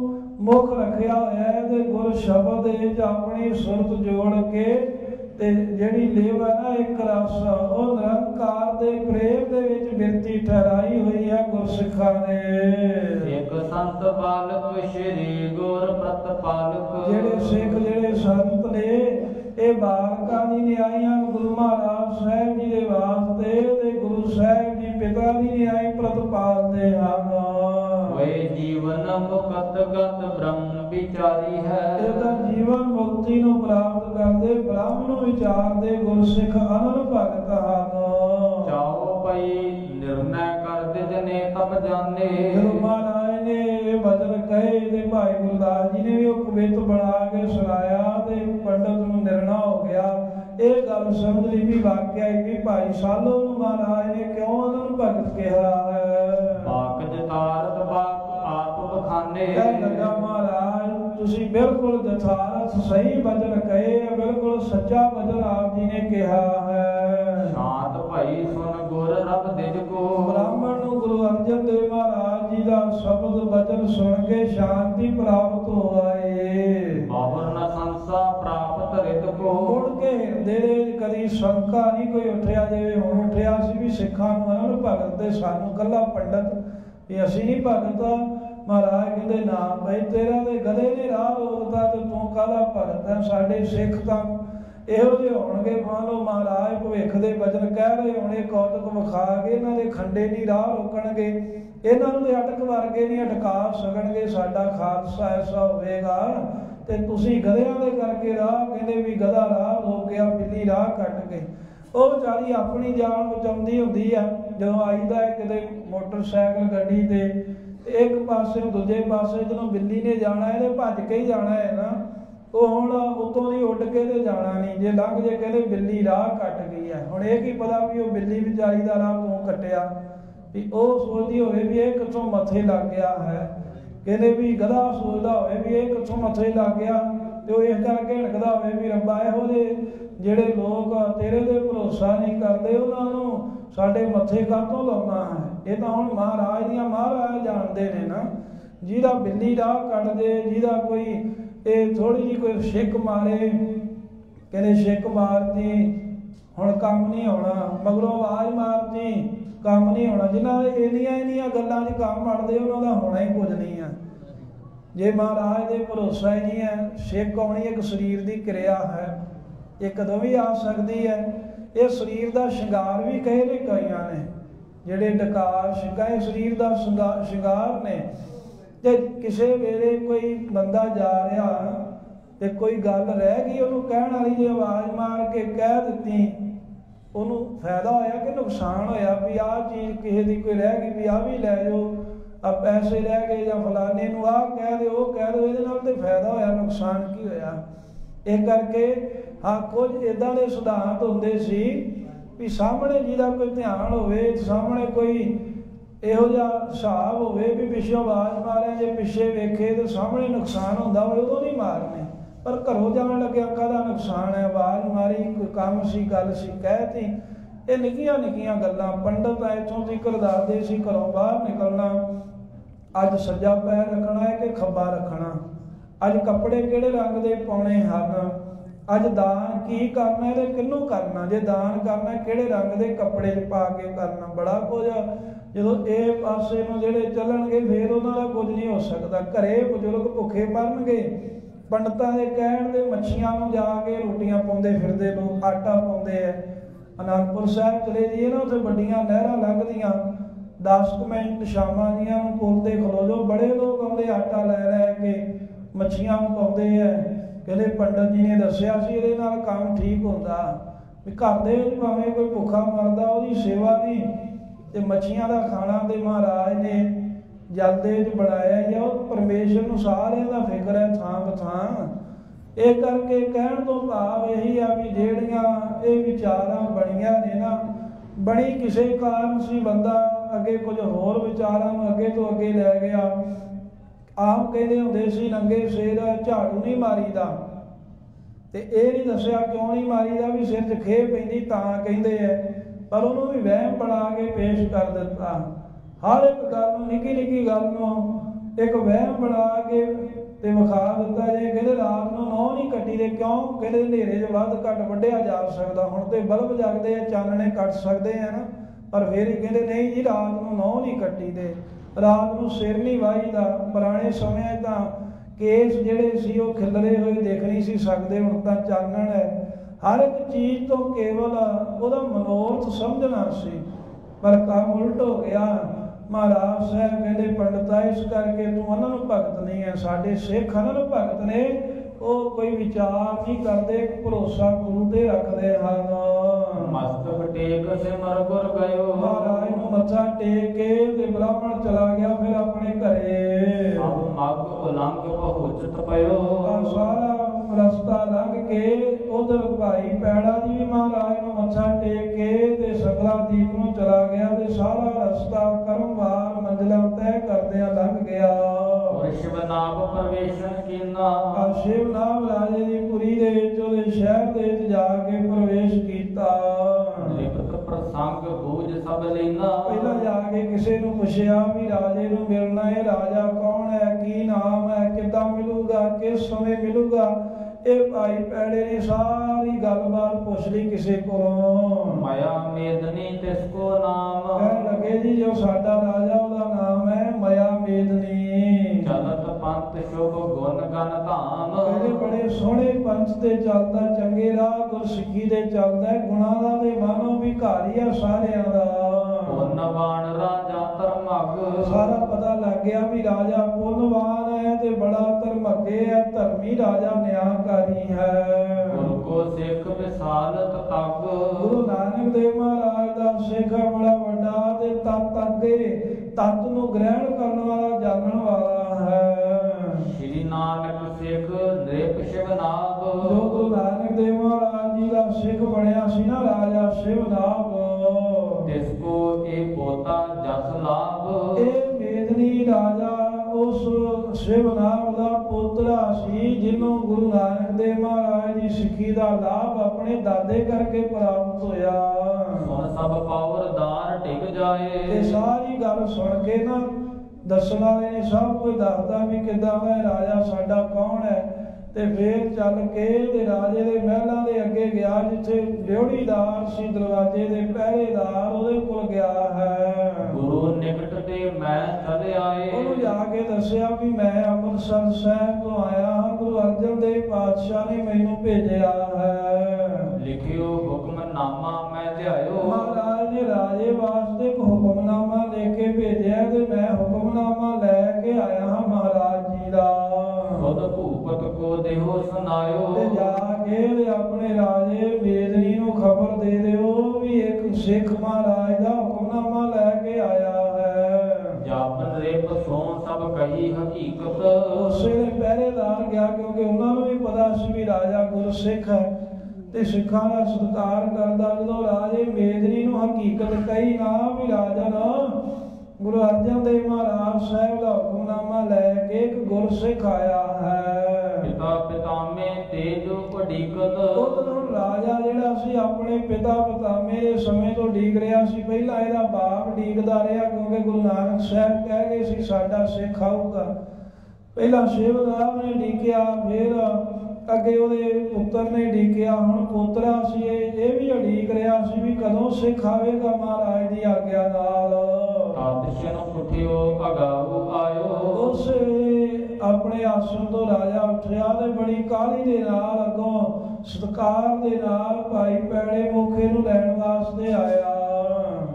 Speaker 1: मुख रखिया होया है ते गुर शब्द विच अपनी सुरत जोड़ के ते जिहड़ी लेव है ना एक रस वो निरंकार दे प्रेम दे विच बिरती ठहराई हुई है गुरसिखां ने।
Speaker 2: एक संत बालक श्री गुर प्रतपालक।
Speaker 1: जिहड़े सिख जिहड़े संत ने ये बालकां दी न्यायियां गुरु महाराज साहब जी दे वास्ते ते गुरु साहब जी पिता दी न्याय प्रतपालदे हन।
Speaker 2: वे जीवन मुक्त गत ब्रह्म विचारी है।
Speaker 1: इहदा जीवन मुक्ति नूं प्राप्त करदे ब्रह्म नूं विचारदे गुरसिख अनंत भगत हन।
Speaker 2: चाओ पई निर्णय कर दे जने तब जाने।
Speaker 1: गुरु महाराज ने ये वचन कहे ते भाई गुरदास जी ने भी वो कवित बना के सुनाया ते पंडित नूं निर्णय हो गया। ये गल समझ ली भी वाकया भी भाई सालो नूं महाराज ने क्यों अनंत भगत कहा है।
Speaker 2: बाक जतारत बाक आप बखाने।
Speaker 1: लगा महाराज तुसी बिल्कुल यथार्थ सही वचन कहे बिल्कुल सच्चा वचन आप जी ने कहा है।
Speaker 2: शांत भाई सुन गुर रब दिज को।
Speaker 1: ब्राह्मण नूं गुरु अर्जन देव महाराज जी का शब्द वचन सुन के शांति प्राप्त हो आए।
Speaker 2: बाबर न संसा प्राप्त रित को।
Speaker 1: मुड़ के हिरदे कदी शंका नहीं कोई उठिया जिवें हुण उठिया सी भी सिखां नूं अनंत भगत ते सानूं कल्ला पंडित भी असीं नहीं भगत। महाराज कहते ना भाई तेरा तो गधे ने राह रोकता तो तू काहदा भगत है। साडे सिख तां इहो ਜਿਹੇ होणगे मान लो महाराज भविख के वचन कह रहे होणे कौतुक विखा के इन्हां दे खंडे नहीं राह रोकणगे इन्हां नूं ते अटक वर्गे नहीं अटका सकणगे। साडा खालसा ऐसा होवेगा ते तुसीं गधियां दे करके राह कहंदे भी गधा राह रोक गया बिल्ली राह कट गई। ਉਹ ਵਿਚਾਰੀ ਆਪਣੀ ਜਾਨ ਬਚਾਉਂਦੀ ਹੁੰਦੀ ਆ ਜਦੋਂ ਆਈਦਾ ਹੈ ਕਿਤੇ ਮੋਟਰਸਾਈਕਲ ਗੱਡੀ ਤੇ ਇੱਕ ਪਾਸੇ ਦੂਜੇ ਪਾਸੇ ਜਦੋਂ ਬਿੱਲੀ ਨੇ ਜਾਣਾ ਇਹਨੇ ਭੱਜ ਕੇ ਹੀ ਜਾਣਾ ਹੈ ਨਾ। ਉਹ ਹੁਣ ਉਤੋਂ ਦੀ ਉੱਡ ਕੇ ਤੇ ਜਾਣਾ ਨਹੀਂ ਜੇ ਲੰਘ ਜੇ ਕਹਿੰਦੇ ਬਿੱਲੀ ਰਾਹ ਕੱਟ ਗਈ ਹੈ। ਹੁਣ ਇਹ ਕੀ ਪਤਾ ਵੀ ਉਹ ਬਿੱਲੀ ਵਿਚਾਰੀ ਦਾ ਰਾਹ ਤੂੰ ਕੱਟਿਆ ਵੀ ਉਹ ਸੋਚਦੀ ਹੋਵੇ ਵੀ ਇਹ ਕਿੱਥੋਂ ਮੱਥੇ ਲੱਗ ਗਿਆ ਹੈ। ਕਹਿੰਦੇ ਵੀ ਗਧਾ ਸੋਚਦਾ ਹੋਵੇ ਵੀ ਇਹ ਕਿੱਥੋਂ ਮੱਥੇ ਲੱਗ ਗਿਆ ਤੇ ਉਹ ਇਸ ਕਰਕੇ ਹਿਣਕਦਾ ਹੋਵੇ ਵੀ ਰੱਬਾ ਇਹੋ ਜਿਹੇ ਜਿਹੜੇ ਲੋਕ ਤੇਰੇ ਤੇ ਭਰੋਸਾ ਨਹੀਂ ਕਰਦੇ ਉਹਨਾਂ ਨੂੰ ਸਾਡੇ ਮੱਥੇ ਕਾਹਤੋਂ ਲਾਉਣਾ ਹੈ। ਇਹ ਤਾਂ ਹੁਣ ਮਹਾਰਾਜ ਦੀਆਂ ਮਹਾਰਾਜ ਜਾਣਦੇ ਨੇ ਨਾ। ਜਿਹਦਾ ਬਿੱਲੀ ਰਾਹ ਕੱਢ ਦੇ ਜਿਹਦਾ ਕੋਈ ਇਹ ਥੋੜੀ ਜਿਹੀ ਕੋਈ ਛਿੱਕ ਮਾਰੇ ਕਹਿੰਦੇ ਛਿੱਕ ਮਾਰਦੀ ਹੁਣ ਕੰਮ ਨਹੀਂ ਹੋਣਾ ਮਗਰੋਂ ਆਵਾਜ਼ ਮਾਰਦੀ ਕੰਮ ਨਹੀਂ ਹੋਣਾ। ਜਿਨ੍ਹਾਂ ਦੇ ਇੰਨੀਆਂ ਇੰਨੀਆਂ ਗੱਲਾਂ 'ਚ ਕੰਮ ਅੜਦੇ ਉਹਨਾਂ ਦਾ ਹੋਣਾ ਹੀ ਕੁਝ ਨਹੀਂ ਆ। ਜੇ ਮਹਾਰਾਜ ਦੇ ਭਰੋਸਾ ਹੀ ਨਹੀਂ ਹੈ। ਛਿੱਕ ਆਉਣੀ ਇੱਕ ਸਰੀਰ ਦੀ ਕਿਰਿਆ ਹੈ ਇਹ ਕਦੋਂ ਵੀ ਆ ਸਕਦੀ ਹੈ। ਇਹ ਸਰੀਰ ਦਾ ਸ਼ਿੰਗਾਰ ਵੀ ਕਹੇ ਨੇ ਕਈਆਂ ਨੇ ਜਿਹੜੇ ਡਕਾਰ ਸ਼ਿੰਗਾਰ ਸਰੀਰ ਦਾ ਸ਼ਿੰਗਾਰ ਨੇ। ਤੇ ਕਿਸੇ ਵੇਲੇ ਕੋਈ ਬੰਦਾ ਜਾ ਰਿਹਾ ਤੇ ਕੋਈ ਗੱਲ ਰਹਿ ਗਈ ਉਹਨੂੰ ਕਹਿਣ ਵਾਲੀ ਜੇ ਆਵਾਜ਼ ਮਾਰ ਕੇ ਕਹਿ ਦਿੱਤੀ ਉਹਨੂੰ ਫਾਇਦਾ ਹੋਇਆ ਕਿ ਨੁਕਸਾਨ ਹੋਇਆ ਵੀ ਆਹ ਚੀਜ਼ ਕਿਸੇ ਦੀ ਕੋਈ ਰਹਿ ਗਈ ਵੀ ਆਹ ਵੀ ਲੈ ਜਾਓ ਆ ਪੈਸੇ ਰਹਿ ਗਏ ਜਾਂ ਫਲਾਣੇ ਨੂੰ ਆਹ ਕਹਿ ਦਿਓ ਉਹ ਕਹਿ ਦਿਓ ਇਹਦੇ ਨਾਲ ਤੇ ਫਾਇਦਾ ਹੋਇਆ ਨੁਕਸਾਨ ਕੀ ਹੋਇਆ। ਇਹ ਕਰਕੇ ਹਾਂ ਕੁਝ ਇੱਦਾਂ ਦੇ ਸਿਧਾਂਤ ਹੁੰਦੇ ਸੀ ਵੀ ਸਾਹਮਣੇ ਜਿਹਦਾ ਕੋਈ ਧਿਆਨ ਹੋਵੇ ਸਾਹਮਣੇ ਕੋਈ ਇਹੋ ਜਿਹਾ ਹਿਸਾਬ ਹੋਵੇ ਵੀ ਪਿੱਛੋਂ ਆਵਾਜ਼ ਮਾਰਿਆ ਜੇ ਪਿੱਛੇ ਵੇਖੇ ਤੇ ਸਾਹਮਣੇ ਨੁਕਸਾਨ ਹੁੰਦਾ ਹੋਵੇ ਉਦੋਂ ਨਹੀਂ ਮਾਰਨੇ ਪਰ ਘਰੋਂ ਜਾਣ ਲੱਗਿਆ ਕਾਹਦਾ ਨੁਕਸਾਨ ਹੈ। ਆਵਾਜ਼ ਮਾਰੀ ਕੋਈ ਕੰਮ ਸੀ ਗੱਲ ਸੀ ਕਹਿਤੀ ਇਹ ਨਿੱਕੀਆਂ ਨਿੱਕੀਆਂ ਗੱਲਾਂ ਪੰਡਤ ਆ ਇੱਥੋਂ ਜ਼ਿਕਰ ਦੱਸਦੇ ਸੀ ਘਰੋਂ ਬਾਹਰ ਨਿਕਲਣਾ ਅੱਜ ਸੱਜਾ ਪੈਰ ਰੱਖਣਾ ਹੈ ਕਿ ਖੱਬਾ ਰੱਖਣਾ ਅੱਜ ਕੱਪੜੇ ਕਿਹੜੇ ਰੰਗ ਦੇ ਪਾਉਣੇ ਹਨ ਅੱਜ ਦਾਨ ਕੀ ਕਰਨਾ ਤੇ ਕਿਹਨੂੰ ਕਰਨਾ ਜੇ ਦਾਨ ਕਰਨਾ ਕਿਹੜੇ ਰੰਗ ਦੇ ਕੱਪੜੇ 'ਚ ਪਾ ਕੇ ਕਰਨਾ ਬੜਾ ਕੁਝ ਜਦੋਂ ਇਹ ਪਾਸੇ ਨੂੰ ਜਿਹੜੇ ਚੱਲਣਗੇ ਫਿਰ ਉਹਨਾਂ ਦਾ ਕੁਝ ਨਹੀਂ ਹੋ ਸਕਦਾ। ਘਰੇ ਬਜ਼ੁਰਗ ਭੁੱਖੇ ਮਰਨਗੇ ਪੰਡਤਾਂ ਦੇ ਕਹਿਣ ਦੇ ਮੱਛੀਆਂ ਨੂੰ ਜਾ ਕੇ ਰੋਟੀਆਂ ਪਾਉਂਦੇ ਫਿਰਦੇ ਲੋਕ ਆਟਾ ਪਾਉਂਦੇ ਐ। ਅਨੰਦਪੁਰ ਸਾਹਿਬ ਚਲੇ ਜਾਈਏ ਨਾ ਉੱਥੇ ਵੱਡੀਆਂ ਨਹਿਰਾਂ ਲੰਘਦੀਆਂ ਦਸ ਕੁ ਮਿੰਟ ਸ਼ਾਮਾਂ ਦੀਆਂ ਨੂੰ ਪੁੱਲ ਤੇ ਖਲੋ ਜਾਓ ਬੜੇ ਲੋਕ ਆਉਂਦੇ ਆਟਾ ਲੈ ਲੈ ਕੇ ਮੱਛੀਆਂ ਨੂੰ ਪਾਉਂਦੇ ਐ ਕਹਿੰਦੇ ਪੰਡਤ ਜੀ ਨੇ ਦੱਸਿਆ ਸੀ ਇਹਦੇ ਨਾਲ ਕੰਮ ਠੀਕ ਹੁੰਦਾ ਵੀ ਘਰ ਦੇ ਵਿੱਚ ਭਾਵੇਂ ਕੋਈ ਭੁੱਖਾ ਮਰਦਾ ਉਹਦੀ ਸੇਵਾ ਨਹੀਂ ਤੇ ਮੱਛੀਆਂ ਦਾ ਖਾਣਾ ਤੇ ਮਹਾਰਾਜ ਨੇ ਜਲ ਦੇ ਵਿੱਚ ਬਣਾਇਆ ਜਾਂ ਉਹ ਪਰਮੇਸ਼ਰ ਨੂੰ ਸਾਰਿਆਂ ਦਾ ਫਿਕਰ ਹੈ ਥਾਂ ਬਥਾਂ। ਇਹ ਕਰਕੇ ਕਹਿਣ ਤੋਂ ਭਾਵ ਇਹੀ ਆ ਵੀ ਜਿਹੜੀਆਂ ਇਹ ਵਿਚਾਰਾਂ ਬਣੀਆਂ ਨੇ ਨਾ ਬਣੀ ਕਿਸੇ ਕਾਰਨ ਸੀ ਬੰਦਾ ਅੱਗੇ ਕੁਝ ਹੋਰ ਵਿਚਾਰਾਂ ਨੂੰ ਅੱਗੇ ਤੋਂ ਅੱਗੇ ਲੈ ਗਿਆ। ਆਪ ਕਹਿੰਦੇ ਹੁੰਦੇ ਸੀ ਨੰਗੇ ਸਿਰ ਝਾੜੂ ਨਹੀਂ ਮਾਰੀਦਾ ਤੇ ਇਹ ਨਹੀਂ ਦੱਸਿਆ ਕਿਉਂ ਨਹੀਂ ਮਾਰੀਦਾ ਵੀ ਸਿਰ 'ਚ ਖੇ ਪੈਂਦੀ ਤਾਂ ਕਹਿੰਦੇ ਐ, ਪਰ ਉਹਨੂੰ ਵੀ ਵਹਿਮ ਬਣਾ ਕੇ ਪੇਸ਼ ਕਰ ਦਿੱਤਾ। ਹਰ ਇੱਕ ਗੱਲ ਨੂੰ ਨਿੱਕੀ ਨਿੱਕੀ ਗੱਲ ਨੂੰ ਇੱਕ ਵਹਿਮ ਬਣਾ ਕੇ ਤੇ ਵਿਖਾ ਦਿੱਤਾ। ਜੇ ਕਹਿੰਦੇ ਰਾਤ ਨੂੰ ਨਹੁੰ ਨਹੀਂ ਕੱਟੀ ਦੇ ਕਿਉਂ ਕਹਿੰਦੇ ਹਨੇਰੇ 'ਚ ਵੱਧ ਘੱਟ ਵੱਢਿਆ ਜਾ ਸਕਦਾ, ਹੁਣ ਤੇ ਬਲਬ ਜਗਦੇ ਆ ਚਾਨਣੇ ਕੱਟ ਸਕਦੇ ਆ ਨਾ, ਪਰ ਫਿਰ ਹੀ ਕਹਿੰਦੇ ਨਹੀਂ ਜੀ ਰਾਤ ਨੂੰ ਨਹੁੰ ਨਹੀਂ ਕੱਟੀ ਦੇ, ਰਾਤ ਨੂੰ ਸਿਰ ਨਹੀਂ ਵਾਹੀਦਾ। ਪੁਰਾਣੇ ਸਮਿਆਂ ਤਾਂ ਕੇਸ ਜਿਹੜੇ ਸੀ ਉਹ ਖਿਲਰੇ ਹੋਏ ਦੇਖ ਨਹੀਂ ਸੀ ਸਕਦੇ, ਹੁਣ ਤਾਂ ਚਾਨਣ ਹੈ। ਹਰ ਇੱਕ ਚੀਜ਼ ਤੋਂ ਕੇਵਲ ਉਹਦਾ ਮਨੋਰਥ ਸਮਝਣਾ ਸੀ, ਪਰ ਕੰਮ ਉਲਟ ਹੋ ਗਿਆ। ਮਹਾਰਾਜ ਸਾਹਿਬ ਕਹਿੰਦੇ ਪੰਡਤਾ ਇਸ ਕਰਕੇ ਤੂੰ ਉਹਨਾਂ ਨੂੰ ਭਗਤ ਨਹੀਂ ਹੈ, ਸਾਡੇ ਸਿੱਖ ਉਹਨਾਂ ਨੂੰ ਭਗਤ ਨੇ, ਉਹ ਕੋਈ ਵਿਚਾਰ ਨਹੀਂ ਕਰਦੇ, ਭਰੋਸਾ ਗੁਰੂ ਤੇ ਰੱਖਦੇ ਹਨ।
Speaker 2: ਮਸਤਕ ਟੇਕ ਸਿਮਰ ਗੁਰ ਗਇਓ,
Speaker 1: ਮਹਾਰਾਜ ਨੂੰ ਮੱਥਾ ਟੇਕ ਕੇ ਤੇ ਬ੍ਰਾਹਮਣ ਚਲਾ ਗਿਆ ਫਿਰ ਆਪਣੇ ਘਰੇ।
Speaker 2: ਸਭ ਮਗ ਉਲੰਘ ਪਹੁੰਚਤ ਪਇਓ,
Speaker 1: ਸਾਰਾ ਰਸਤਾ ਲੰਘ ਕੇ ਉਧਰ ਭਾਈ ਪੈੜਾ ਜੀ ਵੀ ਮਹਾਰਾਜ ਨੂੰ ਮੱਥਾ ਟੇਕ ਕੇ ਤੇ ਸੰਗਲਾ ਦੀਪ ਨੂੰ ਚਲਾ ਗਿਆ ਤੇ ਸਾਰਾ ਰਸਤਾ ਕਰਮਵਾਰ ਮੰਜ਼ਿਲਾਂ ਤੈਅ ਕਰਦਿਆਂ ਲੰਘ ਗਿਆ।
Speaker 2: ਸ਼ਿਵ ਨਾਮ ਪ੍ਰਵੇਸ਼ਨ ਕੀਨਾ,
Speaker 1: ਸ਼ਿਵ ਨਾਮ ਰਾਜੇ ਦੀ ਪੁਰੀ ਦੇ ਵਿੱਚ ਉਹਦੇ ਸ਼ਹਿਰ ਦੇ ਵਿੱਚ ਜਾ ਕੇ ਪ੍ਰਵੇਸ਼ ਕੀਤਾ।
Speaker 2: ਲਿਪਤ ਪ੍ਰਸੰਗ ਬੂਝ ਸਭ ਲੈਣਾ,
Speaker 1: ਪਹਿਲਾਂ ਜਾ ਕੇ ਕਿਸੇ ਨੂੰ ਪੁੱਛਿਆ ਵੀ ਰਾਜੇ ਨੂੰ ਮਿਲਣਾ ਹੈ, ਰਾਜਾ ਕੌਣ ਹੈ, ਕੀ ਨਾਮ ਹੈ, ਕਿੱਦਾਂ ਮਿਲੂਗਾ, ਕਿਸ ਸਮੇਂ ਮਿਲੂਗਾ। ਇਹ ਭਾਈ ਪੈੜੇ ਨੇ ਸਾਰੀ ਗੱਲਬਾਤ ਪੁੱਛ ਲਈ ਕਿਸੇ ਕੋਲੋਂ।
Speaker 2: ਮਾਇਆ ਮੇਦਨੀ ਤਿਸ ਕੋ ਨਾਮ,
Speaker 1: ਕਹਿਣ ਲੱਗੇ ਜੀ ਜੋ ਸਾਡਾ ਰਾਜਾ ਉਹਦਾ ਨਾਮ ਹੈ ਮਾਇਆ ਮੇਦਨੀ।
Speaker 2: ਚਲਤ ਪੰਥ ਸ਼ੁਭ ਗੁਣ ਗਨ ਧਾਮ,
Speaker 1: ਇਹਦੇ ਬੜੇ ਸੋਹਣੇ ਪੰਥ ਤੇ ਚੱਲਦਾ, ਚੰਗੇ ਰਾਹ ਗੁਰਸਿੱਖੀ ਦੇ ਚੱਲਦਾ, ਗੁਣਾਂ ਦਾ ਤੇ ਮਾਨੋ ਵੀ ਘਰ ਹੀ ਆ ਸਾਰਿਆਂ ਦਾ।
Speaker 2: ਪੁੰਨਵਾਨ ਰਾਜਾ ਧਰਮਗ,
Speaker 1: ਸਾਰਾ ਪਤਾ ਲੱਗ ਗਿਆ ਵੀ ਰਾਜਾ ਪੁੰਨਵਾਨ ਹੈ ਤੇ ਬੜਾ ਧਰਮੱਗੇ ਹੈ, ਧਰਮੀ ਰਾਜਾ ਨਿਆਂਕਾਰੀ ਹੈ।
Speaker 2: ਗੁਰੂ ਕੋ ਸਿੱਖ ਵਿਸਾਲਤ ਤਗ,
Speaker 1: ਗੁਰੂ ਨਾਨਕ ਦੇਵ ਮਹਾਰਾਜ ਦਾ ਸਿੱਖ ਬੜਾ ਵੱਡਾ ਤੇ ਤਤ ਅੱਗੇ ਤਤ ਨੂੰ ਗ੍ਰਹਿਣ ਕਰਨ ਵਾਲਾ ਜਾਣਨ ਵਾਲਾ ਹੈ।
Speaker 2: ਸ਼੍ਰੀ ਨਾਨਕ ਸਿੱਖ ਨਿਰਪ ਸ਼ਿਵ ਨਾਮ,
Speaker 1: ਜੋ ਗੁਰੂ ਨਾਨਕ ਦੇਵ ਮਹਾਰਾਜ ਜੀ ਦਾ ਸਿੱਖ ਬਣਿਆ ਸੀ ਨਾ ਰਾਜਾ ਸ਼ਿਵਨਾਭ,
Speaker 2: ਤਿਸ ਕੋ ਇਹ ਪੋਤਾ ਜਸ ਲਾਭ।
Speaker 1: ਇਹ ਮੇਦਨੀ ਰਾਜਾ ਉਸ ਸ਼ਿਵਨਾਭ ਦਾ ਪੁੱਤਰਾ ਸੀ ਜਿਹਨੂੰ ਗੁਰੂ ਨਾਨਕ ਦੇਵ ਮਹਾਰਾਜ ਦੀ ਸਿੱਖੀ ਦਾ ਲਾਭ ਆਪਣੇ ਦਾਦੇ ਕਰਕੇ ਪ੍ਰਾਪਤ ਹੋਇਆ।
Speaker 2: ਸੁਣ ਸਭ ਪਾਵਰ ਦਾਨ ਟਿਕ ਜਾਏ,
Speaker 1: ਇਹ ਸਾਰੀ ਗੱਲ ਸੁਣ ਕੇ ਨਾ ਦੱਸਣ ਵਾਲੇ ਨੇ ਸਭ ਕੁਝ ਦੱਸਦਾ ਵੀ ਕਿੱਦਾਂ ਦਾ ਰਾਜਾ ਸਾਡਾ ਕੌਣ ਹੈ। ਤੇ ਫੇਰ ਚੱਲ ਕੇ ਤੇ ਰਾਜੇ ਦੇ ਮਹਿਲਾਂ ਦੇ ਅੱਗੇ ਗਿਆ ਜਿੱਥੇ ਡਿਉੜੀਦਾਰ ਸੀ, ਦਰਵਾਜ਼ੇ ਦੇ ਪਹਿਰੇਦਾਰ, ਉਹਦੇ ਕੋਲ ਗਿਆ ਹੈ।
Speaker 2: ਗੁਰੂ ਨਿਕਟ ਤੇ ਮੈਂ ਚਲੇ ਆਏ,
Speaker 1: ਉਹਨੂੰ ਜਾ ਕੇ ਦੱਸਿਆ ਵੀ ਮੈਂ ਅੰਮ੍ਰਿਤਸਰ ਸਾਹਿਬ ਤੋਂ ਆਇਆ ਹਾਂ, ਗੁਰੂ ਅਰਜਨ ਦੇਵ ਪਾਤਸ਼ਾਹ ਨੇ ਮੈਨੂੰ ਭੇਜਿਆ ਹੈ।
Speaker 2: ਲਿਖਿਓ ਹੁਕਮਨਾਮਾ ਮੈਂ ਲਿਆਇਓ,
Speaker 1: ਮਹਾਰਾਜ ਨੇ ਰਾਜੇ ਵਾਸਤੇ ਇੱਕ ਹੁਕਮਨਾਮਾ ਲੈ ਕੇ ਭੇਜਿਆ ਤੇ ਮੈਂ ਹੁਕਮਨਾਮਾ ਲੈ ਕੇ ਆਇਆ ਹਾਂ ਮਹਾਰਾਜ ਜੀ ਦਾ।
Speaker 2: ਖੁਦ ਭੂਪਤ ਕੋ ਦੇਹੋ ਸੁਨਾਇਓ,
Speaker 1: ਤੇ ਜਾ ਕੇ ਆਪਣੇ ਰਾਜੇ ਮੇਦਨੀ ਨੂੰ ਖਬਰ ਦੇ ਦਿਓ ਵੀ ਇੱਕ ਸਿੱਖ ਮਹਾਰਾਜ ਦਾ ਹੁਕਮਨਾਮਾ ਲੈ ਕੇ ਆਇਆ ਹੈ।
Speaker 2: ਜਾਪਨ ਰਿਪ ਸੋ ਸਭ ਕਹੀ ਹਕੀਕਤ,
Speaker 1: ਉਸੇ ਨੇ ਪਹਿਰੇਦਾਰ ਗਿਆ ਕਿਉਂਕਿ ਉਹਨਾਂ ਨੂੰ ਵੀ ਪਤਾ ਸੀ ਵੀ ਰਾਜਾ ਗੁਰਸਿੱਖ ਹੈ ਤੇ ਸਿੱਖਾਂ ਦਾ ਸਤਿਕਾਰ ਕਰਦਾ। ਜਦੋਂ ਰਾਜੇ ਮੇਦਨੀ ਨੂੰ ਹਕੀਕਤ ਕਹੀ ਨਾ ਵੀ ਰਾਜਾ ਨਾ ਗੁਰੂ ਅਰਜਨ ਦੇਵ ਮਹਾਰਾਜ ਸਾਹਿਬ ਦਾ ਹੁਕਮਨਾਮਾ ਲੈ ਕੇ ਇੱਕ ਗੁਰਸਿੱਖ ਆਇਆ ਹੈ।
Speaker 2: ਪਿਤਾ ਪਿਤਾਮੇ ਤੇਜ ਉਡੀਕਤ,
Speaker 1: ਉਦੋਂ ਰਾਜਾ ਜਿਹੜਾ ਸੀ ਆਪਣੇ ਪਿਤਾ ਪਿਤਾਮੇ ਦੇ ਸਮੇਂ ਤੋਂ ਡੀਕ ਰਿਹਾ ਸੀ। ਪਹਿਲਾਂ ਇਹਦਾ ਬਾਪ ਡੀਕਦਾ ਰਿਹਾ ਕਿਉਂਕਿ ਗੁਰੂ ਨਾਨਕ ਸਾਹਿਬ ਕਹਿ ਗਏ ਸੀ ਸਾਡਾ ਸਿੱਖ ਆਊਗਾ। ਪਹਿਲਾਂ ਸ਼ਿਵਨਾਭ ਨੇ ਡੀਕਿਆ, ਫਿਰ ਅੱਗੇ ਉਹਦੇ ਪੁੱਤਰ ਨੇ ਡੀਕਿਆ, ਹੁਣ ਪੋਤਰਾ ਸੀ ਇਹ ਇਹ ਵੀ ਉਡੀਕ ਰਿਹਾ ਸੀ ਵੀ ਕਦੋਂ ਸਿੱਖ ਆਵੇਗਾ ਮਹਾਰਾਜ ਦੀ ਆਗਿਆ ਨਾਲ।
Speaker 2: ਆਦਿਸ਼ਨ ਉਠਿਓ ਅਗਾਊ ਆਇਓ,
Speaker 1: ਉਸ ਆਪਣੇ ਆਸਣ ਤੋਂ ਰਾਜਾ ਉੱਠਿਆ ਤੇ ਬੜੀ ਕਾਹਲੀ ਦੇ ਨਾਲ ਅੱਗੋਂ ਸਤਿਕਾਰ ਦੇ ਨਾਲ ਭਾਈ ਪੈੜੇ ਮੌਕੇ ਨੂੰ ਲੈਣ ਵਾਸਤੇ ਆਇਆ।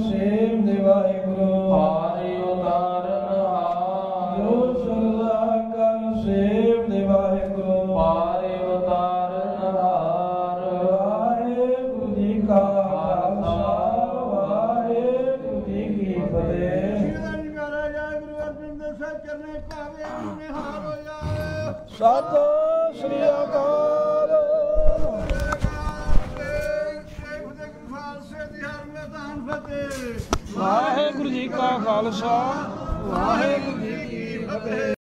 Speaker 1: ਸੇਵ ਦੇ ਵਾਹਿਗੁਰੂ
Speaker 2: ਪਾਰੇ ਉਤਾਰਨਹਾਰ
Speaker 1: ਜੋ ਸਰਦਾ ਕਰ ਸੇਵ ਦੇ ਵਾਹਿਗੁਰੂ
Speaker 2: ਪਾਰੇ ਉਤਾਰਨਹਾਰ
Speaker 1: ਵਾਹਿਗੁਰੂ ਜੀ ਕਾ ਖਾਲਸਾ ਵਾਹਿਗੁਰੂ ਜੀ ਕੀ ਫਤਿਹ। ਸਤਿ ਸ੍ਰੀ ਅਕਾਲ। ਵਾਹਿਗੁਰੂ ਜੀ ਕਾ ਖਾਲਸਾ ਵਾਹਿਗੁਰੂ ਜੀ ਕੀ ਫਤਿਹ।